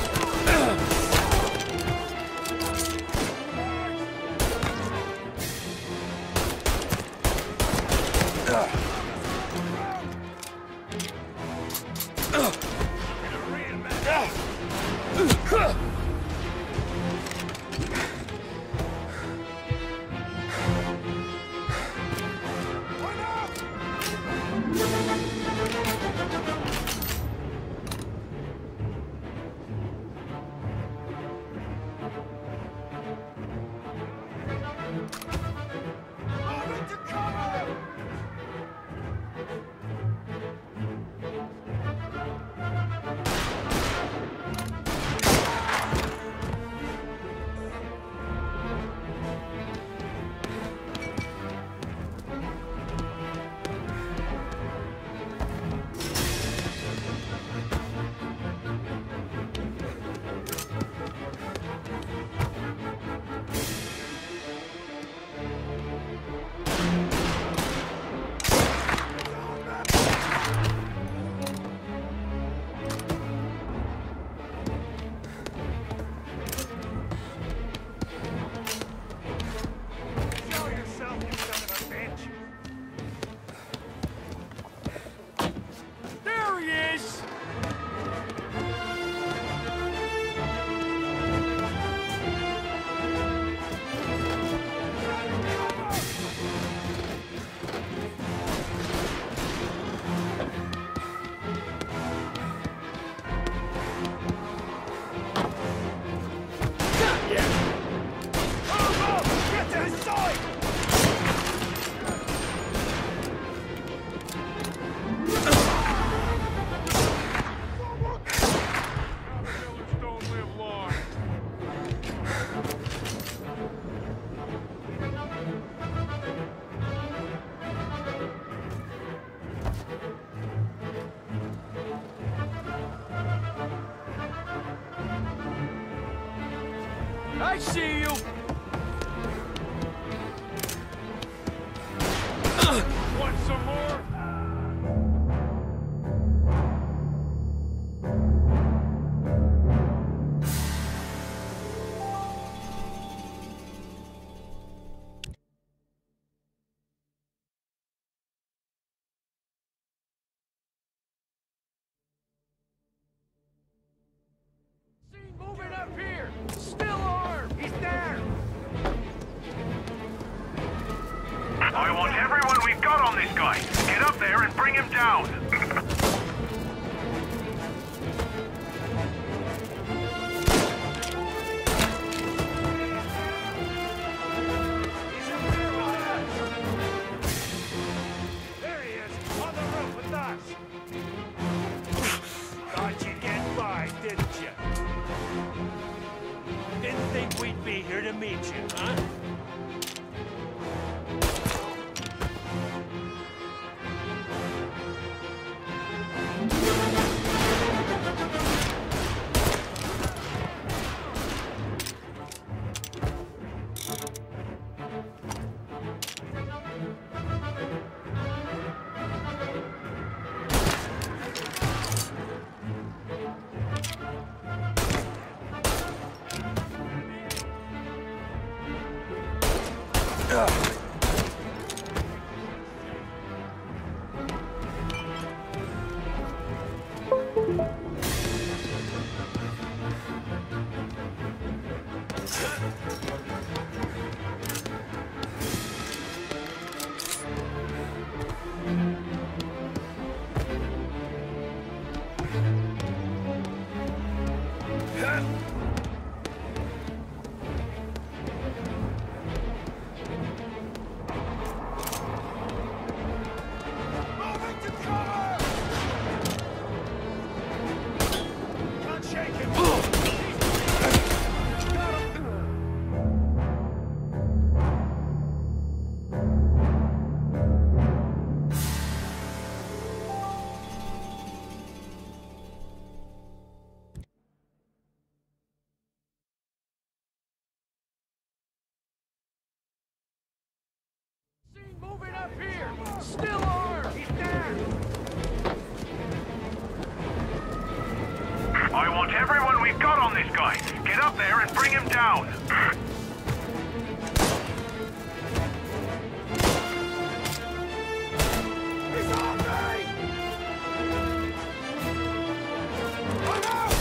I see you! Want some more? Moving up here! Still armed! He's there! I want everyone we've got on this guy. Get up there and bring him down. There he is, on the roof with us! Thought you'd get by, didn't you? Moving up here! Still armed! He's down! I want everyone we've got on this guy. Get up there and bring him down. He's on me! I'm out!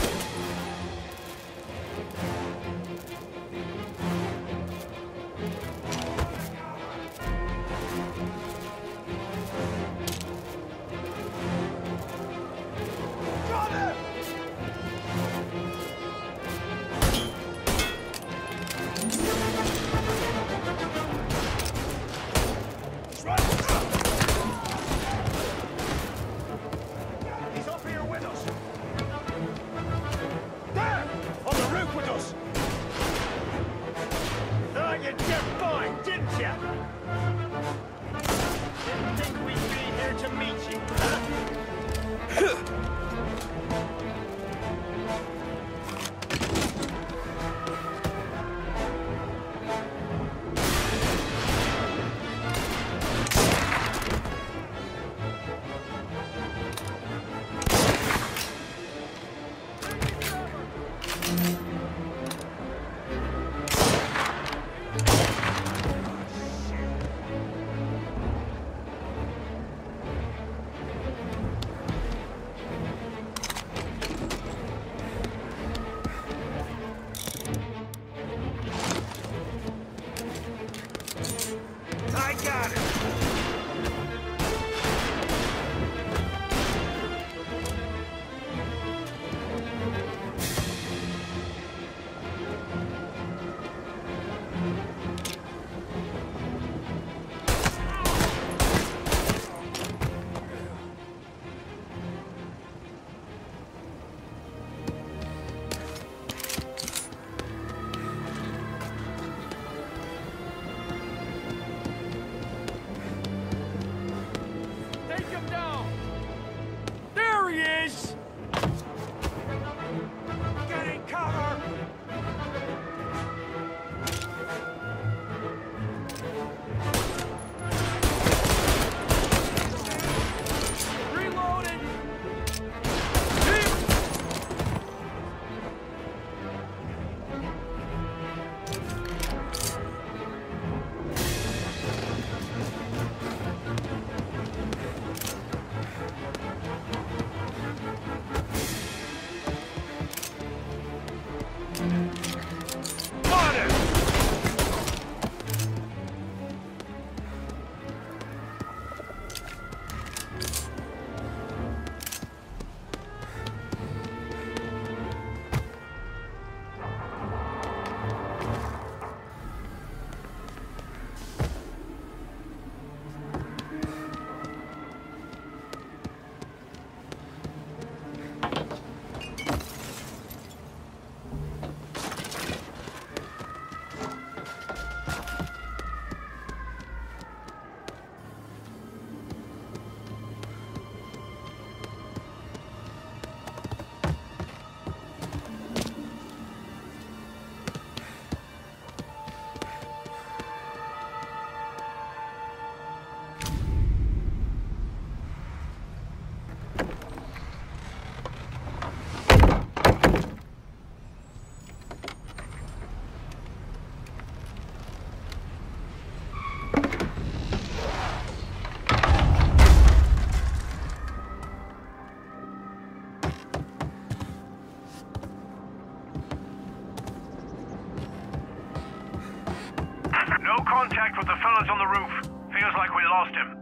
contact with the fellas on the roof. Feels like we lost him.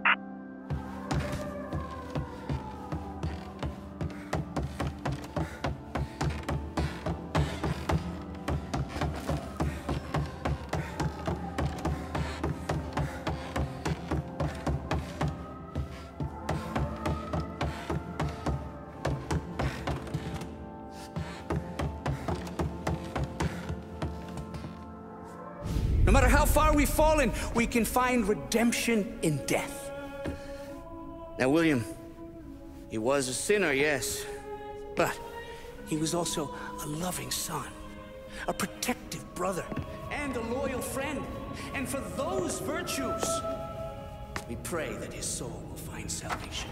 No matter how far we've fallen, we can find redemption in death. Now, William, he was a sinner, yes, but he was also a loving son, a protective brother, and a loyal friend. And for those virtues, we pray that his soul will find salvation.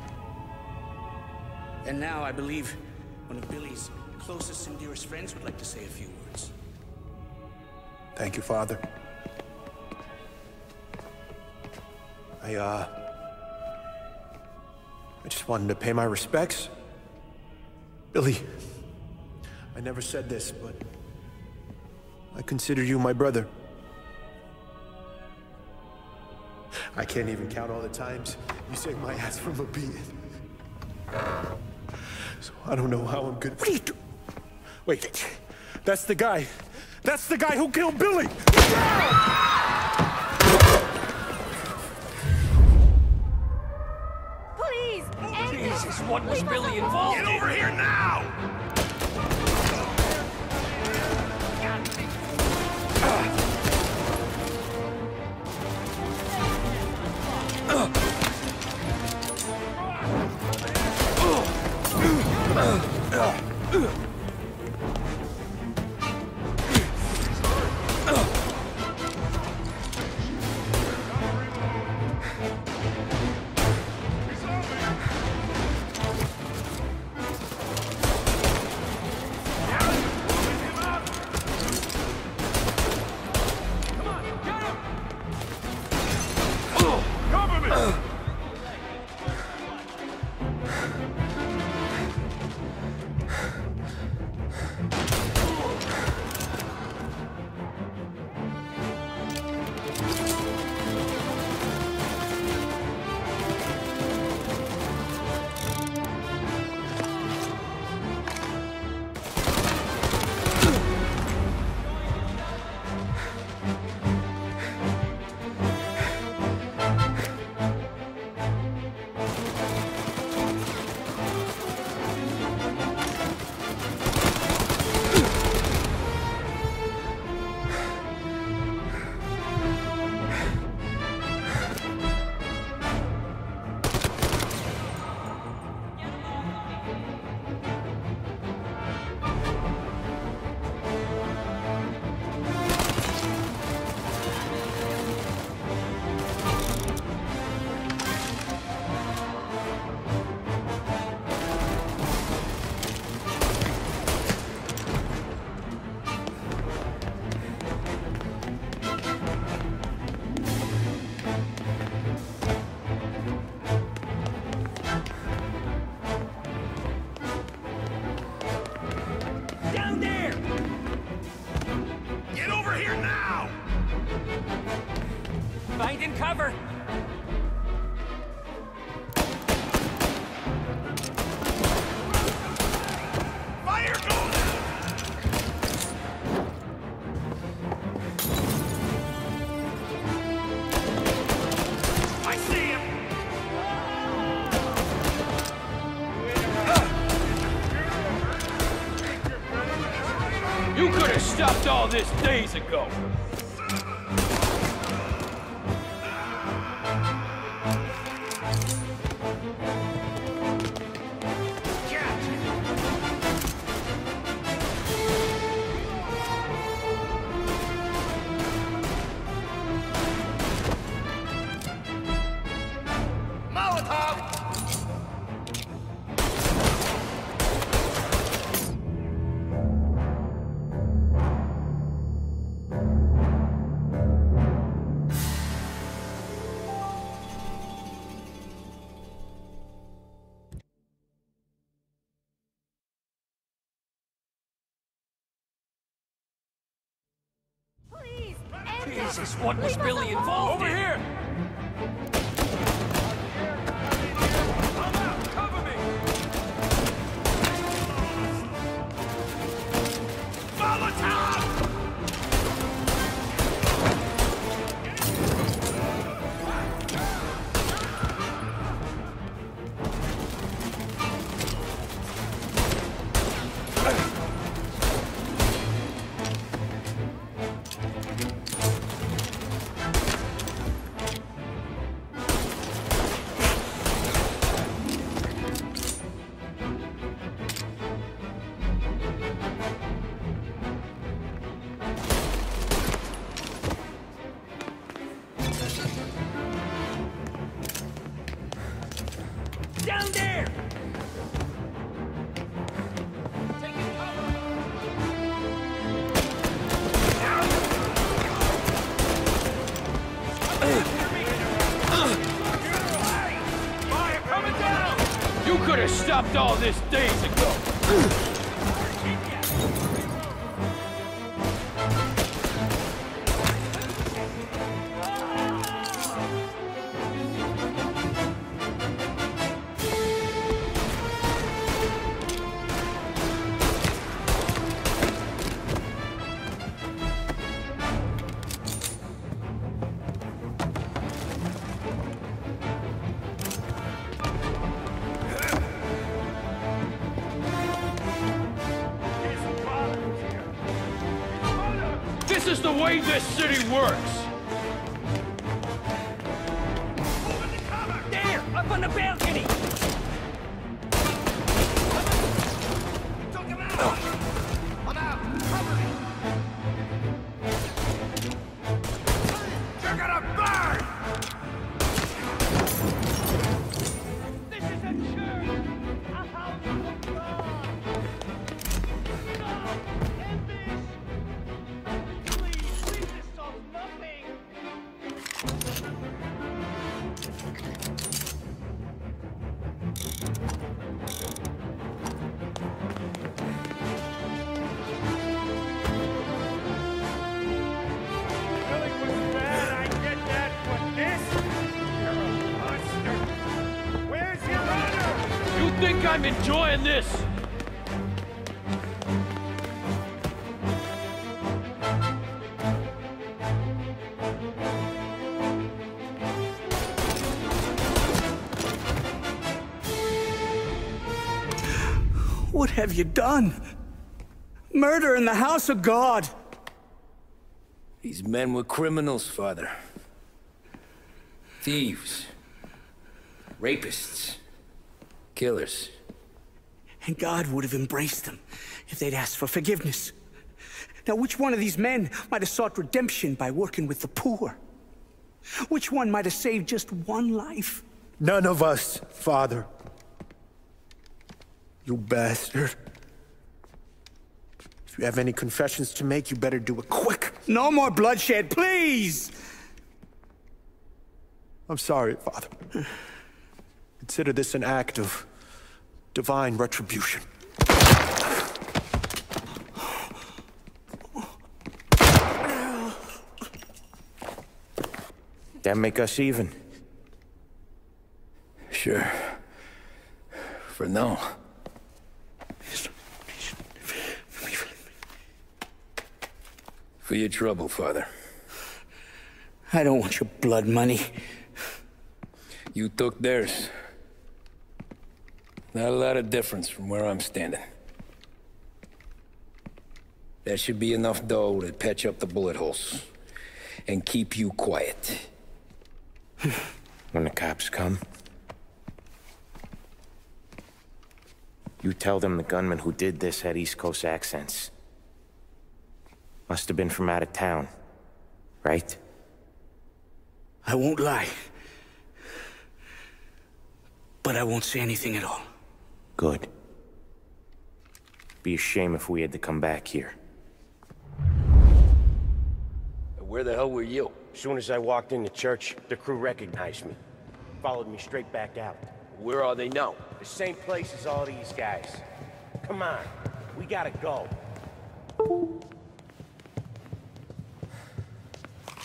And now I believe one of Billy's closest and dearest friends would like to say a few words. Thank you, Father. I just wanted to pay my respects. Billy, I never said this, but I consider you my brother. I can't even count all the times you saved my ass from a beating. So I don't know how I'm good. What are you doing? Wait, that's the guy. That's the guy who killed Billy! Please, Jesus, what was Billy involved in? Get over here now! Finding cover! Fire going out! I see him! You could have stopped all this days ago. Jesus, what was Billy involved in? Over here! I'm out! Cover me! Molotov! Down there! Fire coming down! You could have stopped all this days ago! This is the way this city works! There! Up on the balcony! Took him out! I'm out! Cover me! You're gonna burn! This is a church! A house of God! God, end this! You think I'm enjoying this? What have you done? Murder in the house of God! These men were criminals, Father. Thieves. Rapists. Killers. And God would have embraced them if they'd asked for forgiveness. Now, which one of these men might have sought redemption by working with the poor? Which one might have saved just one life? None of us, Father. You bastard. If you have any confessions to make, you better do it quick. No more bloodshed, please! I'm sorry, Father. Consider this an act of divine retribution. That make us even? Sure. For now. For your trouble, Father. I don't want your blood money. You took theirs. Not a lot of difference from where I'm standing. That should be enough dough to patch up the bullet holes. And keep you quiet. When the cops come, you tell them the gunman who did this had East Coast accents. Must have been from out of town, right? I won't lie. But I won't say anything at all. Good. Be a shame if we had to come back here. Where the hell were you? As soon as I walked into church, the crew recognized me. Followed me straight back out. Where are they now? The same place as all these guys. Come on, we gotta go.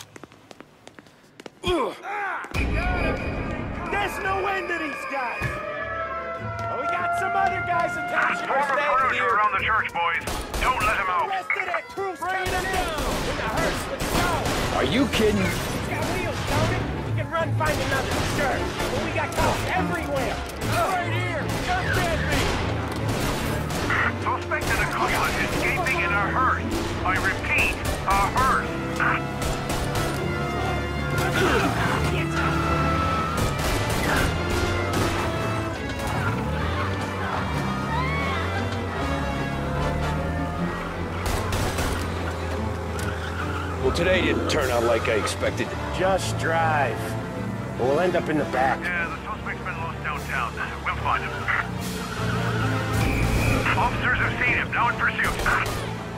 There's no end to these guys. Oh, we got some other guys in town. Former crews are around the church, boys. Don't let him out. Bring them down. In the hearse, let's go. Are you kidding? It's got wheels, don't it? We can run, find another church. But we got cops everywhere. Right here. Jump at me. Suspected accomplice escaping in a hearse. I repeat, a hearse. Well, today didn't turn out like I expected. Just drive. We'll end up in the back. Yeah, the suspect's been lost downtown. We'll find him. Officers have seen him. Now in pursuit.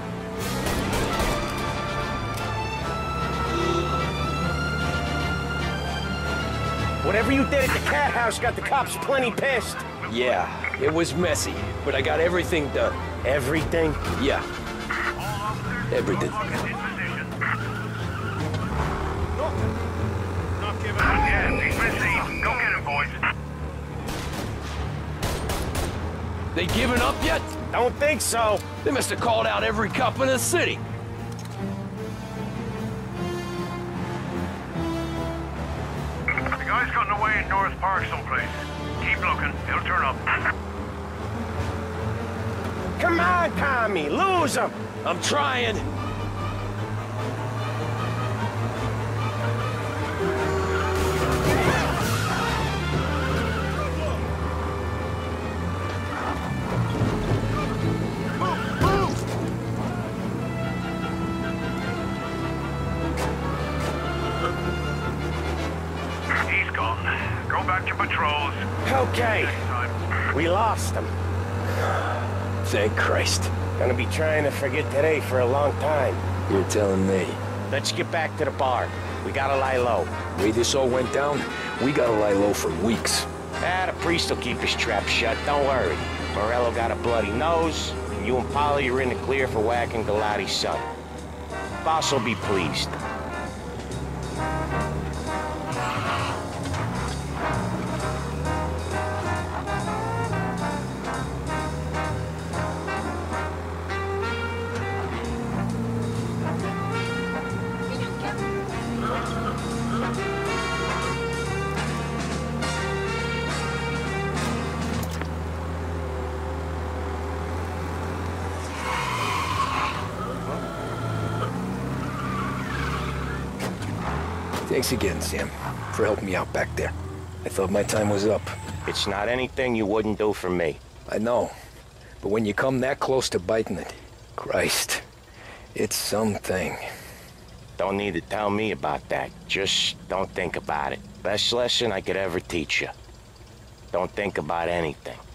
Whatever you did at the cat house got the cops plenty pissed. Yeah, it was messy, but I got everything done. Everything? Yeah. Everything. Yeah, he's been seen. Go get him, boys. They giving up yet? Don't think so. They must have called out every cop in the city. The guy's gotten away in North Park someplace. Keep looking. He'll turn up. Come on, Tommy. Lose him. I'm trying. He's gone. Go back to patrols. Okay. We lost him. Thank Christ. Gonna be trying to forget today for a long time. You're telling me. Let's get back to the bar. We gotta lie low. The way this all went down, we gotta lie low for weeks. The priest will keep his trap shut, don't worry. Morello got a bloody nose, and you and Polly are in the clear for whacking Galati's son. Boss will be pleased. Thanks again, Sam, for helping me out back there. I thought my time was up. It's not anything you wouldn't do for me. I know. But when you come that close to biting it, Christ, it's something. Don't need to tell me about that. Just don't think about it. Best lesson I could ever teach you. Don't think about anything.